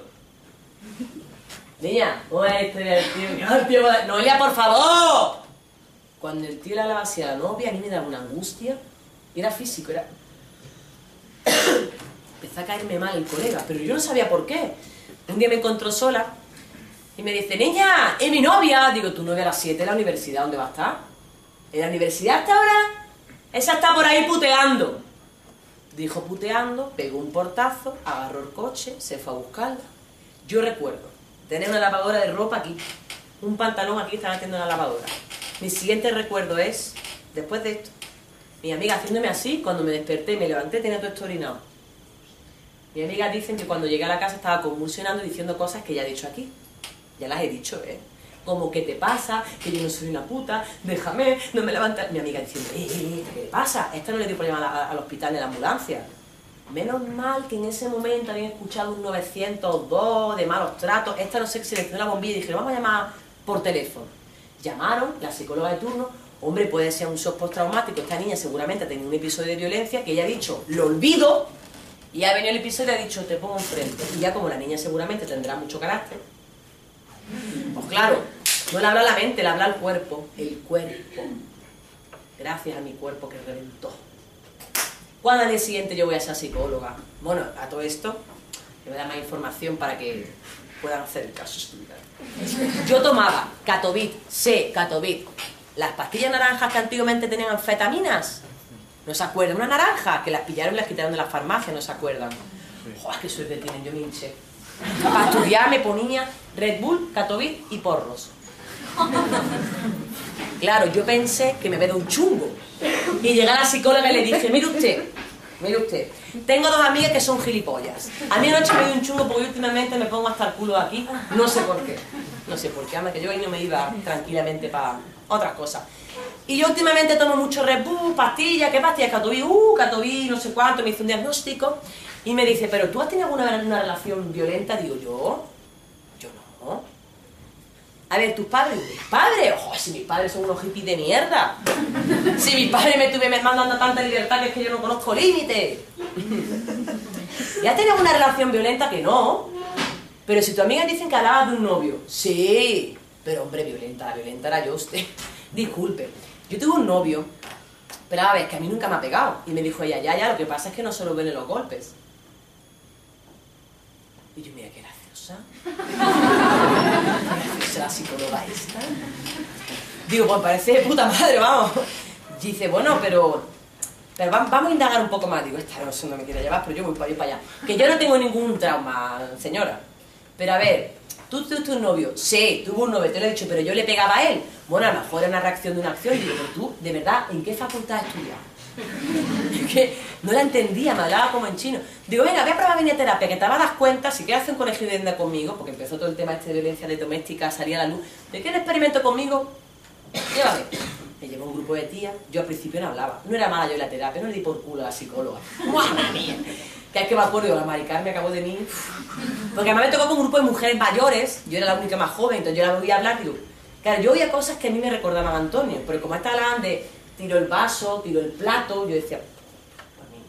Niña, ¿cómo es la historia del tío? No, el tío Noelia, por favor. Cuando el tío le hablaba así a la novia, a mí me daba una angustia. Era físico, era... Empezó a caerme mal el colega, pero yo no sabía por qué. Un día me encontró sola y me dice, niña, ¿es mi novia? Digo, tu novia a las siete en la universidad, ¿dónde va a estar? ¿En la universidad hasta ahora? Esa está por ahí puteando. Dijo puteando, pegó un portazo, agarró el coche, se fue a buscarla. Yo recuerdo tener una lavadora de ropa aquí, un pantalón aquí, están haciendo una lavadora. Mi siguiente recuerdo es, después de esto, mi amiga haciéndome así, cuando me desperté y me levanté tenía todo esto orinado. Mis amigas dicen que cuando llegué a la casa estaba convulsionando y diciendo cosas que ya he dicho aquí. Ya las he dicho, ¿eh? Como, ¿qué te pasa? Que yo no soy una puta, déjame, no me levantas. Mi amiga diciendo, eh, eh, ¿qué le pasa? Esta no le dio problema a- al hospital ni a la ambulancia. Menos mal que en ese momento habían escuchado un novecientos dos de malos tratos. Esta no sé, seleccionó la bombilla y dijeron, vamos a llamar por teléfono. Llamaron, la psicóloga de turno, hombre, puede ser un shock postraumático. Esta niña seguramente ha tenido un episodio de violencia que ella ha dicho, lo olvido, y ha venido el episodio y ha dicho, te pongo enfrente. Y ya como la niña seguramente tendrá mucho carácter, pues claro, no le habla la mente, le habla el cuerpo. El cuerpo. Gracias a mi cuerpo que reventó. ¿Cuándo al día siguiente yo voy a ser psicóloga? Bueno, a todo esto, me voy a dar más información para que puedan hacer el caso estudiar. Yo tomaba Catovit, C, Catovit, las pastillas naranjas que antiguamente tenían anfetaminas. ¿No se acuerdan? Una naranja, que las pillaron y las quitaron de la farmacia, ¿no se acuerdan? ¡Joder, qué suerte tienen! Yo me hinché. Para estudiar me ponía Red Bull, Catovit y porros. Claro, yo pensé que me había dado un chungo. Y llegué a la psicóloga y le dije, mire usted, mire usted, tengo dos amigas que son gilipollas. A mí anoche me dio un chungo porque últimamente me pongo hasta el culo aquí. No sé por qué. No sé por qué, además que yo ahí no me iba tranquilamente para otras cosas. Y yo últimamente tomo mucho Red Bull, pastillas, ¿qué pastillas? Catovit, uh, Catovit, no sé cuánto, me hizo un diagnóstico. Y me dice, ¿pero tú has tenido alguna vez una relación violenta? Digo, ¿yo? Yo no. A ver, ¿tus padres? ¿Mis padres? ¡Ojo, si mis padres son unos hippies de mierda! Si mis padres me estuvieran mandando tanta libertad que es que yo no conozco límites. ¿Y has tenido una relación violenta? Que no. Pero si tus amigas dicen que hablabas de un novio. Sí, pero hombre, violenta, violenta era yo usted. Disculpe, yo tuve un novio, pero a ver, que a mí nunca me ha pegado. Y me dijo ella, ya, ya, lo que pasa es que no solo ven los golpes. Y yo, mira, qué graciosa. Qué graciosa la psicóloga esta. Digo, pues parece de puta madre, vamos. Y dice, bueno, pero, pero vamos a indagar un poco más. Digo, esta no sé dónde me quiere llevar, pero yo voy para allá, para allá. Que yo no tengo ningún trauma, señora. Pero a ver, ¿tú tuviste un novio? Sí, tuvo un novio, te lo he dicho, pero yo le pegaba a él. Bueno, a lo mejor era una reacción de una acción. Y digo, pero tú, de verdad, ¿en qué facultad estudias? Es que no la entendía, me hablaba como en chino. Digo, venga, voy a probar mi terapia, que te vas a dar cuenta, si quieres hacer un colegio de vivienda conmigo, porque empezó todo el tema este de violencia de doméstica, salía a la luz. ¿De qué experimento conmigo? Llévame. Me llevó un grupo de tías, yo al principio no hablaba. No era mala yo en la terapia, no le di por culo a la psicóloga. ¡Madre mía! Que es que me acuerdo, la maricar me acabó de mí. Porque además me tocó con un grupo de mujeres mayores, yo era la única más joven, entonces yo la oía hablar, digo, claro, yo oía cosas que a mí me recordaban a Antonio, pero como esta hablaban de tiro el vaso, tiro el plato, yo decía, pues mí,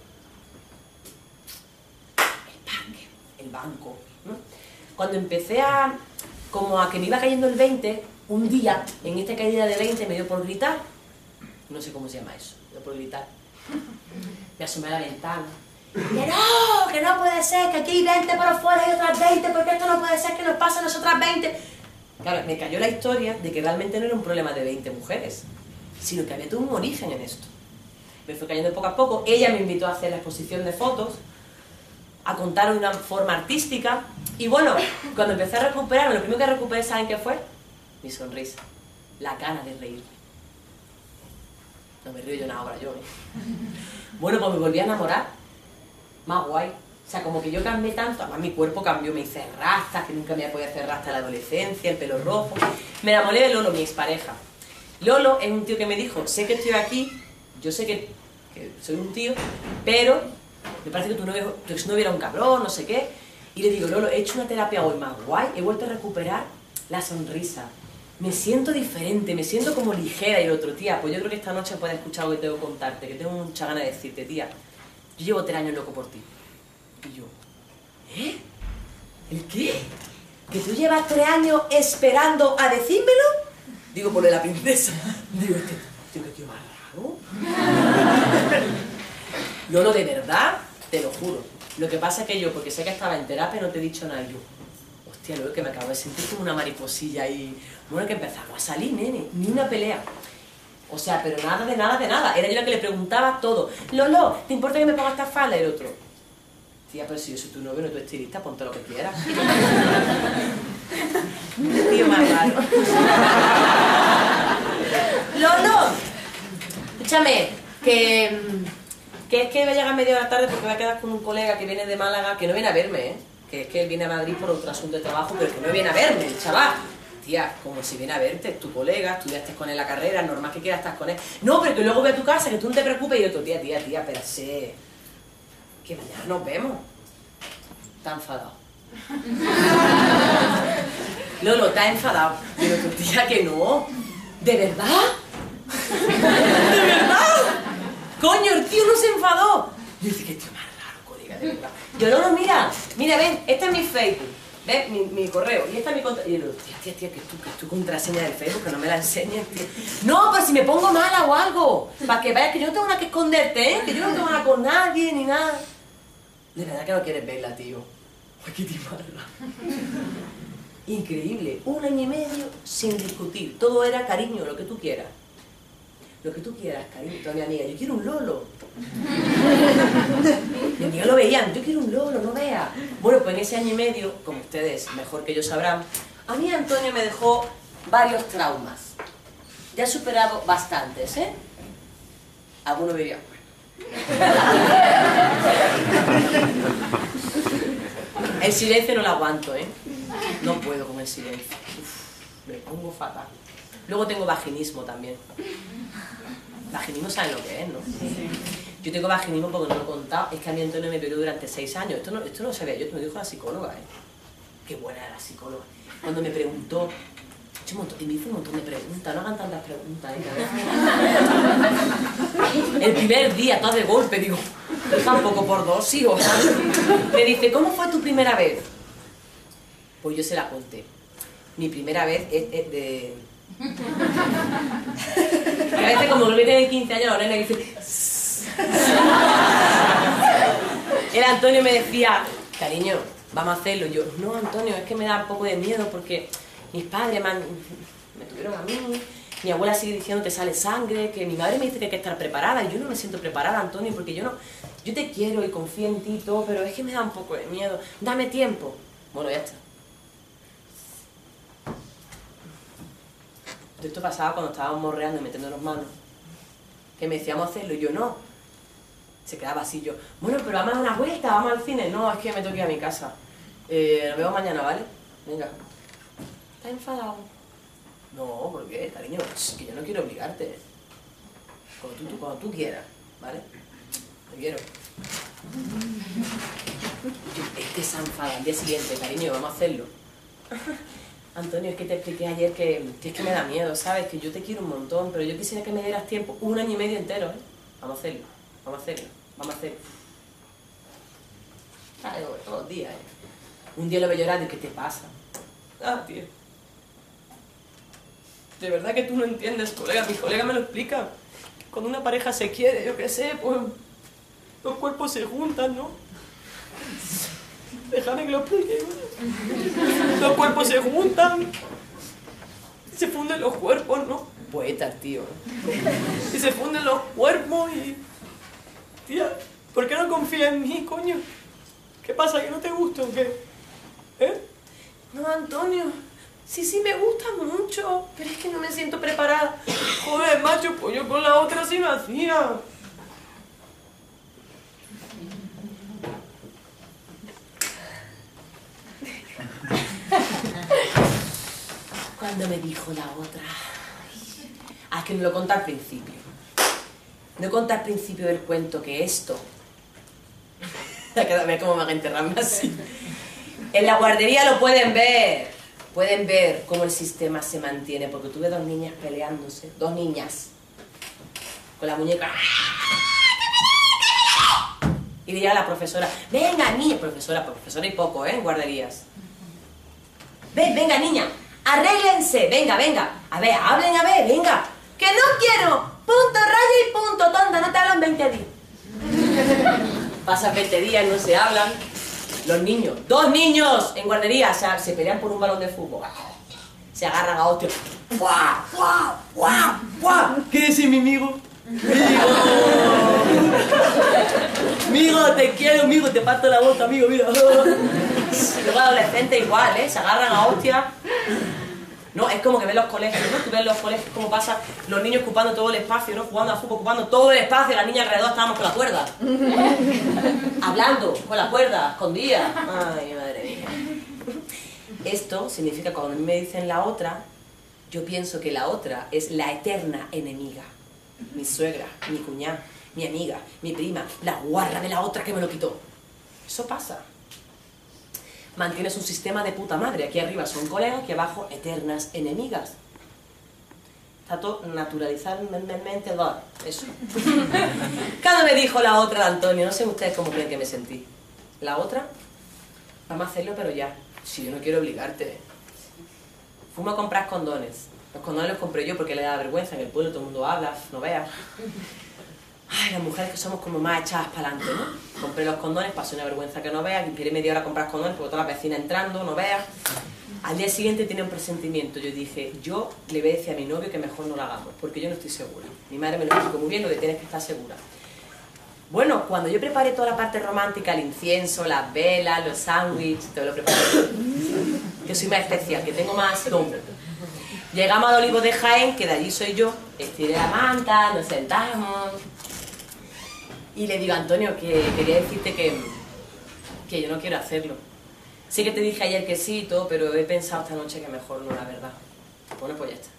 el parque, el banco, ¿no? Cuando empecé a, como a que me iba cayendo el veinte, un día, en esta caída de veinte me dio por gritar, no sé cómo se llama eso, me dio por gritar, me asomé a la ventana, que no, que no puede ser, que aquí hay veinte por afuera y otras veinte, porque esto no puede ser que nos pase a nosotras veinte. Claro, me cayó la historia de que realmente no era un problema de veinte mujeres, sino que había todo un origen en esto. Me fue cayendo poco a poco. Ella me invitó a hacer la exposición de fotos, a contar de una forma artística. Y bueno, cuando empecé a recuperarme, lo primero que recuperé, ¿saben qué fue? Mi sonrisa, la gana de reírme. No me río yo nada ahora, yo, ¿eh? Bueno, pues me volví a enamorar. Más guay. O sea, como que yo cambié tanto, además mi cuerpo cambió, me hice rastas, que nunca me había podido hacer rastas en la adolescencia, el pelo rojo. Me enamoré de Lolo, mi expareja. Lolo es un tío que me dijo, sé que estoy aquí, yo sé que, que soy un tío, pero me parece que tu novio, tu exnovio era un cabrón, no sé qué. Y le digo, Lolo, he hecho una terapia hoy más guay, he vuelto a recuperar la sonrisa. Me siento diferente, me siento como ligera. Y el otro, tía, pues yo creo que esta noche puedes escuchar algo que tengo que contarte, que tengo mucha ganas de decirte, tía. Yo llevo tres años loco por ti. Y yo, ¿eh? ¿El qué? ¿Que tú llevas tres años esperando a decírmelo? Digo, por lo de la princesa. Digo, este tío, qué tío más raro. Lolo, de verdad, te lo juro. Lo que pasa es que yo, porque sé que estaba en terapia, no te he dicho nada. Yo, hostia, luego que me acabo de sentir como una mariposilla y... Bueno, que empezamos a salir, nene, ni una pelea. O sea, pero nada de nada de nada. Era yo la que le preguntaba todo. Lolo, ¿te importa que me ponga esta falda? Y el otro, tía, pero si yo soy tu novio, no tu estilista, ponte lo que quieras. Tío más raro. Lolo, escúchame, que, que es que va a llegar media hora tarde porque voy a quedar con un colega que viene de Málaga, que no viene a verme, ¿eh? Que es que él viene a Madrid por otro asunto de trabajo, pero que no viene a verme, el chaval. Tía, como si viene a verte, es tu colega, estudiaste con él la carrera, es normal que quieras estar con él. No, pero que luego ve a tu casa, que tú no te preocupes. Y yo, tía, tía, tía, pero sé que mañana nos vemos. Está enfadado. Lolo, está enfadado. Pero tu tía, que no. ¿De verdad? ¿De verdad? Coño, el tío no se enfadó. Yo dije, qué tío más raro, colega, de verdad. Yo, Lolo, mira, mira, ven, este es mi Facebook. ¿Ves? Mi, mi correo. Y esta es mi contraseña. Y yo, tía, tía, tía, que tú, que tu contraseña del Facebook, que no me la enseñes, tío. No, pero si me pongo mala o algo. Para que veas que yo no tengo nada que esconderte, ¿eh? Que yo no tengo nada con nadie, ni nada. De verdad que no quieres verla, tío. Ay, qué timarla. Increíble. Un año y medio sin discutir. Todo era cariño, lo que tú quieras. Lo que tú quieras, cariño. Toda mi amiga, yo quiero un Lolo. Mi amiga lo veían, yo quiero un Lolo, no veas. Bueno, pues en ese año y medio, como ustedes mejor que yo sabrán, a mí Antonio me dejó varios traumas. Ya he superado bastantes, ¿eh? Alguno diría, el silencio no lo aguanto, ¿eh? No puedo con el silencio. Uf, me pongo fatal. Luego tengo vaginismo también. Vaginismo saben lo que es, ¿no? Yo tengo vaginismo porque no lo he contado. Es que a mí Antonio me peleó durante seis años. Esto no, esto no lo sabía yo, esto me dijo la psicóloga, ¿eh? Qué buena era la psicóloga. Cuando me preguntó, y me hizo un montón de preguntas, no hagan tantas preguntas, ¿eh? El primer día, todo de golpe, digo, tampoco por dos, sí, o sea. Me dice, ¿cómo fue tu primera vez? Pues yo se la conté. Mi primera vez es, es de... A veces como que tiene quince años, la nena dice... El Antonio me decía, cariño, vamos a hacerlo. Yo, no, Antonio, es que me da un poco de miedo porque mis padres me, han, me tuvieron a mí, mi abuela sigue diciendo que sale sangre, que mi madre me dice que hay que estar preparada y yo no me siento preparada, Antonio, porque yo no... Yo te quiero y confío en ti y todo, pero es que me da un poco de miedo. Dame tiempo. Bueno, ya está. Esto pasaba cuando estábamos morreando y metiéndonos manos. Que me decíamos hacerlo y yo no. Se quedaba así yo. Bueno, pero vamos a dar una vuelta, vamos al cine. No, es que me tengo que ir a mi casa. Eh, nos vemos mañana, ¿vale? Venga. ¿Estás enfadado? No, ¿por qué, cariño? Es que yo no quiero obligarte. Cuando tú, tú, cuando tú quieras, ¿vale? Te quiero. Yo, es que se enfada al día siguiente, cariño, vamos a hacerlo. Antonio, es que te expliqué ayer que, que es que me da miedo, ¿sabes? Que yo te quiero un montón, pero yo quisiera que me dieras tiempo, un año y medio entero, ¿eh? Vamos a hacerlo, vamos a hacerlo, vamos a hacerlo. Ay, todos los días, ¿eh? Un día lo veo llorando y ¿qué te pasa? Ah, tío. De verdad que tú no entiendes, colega, mis colegas me lo explican. Cuando una pareja se quiere, yo qué sé, pues los cuerpos se juntan, ¿no? Déjame que lo explique. Los cuerpos se juntan, se funden los cuerpos, ¿no? Poeta, tío. Y se funden los cuerpos y... Tía, ¿por qué no confías en mí, coño? ¿Qué pasa, que no te gusta o qué? ¿Eh? No, Antonio, sí, sí me gusta mucho, pero es que no me siento preparada. Joder, macho, pues yo con la otra sí me hacía. Cuando me dijo la otra... Ah, es que no lo conté al principio. No conté al principio del cuento que esto... Cada vez como me van a enterrarme así. En la guardería lo pueden ver. Pueden ver cómo el sistema se mantiene. Porque tuve dos niñas peleándose. Dos niñas. Con la muñeca. Y llega la profesora. Venga, niña. Profesora, profesora y poco, ¿eh? En guarderías. Ven, venga, niña. Arréglense. Venga, venga. A ver, hablen, a ver, venga. Que no quiero. Punto, raya y punto, tonta. No te hablan veinte días. Pasan veinte días, no se hablan. Los niños, dos niños en guardería, o sea, se pelean por un balón de fútbol. Se agarran a hostias. ¡Guau! ¡Guau! ¡Guau! ¡Guau! ¿Qué decís, mi amigo? ¡Migo! ¡Migo, te quiero, amigo! Te parto la boca, amigo, mira. Luego adolescentes igual, ¿eh? Se agarran a hostias. No, es como que ven los colegios, ¿no? Tú ves los colegios cómo pasa los niños ocupando todo el espacio, ¿no? Jugando a fútbol, ocupando todo el espacio, las niñas alrededor estábamos con la cuerda. Hablando, con la cuerda, escondida. Ay, madre mía. Esto significa que cuando a mí me dicen la otra, yo pienso que la otra es la eterna enemiga. Mi suegra, mi cuñada, mi amiga, mi prima, la guarra de la otra que me lo quitó. Eso pasa. Mantienes un sistema de puta madre. Aquí arriba son colegas, aquí abajo eternas enemigas. Está todo naturalizadamente dado. Eso. Cuando me dijo la otra de Antonio, no sé ustedes cómo creen que me sentí. La otra, vamos a hacerlo pero ya. Si yo no quiero obligarte. Fuimos a comprar condones. Los condones los compré yo porque le da vergüenza. En el pueblo todo el mundo habla, no veas. Ay, las mujeres que somos como más echadas para adelante, ¿no? Compré los condones, pasé una vergüenza que no veas, esperé media hora a comprar condones porque todas las vecinas entrando, no veas. Al día siguiente tenía un presentimiento, yo dije, yo le voy a decir a mi novio que mejor no lo hagamos, porque yo no estoy segura. Mi madre me lo explicó muy bien, lo que tienes que estar segura. Bueno, cuando yo preparé toda la parte romántica, el incienso, las velas, los sándwiches, todo lo preparé. Que soy más especial, que tengo más don. Llegamos al Olivo de Jaén, que de allí soy yo, estiré la manta, nos sentamos. Y le digo, Antonio, que quería decirte que, que yo no quiero hacerlo. Sí que te dije ayer que sí y todo, pero he pensado esta noche que mejor no, la verdad. Bueno, pues ya está.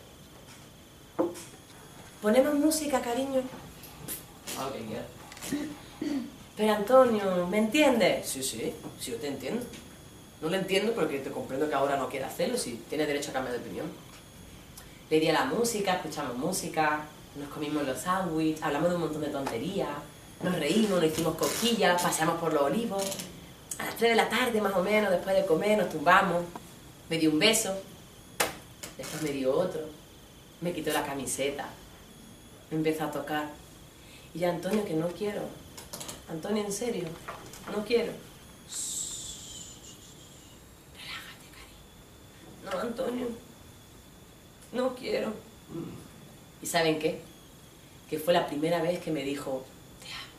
¿Ponemos música, cariño? Ah, lo que quieras. Pero Antonio, ¿me entiendes? Sí, sí, sí, yo te entiendo. No lo entiendo porque te comprendo que ahora no quiere hacerlo, si tienes derecho a cambiar de opinión. Le di a la música, escuchamos música, nos comimos los sándwiches, hablamos de un montón de tonterías, nos reímos, nos hicimos cosquillas, paseamos por los olivos. A las tres de la tarde más o menos, después de comer, nos tumbamos, me dio un beso, después me dio otro, me quitó la camiseta, me empezó a tocar. Y ya, Antonio, que no quiero. Antonio, en serio, no quiero. Relájate, cariño. No, Antonio, no quiero. ¿Y saben qué? Que fue la primera vez que me dijo, te amo.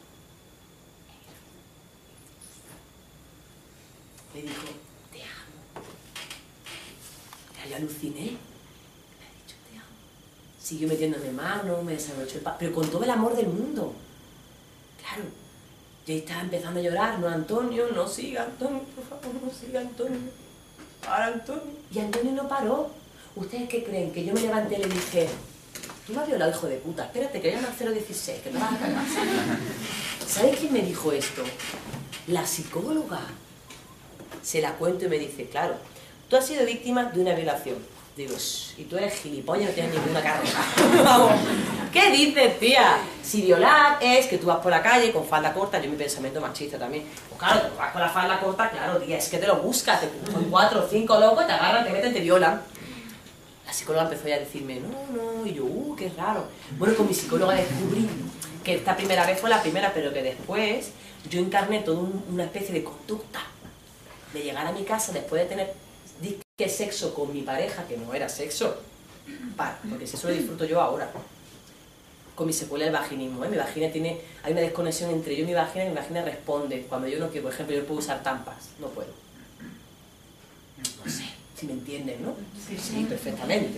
Me dijo, te amo. Ya yo aluciné. Me ha dicho, te amo. Siguió metiéndome mano, me desabrochó el pa... pero con todo el amor del mundo. Claro. Yo estaba empezando a llorar. No, Antonio, no siga, Antonio, por favor, no siga, Antonio. Para, Antonio. Y Antonio no paró. ¿Ustedes qué creen? Que yo me levanté y le dije, tú me has violado, hijo de puta, espérate, que hay una cero dieciséis, que te vas a cagar. ¿Sabes quién me dijo esto? La psicóloga. Se la cuento y me dice, claro, tú has sido víctima de una violación. Digo, y tú eres gilipollas, no tienes ninguna carrera. Vamos, ¿qué dices, tía? Si violar es que tú vas por la calle con falda corta, yo mi pensamiento machista también. Pues claro, tú vas con la falda corta, claro, tía, es que te lo buscas, te son cuatro o cinco locos, te agarran, te meten, te violan. La psicóloga empezó ya a decirme, no, no, y yo, uh, qué raro. Bueno, con mi psicóloga descubrí que esta primera vez fue la primera, pero que después yo encarné toda un, una especie de conducta de llegar a mi casa después de tener disque sexo con mi pareja, que no era sexo, Para, porque si eso lo disfruto yo ahora. Con mi secuela del vaginismo, ¿eh? Mi vagina tiene... Hay una desconexión entre yo y mi vagina y mi vagina responde. Cuando yo no quiero, por ejemplo, yo puedo usar tampas. No puedo. No sé, si me entienden, ¿no? Sí, sí, perfectamente.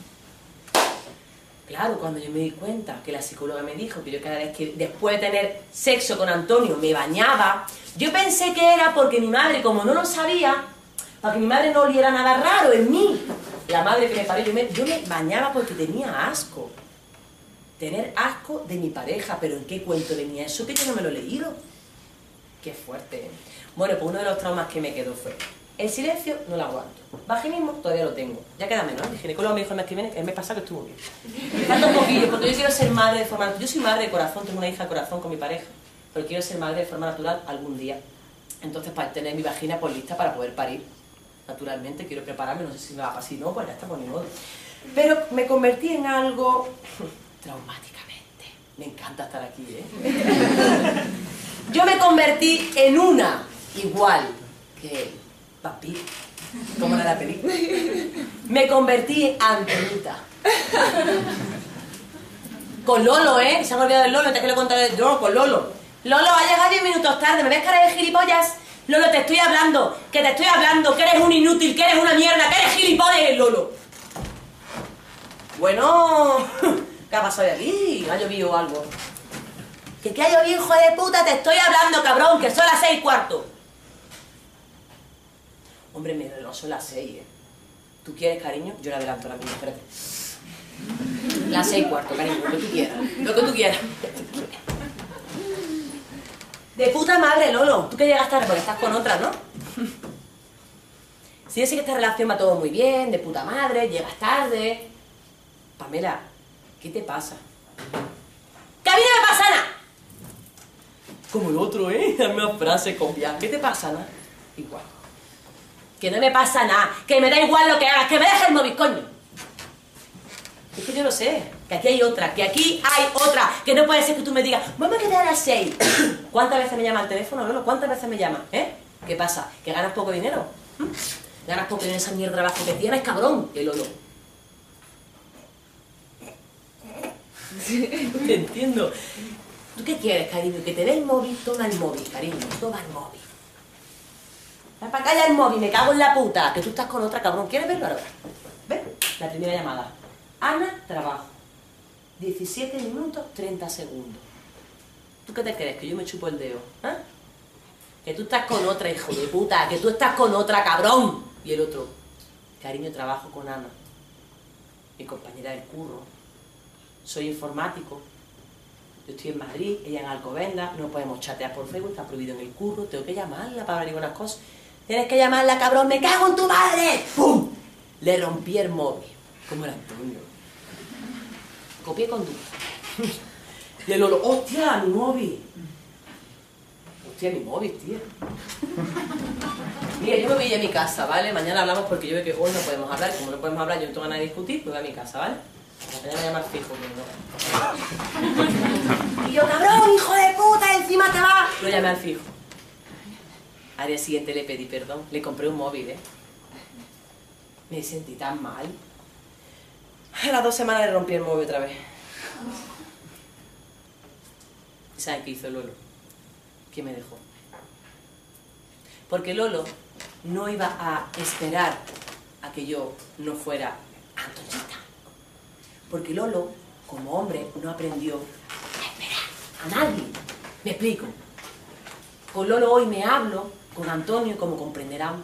Claro, cuando yo me di cuenta que la psicóloga me dijo que yo cada vez que después de tener sexo con Antonio me bañaba, yo pensé que era porque mi madre, como no lo sabía, para que mi madre no oliera nada raro en mí. La madre que me parió, yo me, yo me bañaba porque tenía asco. Tener asco de mi pareja, pero ¿en qué cuento venía eso? Que yo no me lo he leído. Qué fuerte, ¿eh? Bueno, pues uno de los traumas que me quedó fue el silencio, no lo aguanto. Vaginismo, todavía lo tengo. Ya queda menos. El ginecólogo me dijo el mes que viene, el mes pasado que estuvo bien. Me falta un poquillo, porque yo quiero ser madre de forma natural. Yo soy madre de corazón, tengo una hija de corazón con mi pareja, pero quiero ser madre de forma natural algún día. Entonces, para tener mi vagina pues lista para poder parir naturalmente, quiero prepararme, no sé si me va a pasar, si no, pues ya está, por ni modo. Pero me convertí en algo traumáticamente. Me encanta estar aquí, ¿eh? Yo me convertí en una igual que él. Papi, como era la película. Me convertí en Antonita. Con Lolo, ¿eh? Se han olvidado del Lolo, antes que le he contado el Lolo, con Lolo. Lolo, ha llegado diez minutos tarde, ¿me ves cara de gilipollas? Lolo, te estoy hablando, que te estoy hablando, que eres un inútil, que eres una mierda, que eres gilipollas, Lolo. Bueno, ¿qué ha pasado aquí? ¿Ha llovido algo? ¿Que qué ha llovido, hijo de puta? Te estoy hablando, cabrón, que son las seis y cuarto. Hombre, mi reloj son las seis, ¿eh? ¿Tú quieres, cariño? Yo le adelanto la misma, espérate. Las seis y cuarto, cariño, lo que tú quieras. Lo que tú quieras. De puta madre, Lolo. Tú que llegas tarde porque estás con otra, ¿no? Si yo sé que esta relación va todo muy bien, de puta madre, llegas tarde. Pamela, ¿qué te pasa? ¡Que a mí no me pasa nada! Como el otro, ¿eh? La misma frase copiada. ¿Qué te pasa, nada? Igual. Que no me pasa nada, que me da igual lo que hagas, que me dejes el móvil, coño. Es que yo lo sé, que aquí hay otra, que aquí hay otra, que no puede ser que tú me digas, vamos a quedar a las seis. ¿Cuántas veces me llama el teléfono, Lolo? ¿Cuántas veces me llama? ¿Eh? ¿Qué pasa? ¿Que ganas poco dinero? ¿Mm? ¿Ganas poco dinero en esa mierda de trabajo que tienes, cabrón? El Lolo. Te entiendo. ¿Tú qué quieres, cariño? Que te dé el móvil, toma el móvil, cariño, toma el móvil. Ven para acá ya el móvil, me cago en la puta, que tú estás con otra, cabrón. ¿Quieres verlo ahora? ¿Ves? La primera llamada. Ana, trabajo. diecisiete minutos, treinta segundos. ¿Tú qué te crees? Que yo me chupo el dedo, ¿eh? Que tú estás con otra, hijo de puta, que tú estás con otra, cabrón. Y el otro, cariño, trabajo con Ana, mi compañera del curro. Soy informático. Yo estoy en Madrid, ella en Alcobendas, no podemos chatear por Facebook, está prohibido en el curro, tengo que llamarla para averiguar unas cosas. Tienes que llamarla, cabrón, me cago en tu madre. ¡Pum! Le rompí el móvil, como el Antonio. Copié conducta. Y el Lolo, ¡hostia, mi móvil! Hostia, mi móvil, tío. Mira, yo me voy a mi casa, ¿vale? Mañana hablamos porque yo veo que hoy no podemos hablar, como no podemos hablar, yo no tengo ganas de discutir, me voy a mi casa, ¿vale? Mañana me llama fijo, ¿no? Y yo, cabrón, hijo de puta, encima te va. Lo llamé al fijo. Al día siguiente le pedí perdón, le compré un móvil, ¿eh? Me sentí tan mal. A las dos semanas le rompí el móvil otra vez. ¿Y saben qué hizo Lolo? Que me dejó. Porque Lolo no iba a esperar a que yo no fuera Antonita. Porque Lolo, como hombre, no aprendió a esperar a nadie. ¿Me explico? Con Lolo hoy me hablo, con Antonio, como comprenderán.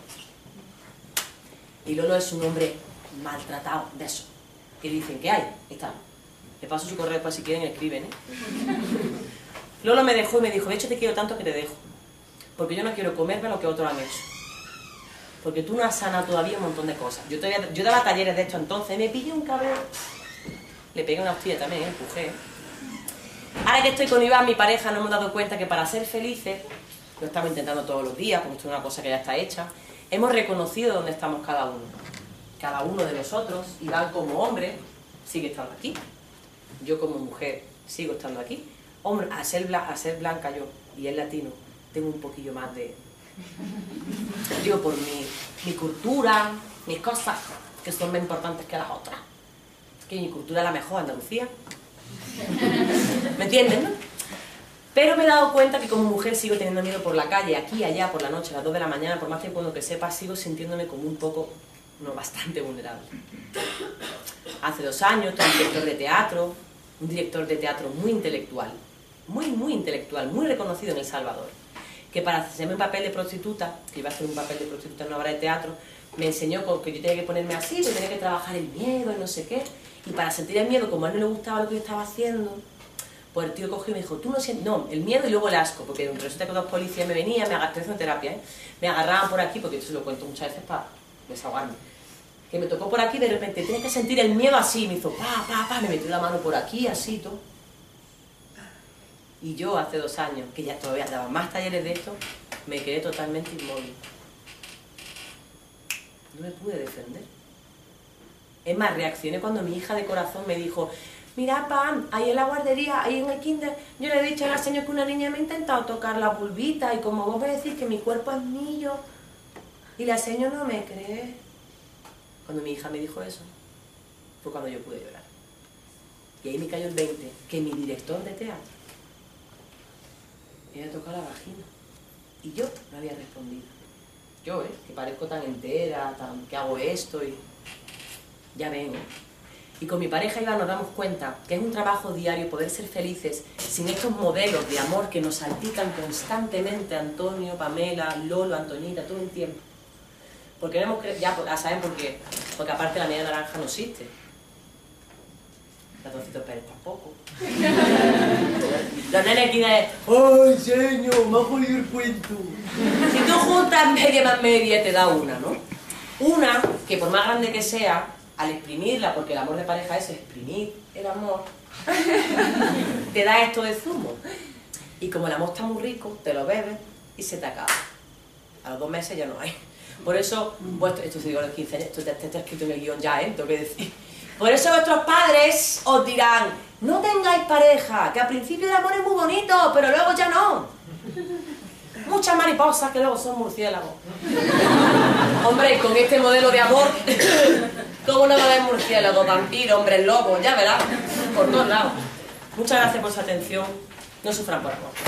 Y Lolo es un hombre maltratado, de eso. Que dicen, ¿qué hay? Está. Le paso su correo para si quieren escriben, ¿eh? Lolo me dejó y me dijo, de hecho te quiero tanto que te dejo. Porque yo no quiero comerme lo que otros han hecho. Porque tú no has sanado todavía un montón de cosas. Yo, todavía, yo daba talleres de esto entonces, me pillé un cabrón. Le pegué una hostia también, ¿eh? Empujé. Ahora que estoy con Iván, mi pareja, nos hemos dado cuenta que para ser felices, lo estamos intentando todos los días, porque esto es una cosa que ya está hecha, hemos reconocido dónde estamos cada uno. Cada uno de nosotros, Iván como hombre, sigue estando aquí. Yo como mujer sigo estando aquí. Hombre, a ser, blan a ser blanca yo, y él latino, tengo un poquillo más de... Digo, por mi, mi cultura, mis cosas, que son más importantes que las otras. Que mi cultura es la mejor, Andalucía. ¿Me entienden, no? Pero me he dado cuenta que como mujer sigo teniendo miedo por la calle, aquí y allá, por la noche, a las dos de la mañana, por más tiempo que sepa, sigo sintiéndome como un poco, no, bastante vulnerable. Hace dos años, tuve un director de teatro, un director de teatro muy intelectual, muy, muy intelectual, muy reconocido en El Salvador, que para hacerme un papel de prostituta, que iba a hacer un papel de prostituta en una obra de teatro, me enseñó que yo tenía que ponerme así, que tenía que trabajar el miedo y no sé qué, y para sentir el miedo, como a él no le gustaba lo que yo estaba haciendo, pues el tío cogió y me dijo, tú no sientes, no, el miedo y luego el asco, porque resulta que dos policías me venían, me agarraban, en terapia, ¿eh? Me agarraban por aquí, porque yo se lo cuento muchas veces para desahogarme, que me tocó por aquí y de repente tienes que sentir el miedo así, me hizo pa, pa, pa, me metió la mano por aquí, así, todo. Y yo hace dos años, que ya todavía daba más talleres de esto, me quedé totalmente inmóvil. No me pude defender. Es más, reaccioné cuando mi hija de corazón me dijo, mira, Pam, ahí en la guardería, ahí en el kinder, yo le he dicho a la señora que una niña me ha intentado tocar la vulvita y como vos me decís que mi cuerpo es mío, y la señora no me cree. Cuando mi hija me dijo eso, fue cuando yo pude llorar. Y ahí me cayó el veinte, que mi director de teatro me había tocado la vagina. Y yo no había respondido. Yo, ¿eh? Que parezco tan entera, tan, que hago esto y... Ya ven, ¿eh? Y con mi pareja Iván nos damos cuenta que es un trabajo diario poder ser felices sin estos modelos de amor que nos salpican constantemente Antonio, Pamela, Lolo, Antoñita, todo el tiempo. Porque no hemos cre... ya, ya saben por qué. Porque aparte la media naranja no existe. Ratoncito Pérez tampoco. Los nenes aquí de... ¡Ay, señor! Me ha jodido el cuento. Si tú juntas media más media te da una, ¿no? Una que por más grande que sea, al exprimirla, porque el amor de pareja es exprimir el amor, te da esto de zumo. Y como el amor está muy rico, te lo bebes y se te acaba. A los dos meses ya no hay. Por eso, vuestro, esto se digo a los quince años, esto está, está escrito en el guión ya, ¿eh? Tengo que decir. Por eso vuestros padres os dirán, no tengáis pareja, que al principio el amor es muy bonito, pero luego ya no. Muchas mariposas que luego son murciélagos. Hombre, con este modelo de amor, ¿cómo no va a haber murciélagos, vampiros, hombres lobos? Ya verás, por todos lados. Muchas gracias por su atención. No sufran por amor.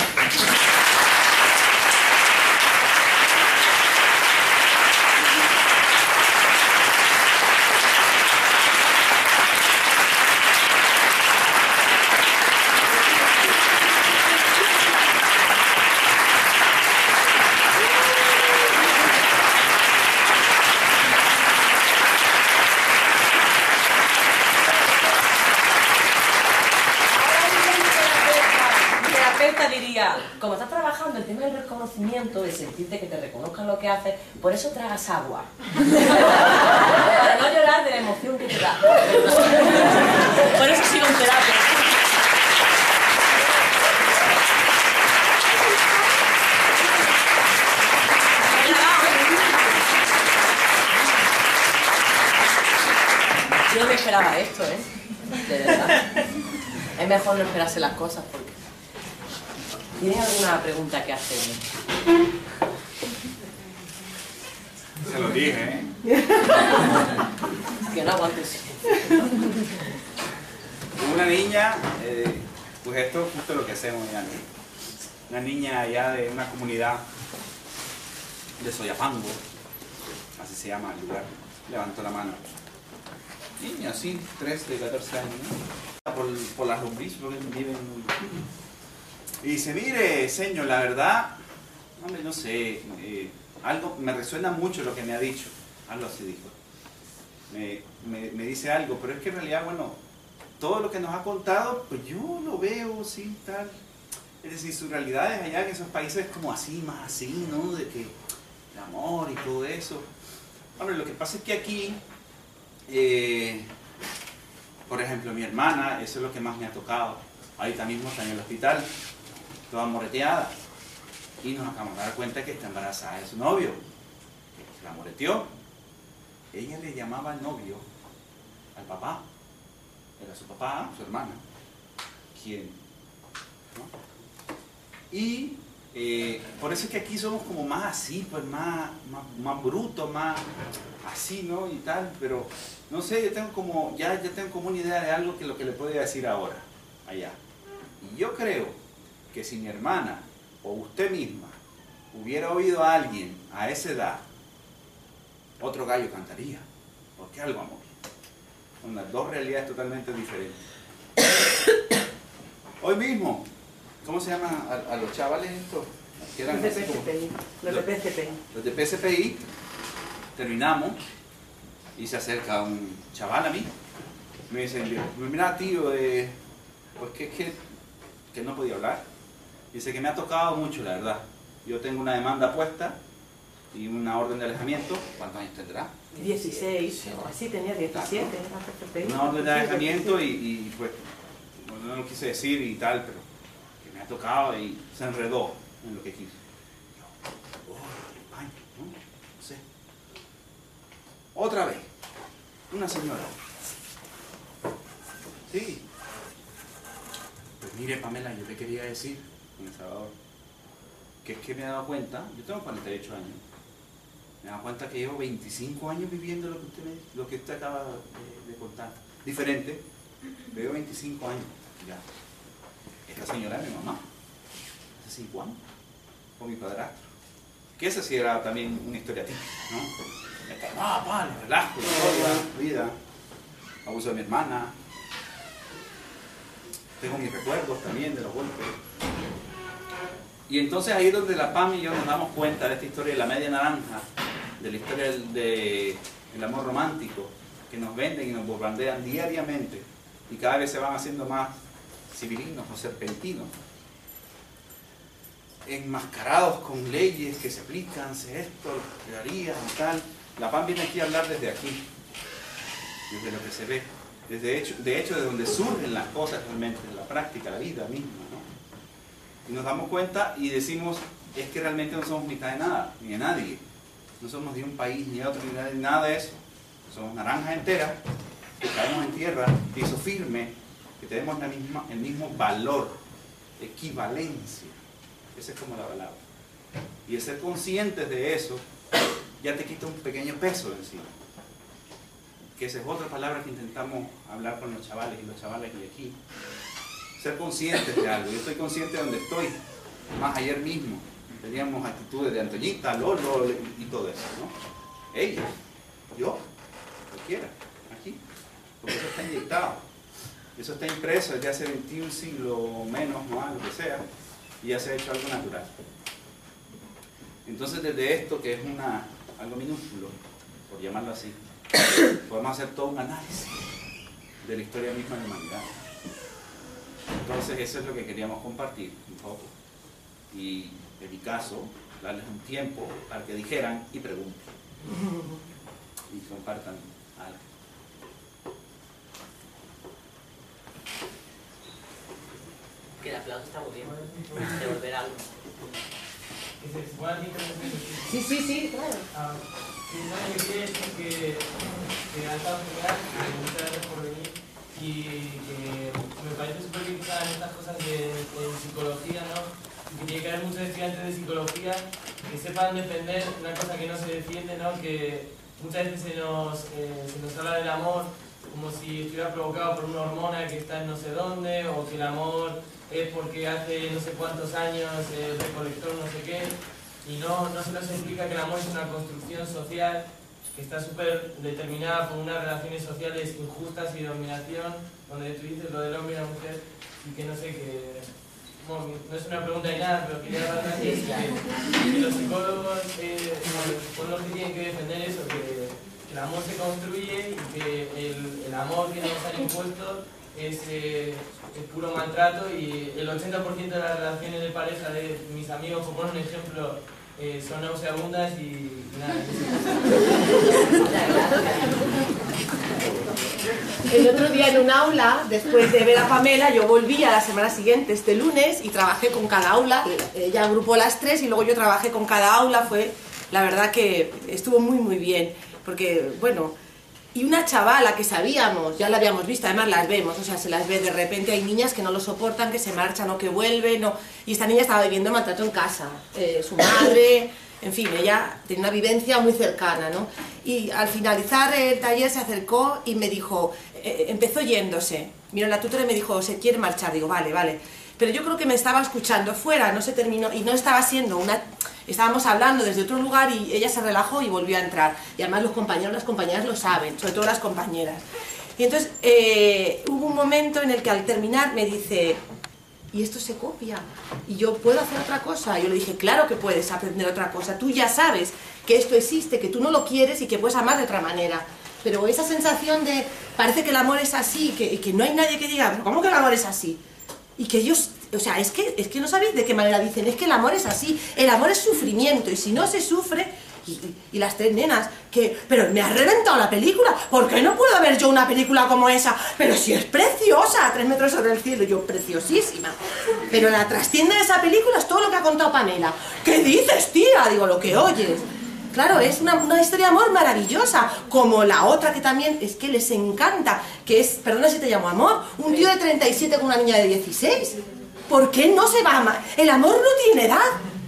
Como estás trabajando el tema del reconocimiento, de sentirte que te reconozcan lo que haces, por eso tragas agua. Para no llorar de la emoción que te da. Por eso sigo en terapia. Yo no me esperaba esto, ¿eh? De verdad. Es mejor no esperarse las cosas porque... ¿Tienes alguna pregunta que hacerme? Se lo dije, ¿eh? Que no aguantes. Una niña, eh, pues esto es justo lo que hacemos ya, ¿no? Una niña allá de una comunidad de Soyapango, así se llama el lugar, levantó la mano. Niña, así, trece, catorce años, ¿no? Por, por las lombrices, porque viven muy... Y dice, mire, señor, la verdad, hombre, no sé, eh, algo me resuena mucho lo que me ha dicho. Algo así dijo. Me, me, me dice algo, pero es que en realidad, bueno, todo lo que nos ha contado, pues yo lo veo, sí, tal. Es decir, sus realidades allá en esos países como así, más así, ¿no? De que el amor y todo eso. Hombre, lo que pasa es que aquí, eh, por ejemplo, mi hermana, eso es lo que más me ha tocado. Ahorita mismo está en el hospital, toda moreteada, y nos acabamos de dar cuenta que está embarazada de su novio, que la moreteó. Ella le llamaba al novio, al papá, era su papá, su hermana, quien, ¿no? Y Eh, por eso es que aquí somos como más así, pues más, más, más brutos, más así, ¿no? Y tal, pero no sé, yo tengo como, ya, ya tengo como una idea de algo que lo que le podría decir ahora, allá. Y yo creo que si mi hermana o usted misma hubiera oído a alguien a esa edad, otro gallo cantaría. ¿Por qué algo, amor? Son las dos realidades totalmente diferentes. Hoy mismo, ¿cómo se llama a, a los chavales estos? Que eran Los de así como- P C P I. Los de P C P I. Los de P C P I, terminamos y se acerca un chaval a mí. Me dice, mira tío, eh, pues que, que, que no podía hablar. Dice que me ha tocado mucho, la verdad. Yo tengo una demanda puesta y una orden de alejamiento. ¿Cuántos años tendrá? dieciséis, o así tenía diecisiete. era P C P I. Una orden de alejamiento y, y pues, bueno, no lo quise decir y tal, pero que me ha tocado y se enredó en lo que quiso. Yo, oh, ay, no, no sé. Otra vez, una señora. Sí. Pues mire, Pamela, yo te quería decir, en El Salvador, que es que me he dado cuenta, yo tengo cuarenta y ocho años, me he dado cuenta que llevo veinticinco años viviendo lo que usted, me, lo que usted acaba de, de contar. Diferente, pero llevo veinticinco años, ya. Esta señora es mi mamá, hace cinco años, con mi padrastro. Que esa sí era también una historia típica, ¿no? Esta, no, pa, le relajo, historia, vida, abuso de mi hermana. Tengo mis recuerdos también de los golpes. Y entonces ahí es donde la Pam y yo nos damos cuenta de esta historia de la media naranja, de la historia del de, el amor romántico, que nos venden y nos bombardean diariamente y cada vez se van haciendo más civilinos o serpentinos, enmascarados con leyes que se aplican, se esto, crearías y tal. La Pam viene aquí a hablar desde aquí, desde lo que se ve, desde hecho, de hecho de donde surgen las cosas realmente, de la práctica, la vida misma, ¿no? Y nos damos cuenta y decimos, es que realmente no somos mitad de nada, ni de nadie. No somos de un país, ni de otro, ni de nada de eso. Somos naranjas enteras, que caemos en tierra, piso firme, que tenemos la misma, el mismo valor, equivalencia. Esa es como la palabra. Y el ser conscientes de eso, ya te quita un pequeño peso de encima. Que esa es otra palabra que intentamos hablar con los chavales y los chavales de aquí. Ser conscientes de algo. Yo estoy consciente de donde estoy. Más ayer mismo teníamos actitudes de Antoñita, Lolo y todo eso, ¿no? Ella, yo, cualquiera, aquí. Porque eso está inyectado. Eso está impreso desde hace veintiún siglos menos, más, lo que sea, y ya se ha hecho algo natural. Entonces desde esto, que es una, algo minúsculo, por llamarlo así, podemos hacer todo un análisis de la historia misma de la humanidad. Entonces eso es lo que queríamos compartir un poco. Y en mi caso, darles un tiempo para que dijeran y pregunten. Y compartan algo. Que el aplauso está muy bien. Devolver algo. Sí, sí, sí, claro. Ah, sí, no, yo quería decir que, que ha estado genial, que muchas gracias por venir y que me parece súper bien que hagan estas cosas de, de psicología, ¿no? Y que tiene que haber muchos estudiantes de psicología que sepan defender una cosa que no se defiende, ¿no? Que muchas veces se nos, eh, se nos habla del amor como si estuviera provocado por una hormona que está en no sé dónde, o que el amor es porque hace no sé cuántos años el recolector no sé qué, y no, no se nos explica que el amor es una construcción social que está súper determinada por unas relaciones sociales injustas y de dominación, donde tú dices lo del hombre y la mujer, y que no sé, que bueno, no es una pregunta ni nada, pero quería hablar de eso, que, que los psicólogos eh, son los que tienen que defender eso, que, que el amor se construye y que el, el amor que nos han impuesto es, eh, es puro maltrato, y el ochenta por ciento de las relaciones de pareja de mis amigos, por poner un ejemplo, eh, son nauseabundas y, y nada. El otro día en un aula, después de ver a Pamela, yo volví a la semana siguiente, este lunes, y trabajé con cada aula. Ella agrupó las tres y luego yo trabajé con cada aula. Fue, la verdad que estuvo muy muy bien, porque, bueno, y una chavala que sabíamos, ya la habíamos visto, además las vemos, o sea, se las ve de repente, hay niñas que no lo soportan, que se marchan o que vuelven, o, y esta niña estaba viviendo maltrato en casa, eh, su madre, en fin, ella tenía una vivencia muy cercana, ¿no? Y al finalizar el taller se acercó y me dijo, eh, empezó yéndose, miró la tutora y me dijo, se quiere marchar, digo, vale, vale, pero yo creo que me estaba escuchando fuera, no se terminó, y no estaba siendo una... Estábamos hablando desde otro lugar y ella se relajó y volvió a entrar. Y además los compañeros, las compañeras lo saben, sobre todo las compañeras. Y entonces eh, hubo un momento en el que al terminar me dice, ¿y esto se copia? ¿Y yo puedo hacer otra cosa? Y yo le dije, claro que puedes aprender otra cosa. Tú ya sabes que esto existe, que tú no lo quieres y que puedes amar de otra manera. Pero esa sensación de, parece que el amor es así, que, que no hay nadie que diga, ¿cómo que el amor es así? Y que ellos... O sea, es que, es que no sabéis de qué manera dicen, es que el amor es así, el amor es sufrimiento, y si no se sufre, y, y, y las tres nenas, que, pero me ha reventado la película, ¿por qué no puedo ver yo una película como esa? Pero si es preciosa, a tres metros sobre el cielo, yo, preciosísima, pero la trastienda de esa película es todo lo que ha contado Pamela. ¿Qué dices, tía? Digo, lo que oyes. Claro, es una, una historia de amor maravillosa, como la otra que también es que les encanta, que es, perdona si te llamo amor, un tío de treinta y siete con una niña de dieciséis. ¿Por qué no se va a amar? El amor no tiene edad.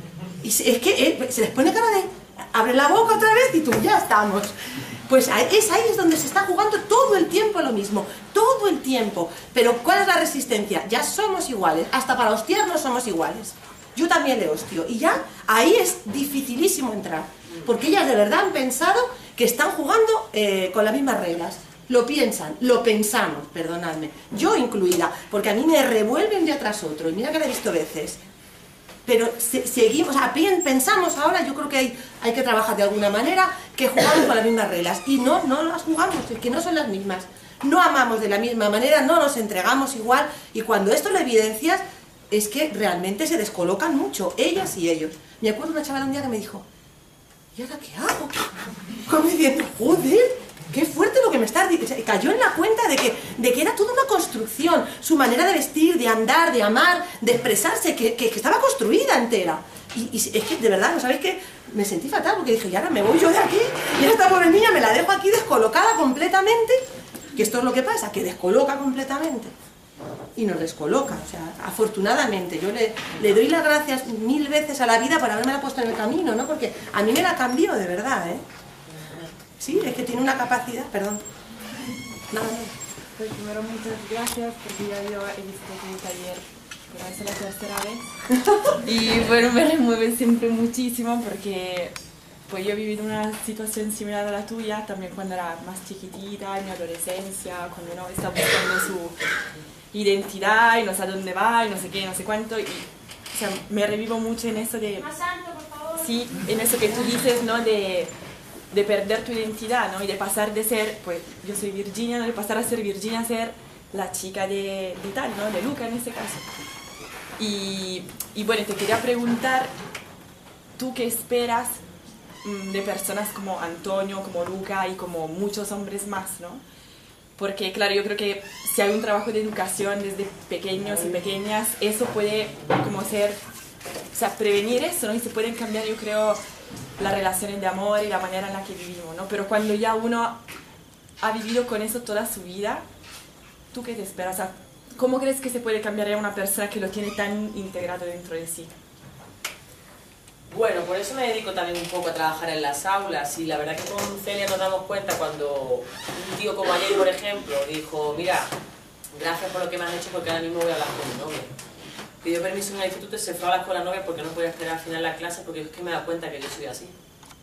Y es que eh, se les pone cara de, abre la boca otra vez y tú, ya estamos. Pues es ahí es donde se está jugando todo el tiempo lo mismo, todo el tiempo. Pero ¿cuál es la resistencia? Ya somos iguales, hasta para hostiarnos somos iguales. Yo también le hostio, y ya ahí es dificilísimo entrar. Porque ellas de verdad han pensado que están jugando eh, con las mismas reglas. Lo piensan, lo pensamos, perdonadme, yo incluida, porque a mí me revuelve un día tras otro, y mira que lo he visto veces. Pero se, seguimos, o sea, pensamos ahora, yo creo que hay, hay que trabajar de alguna manera, que jugamos con las mismas reglas, y no, no las jugamos, es que no son las mismas. No amamos de la misma manera, no nos entregamos igual, y cuando esto lo evidencias, es que realmente se descolocan mucho, ellas y ellos. Me acuerdo de una chavala un día que me dijo, ¿y ahora qué hago? Como diciendo, joder, qué fuerte lo que me estás diciendo. Cayó en la cuenta de que, de que era toda una construcción, su manera de vestir, de andar, de amar, de expresarse, que, que, que estaba construida entera. Y, y es que, de verdad, ¿no sabéis qué? Me sentí fatal porque dije, y ahora me voy yo de aquí, y esta pobre niña me la dejo aquí descolocada completamente, que esto es lo que pasa, que descoloca completamente. Y nos descoloca, o sea, afortunadamente, yo le, le doy las gracias mil veces a la vida por haberme la puesto en el camino, ¿no? Porque a mí me la cambió, de verdad, ¿eh? Sí, es que tiene una capacidad, perdón. Nada, nada. Pues primero muchas gracias porque ya yo he visto tu taller, pero es la tercera vez. Y bueno, me remueve siempre muchísimo porque pues yo he vivido una situación similar a la tuya, también cuando era más chiquitita, en mi adolescencia, cuando uno está buscando su identidad y no sabe dónde va y no sé qué, no sé cuánto. Y, o sea, me revivo mucho en eso de... Más alto, por favor. Sí, en eso que tú dices, ¿no? De... de perder tu identidad, ¿no? Y de pasar de ser, pues yo soy Virginia, ¿no? De pasar a ser Virginia a ser la chica de, de tal, ¿no? De Luca en este caso. Y, y bueno, te quería preguntar, ¿tú qué esperas mmm, de personas como Antonio, como Luca y como muchos hombres más, ¿no? Porque claro, yo creo que si hay un trabajo de educación desde pequeños y pequeñas, eso puede como ser, o sea, prevenir eso, ¿no? Y se pueden cambiar, yo creo, las relaciones de amor y la manera en la que vivimos, ¿no? Pero cuando ya uno ha vivido con eso toda su vida, ¿tú qué te esperas? O sea, ¿cómo crees que se puede cambiar a una persona que lo tiene tan integrado dentro de sí? Bueno, por eso me dedico también un poco a trabajar en las aulas, y la verdad que con Celia nos damos cuenta cuando un tío como ayer, por ejemplo, dijo, mira, gracias por lo que me has hecho porque ahora mismo voy a hablar con mi novia. Pidió permiso en el instituto y se fue a hablar con la novia porque no podía esperar al final de la clase porque es que me da cuenta que yo soy así.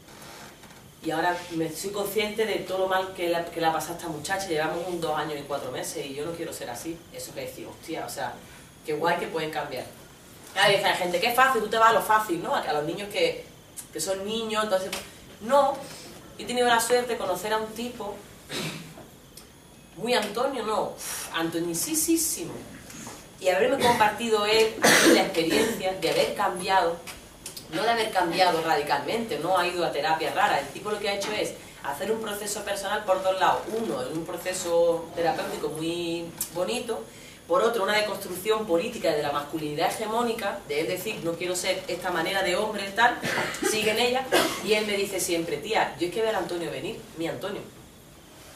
Y ahora me soy consciente de todo lo mal que la, que la pasa a esta muchacha. Llevamos un dos años y cuatro meses y yo no quiero ser así. Eso que decir, hostia, o sea, qué guay que pueden cambiar. Claro, dice la gente, qué fácil, tú te vas a lo fácil, ¿no? A los niños que, que son niños, entonces... No, he tenido la suerte de conocer a un tipo, muy Antonio, no, antonicísimo. Y haberme compartido él la experiencia de haber cambiado, no de haber cambiado radicalmente, no ha ido a terapia rara, el tipo lo que ha hecho es hacer un proceso personal por dos lados. Uno, en un proceso terapéutico muy bonito, por otro, una deconstrucción política de la masculinidad hegemónica, de es decir, no quiero ser esta manera de hombre y tal, sigue en ella, y él me dice siempre, tía, yo es que ver a Antonio venir, mi Antonio.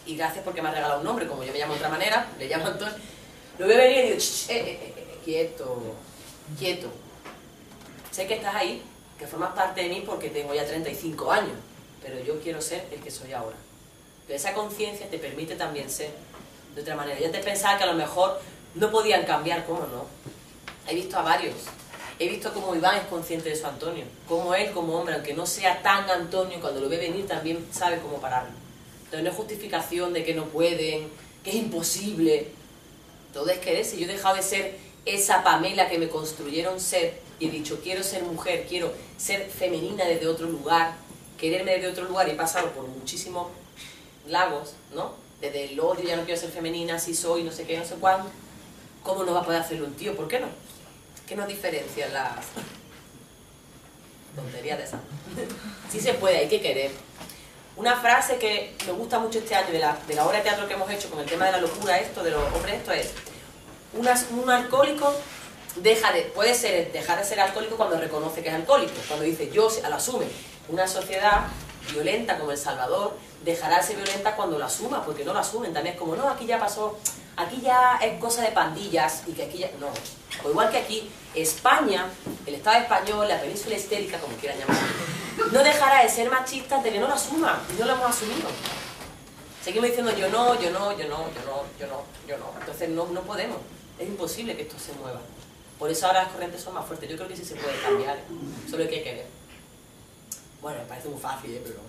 y gracias porque me has regalado un nombre, como yo me llamo de otra manera, le llamo Antonio, lo veo venir y digo, ch, eh, eh, eh, quieto, quieto. Sé que estás ahí, que formas parte de mí porque tengo ya treinta y cinco años, pero yo quiero ser el que soy ahora. Pero esa conciencia te permite también ser de otra manera. Yo antes pensaba que a lo mejor no podían cambiar, ¿cómo no? He visto a varios. He visto cómo Iván es consciente de su Antonio. Cómo él, como hombre, aunque no sea tan Antonio, cuando lo ve venir también sabe cómo pararlo. Entonces no es justificación de que no pueden, que es imposible. Todo es querer. Si yo he dejado de ser esa Pamela que me construyeron ser y he dicho quiero ser mujer, quiero ser femenina desde otro lugar, quererme desde otro lugar, y he pasado por muchísimos lagos, ¿no? Desde el odio, ya no quiero ser femenina, así soy, no sé qué, no sé cuándo. ¿Cómo no va a poder hacerlo un tío? ¿Por qué no? ¿Qué nos diferencian las tonterías de esas? Sí se puede, hay que querer. Una frase que me gusta mucho este año de la, de la obra de teatro que hemos hecho con el tema de la locura, esto, de los hombres, esto es, una, un alcohólico deja de, puede ser dejar de ser alcohólico cuando reconoce que es alcohólico, cuando dice yo, lo asume. Una sociedad violenta como El Salvador dejará de ser violenta cuando lo asuma, porque no lo asumen. También es como, no, aquí ya pasó, aquí ya es cosa de pandillas y que aquí ya... No, o igual que aquí, España, el Estado español, la península histérica, como quieran llamarlo, no dejará de ser machista de que no lo asuma, y no lo hemos asumido. Seguimos diciendo yo no, yo no, yo no, yo no, yo no, yo no. Entonces no, no podemos, es imposible que esto se mueva. Por eso ahora las corrientes son más fuertes. Yo creo que sí se puede cambiar, solo hay que querer. Bueno, me parece muy fácil, ¿eh? Pero...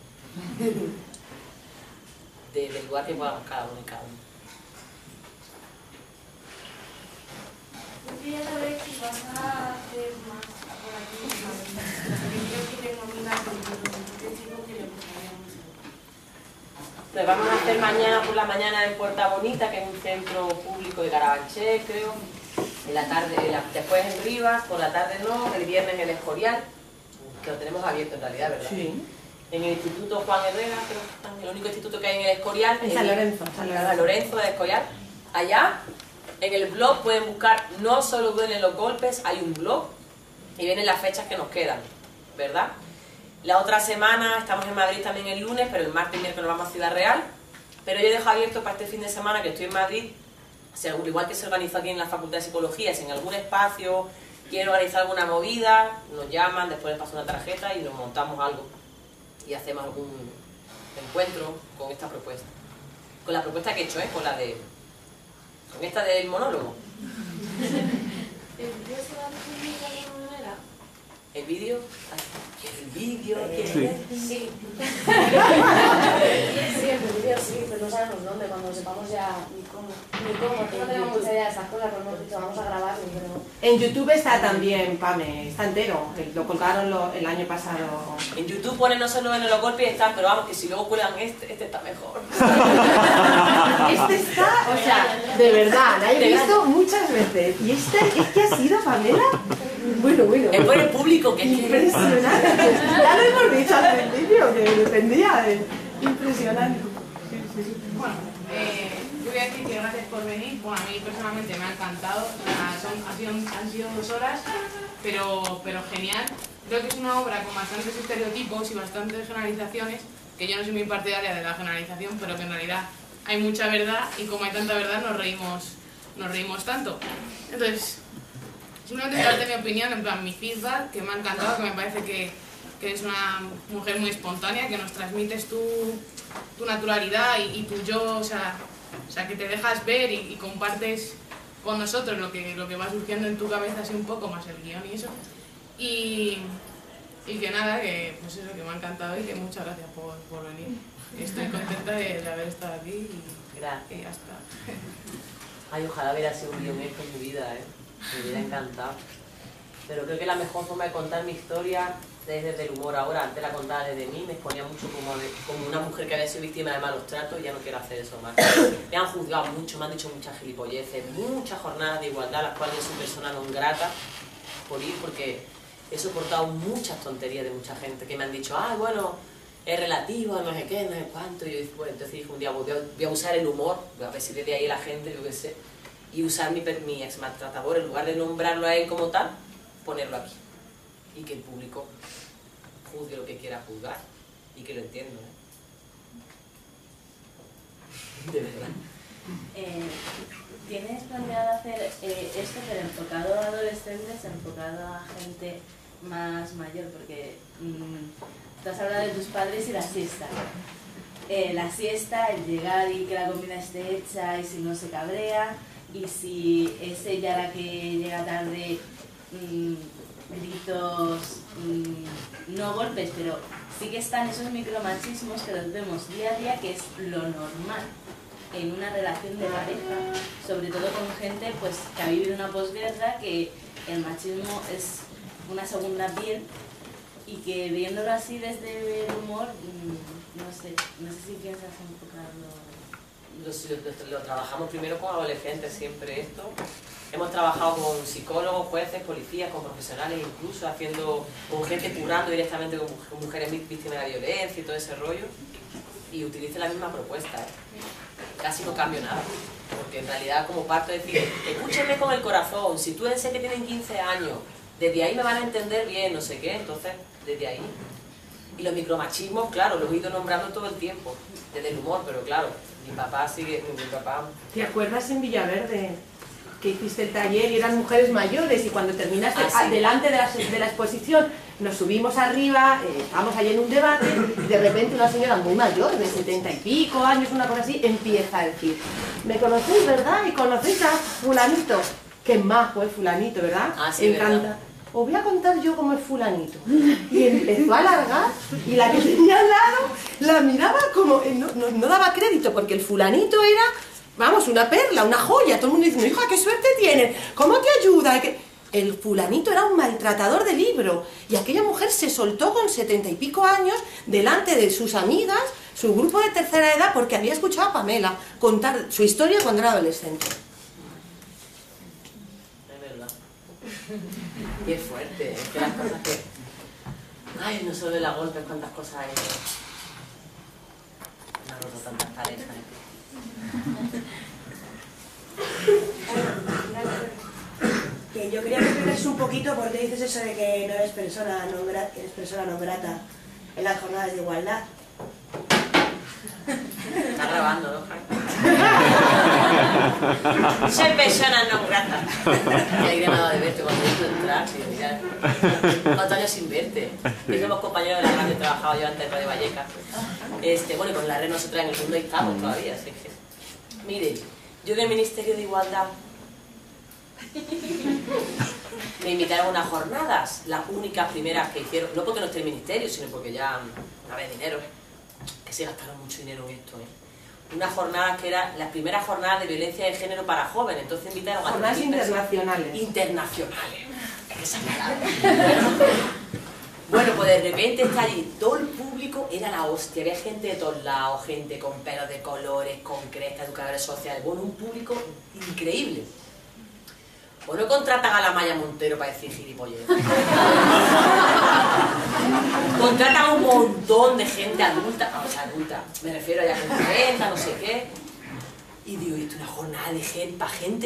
de, del lugar que podamos cada uno y cada uno. Yo quería saber si vas a hacer más por aquí, porque creo que tengo amigas de un chico que le gustaría mucho. Lo vamos a hacer mañana por la mañana en Puerta Bonita, que es un centro público de Carabanchel, creo. En la tarde, la, después en Rivas, por la tarde no, el viernes en el Escorial, que lo tenemos abierto en realidad, ¿verdad? Sí. En el Instituto Juan Herrera, creo que está, el único instituto que hay en el Escorial. En San Lorenzo. San Lorenzo, San Lorenzo de Escorial. Allá, en el blog pueden buscar, no solo duelen los golpes, hay un blog y vienen las fechas que nos quedan, ¿verdad? La otra semana estamos en Madrid también el lunes, pero el martes y miércoles vamos a Ciudad Real. Pero yo dejo abierto para este fin de semana que estoy en Madrid, si, igual que se organizó aquí en la Facultad de Psicología, si en algún espacio quieren organizar alguna movida, nos llaman, después les paso una tarjeta y nos montamos algo y hacemos algún encuentro con esta propuesta. Con la propuesta que he hecho, ¿eh? Con la de... con esta del monólogo. ¿El vídeo se va a difundir de alguna manera? ¿El vídeo? ¿El vídeo? Sí. Sí. Sí, en principio sí, pero no sabemos dónde, cuando sepamos ya ni cómo. Ni cómo, porque no tenemos mucha idea de estas cosas, pero hemos dicho, vamos a grabarlo, pero... En YouTube está también, Pame, está entero. Lo colgaron lo, el año pasado. En YouTube ponen no solo en los golpes y están, pero vamos, que si luego cuelgan este, este está mejor. Este está, o sea, de verdad, la he visto muchas veces. ¿Y este, este ha sido, Pamela? Bueno, bueno. Es por el público que quiere. Impresionante. Ya lo hemos dicho al principio, que dependía de... Impresionante. Sí, sí, sí. Bueno, eh, yo voy a decir que gracias por venir. Bueno, a mí personalmente me ha encantado. Uh, son, ha sido, han sido dos horas, pero, pero genial. Creo que es una obra con bastantes estereotipos y bastantes generalizaciones, que yo no soy muy partidaria de la generalización, pero que en realidad hay mucha verdad y como hay tanta verdad nos reímos, nos reímos tanto. Entonces, simplemente darte mi opinión, en plan mi feedback, que me ha encantado, que me parece que, que eres una mujer muy espontánea, que nos transmites tu, tu naturalidad y, y tu yo, o sea, o sea, que te dejas ver y, y compartes con nosotros lo que, lo que va surgiendo en tu cabeza así un poco, más el guión y eso. Y, y que nada, que pues eso, que me ha encantado y que muchas gracias por, por venir. Estoy contenta de, de haber estado aquí y, Gracias. y ya está. Ay, ojalá hubiera sido un guion esto en mi vida, ¿eh? Me hubiera encantado. Pero creo que la mejor forma de contar mi historia es desde el humor ahora. Antes la contaba desde mí, me exponía mucho como, de, como una mujer que había sido víctima de malos tratos y ya no quiero hacer eso más. Me han juzgado mucho, me han dicho muchas gilipolleces, muchas jornadas de igualdad, las cuales yo soy persona non grata por ir, porque he soportado muchas tonterías de mucha gente que me han dicho, ah, bueno, es relativo, no sé qué, no sé cuánto. Y yo dije, bueno, entonces dije un día, voy a, voy a usar el humor, a ver si desde ahí la gente, yo qué sé, y usar mi, mi ex maltratador, en lugar de nombrarlo a él como tal, ponerlo aquí. Y que el público juzgue lo que quiera juzgar y que lo entienda, ¿eh? De verdad. Eh, ¿Tienes planeado hacer eh, esto, pero enfocado a adolescentes, enfocado a gente más mayor? Porque mmm, tú has hablado de tus padres y la siesta. Eh, la siesta, el llegar y que la comida esté hecha y si no se cabrea, y si es ella la que llega tarde, mmm, gritos, mmm, no golpes, pero sí que están esos micromachismos que los vemos día a día, que es lo normal en una relación de pareja, sobre todo con gente pues que ha vivido una posguerra, que el machismo es una segunda piel, y que viéndolo así desde el humor, mmm, no sé, no sé si piensas enfocarlo. Lo, lo, lo trabajamos primero con adolescentes, siempre esto. Hemos trabajado con psicólogos, jueces, policías, con profesionales, incluso haciendo con gente curando directamente con, con mujeres víctimas de la violencia y todo ese rollo. Y utilice la misma propuesta, ¿eh? Casi no cambio nada, porque en realidad como parto de decir, escúchenme con el corazón, si tú sé que tienen quince años, desde ahí me van a entender bien, no sé qué, entonces desde ahí. Y los micromachismos, claro, los he ido nombrando todo el tiempo, desde el humor, pero claro, mi papá sigue, mi, mi papá... ¿Te acuerdas en Villaverde que hiciste el taller y eran mujeres mayores y cuando terminaste, ah, sí. delante de la, de la exposición, nos subimos arriba, eh, estábamos allí en un debate y de repente una señora muy mayor, de setenta y pico años, una cosa así, empieza a decir, ¿me conocéis, verdad? ¿Y conocéis a fulanito? Qué majo es fulanito, ¿verdad? Ah, sí, encanta. ¿verdad? Os voy a contar yo cómo es fulanito. Y empezó a alargar y la que tenía al lado la miraba como, no, no, no daba crédito porque el fulanito era, vamos, una perla, una joya. Todo el mundo diciendo, hija, qué suerte tienes, ¿cómo te ayuda? El fulanito era un maltratador de libro y aquella mujer se soltó con setenta y pico años delante de sus amigas, su grupo de tercera edad, porque había escuchado a Pamela contar su historia cuando era adolescente. Es verdad. Y es fuerte, es que las cosas que... Ay, no solo de la golpe, cuántas cosas hay. Me ha roto tantas parejas. Que yo quería que expliques un poquito por qué dices eso de que no eres persona no grata, que eres persona no grata en las jornadas de igualdad. Está grabando, ¿no, soy persona no grata. Y ahí nada de verte cuando he entrar, sí, mira. ¿Cuántos años sin verte? Sí. Somos compañeros de la radio, he trabajado yo antes de Radio Vallecas. Este, bueno, y con la red nosotras en el mundo estamos todavía, así que... Mire, yo del Ministerio de Igualdad me invitaron a unas jornadas, las únicas primeras que hicieron, no porque no esté el ministerio, sino porque ya no había dinero, que se gastaron mucho dinero en esto, ¿eh? Unas jornadas que eran las primeras jornadas de violencia de género para jóvenes, entonces invitaron a... Jornadas internacionales. Internacionales, esa palabra. Bueno, pues de repente está allí, todo el público era la hostia, había gente de todos lados, gente con pelos de colores, con crestas, educadores sociales, bueno, un público increíble. Pues no contratan a la Maya Montero para decir gilipollas. Contratan a un montón de gente adulta, o sea, adulta, me refiero a ya con cuarenta, no sé qué. Y digo, esto es una jornada de gente, para gente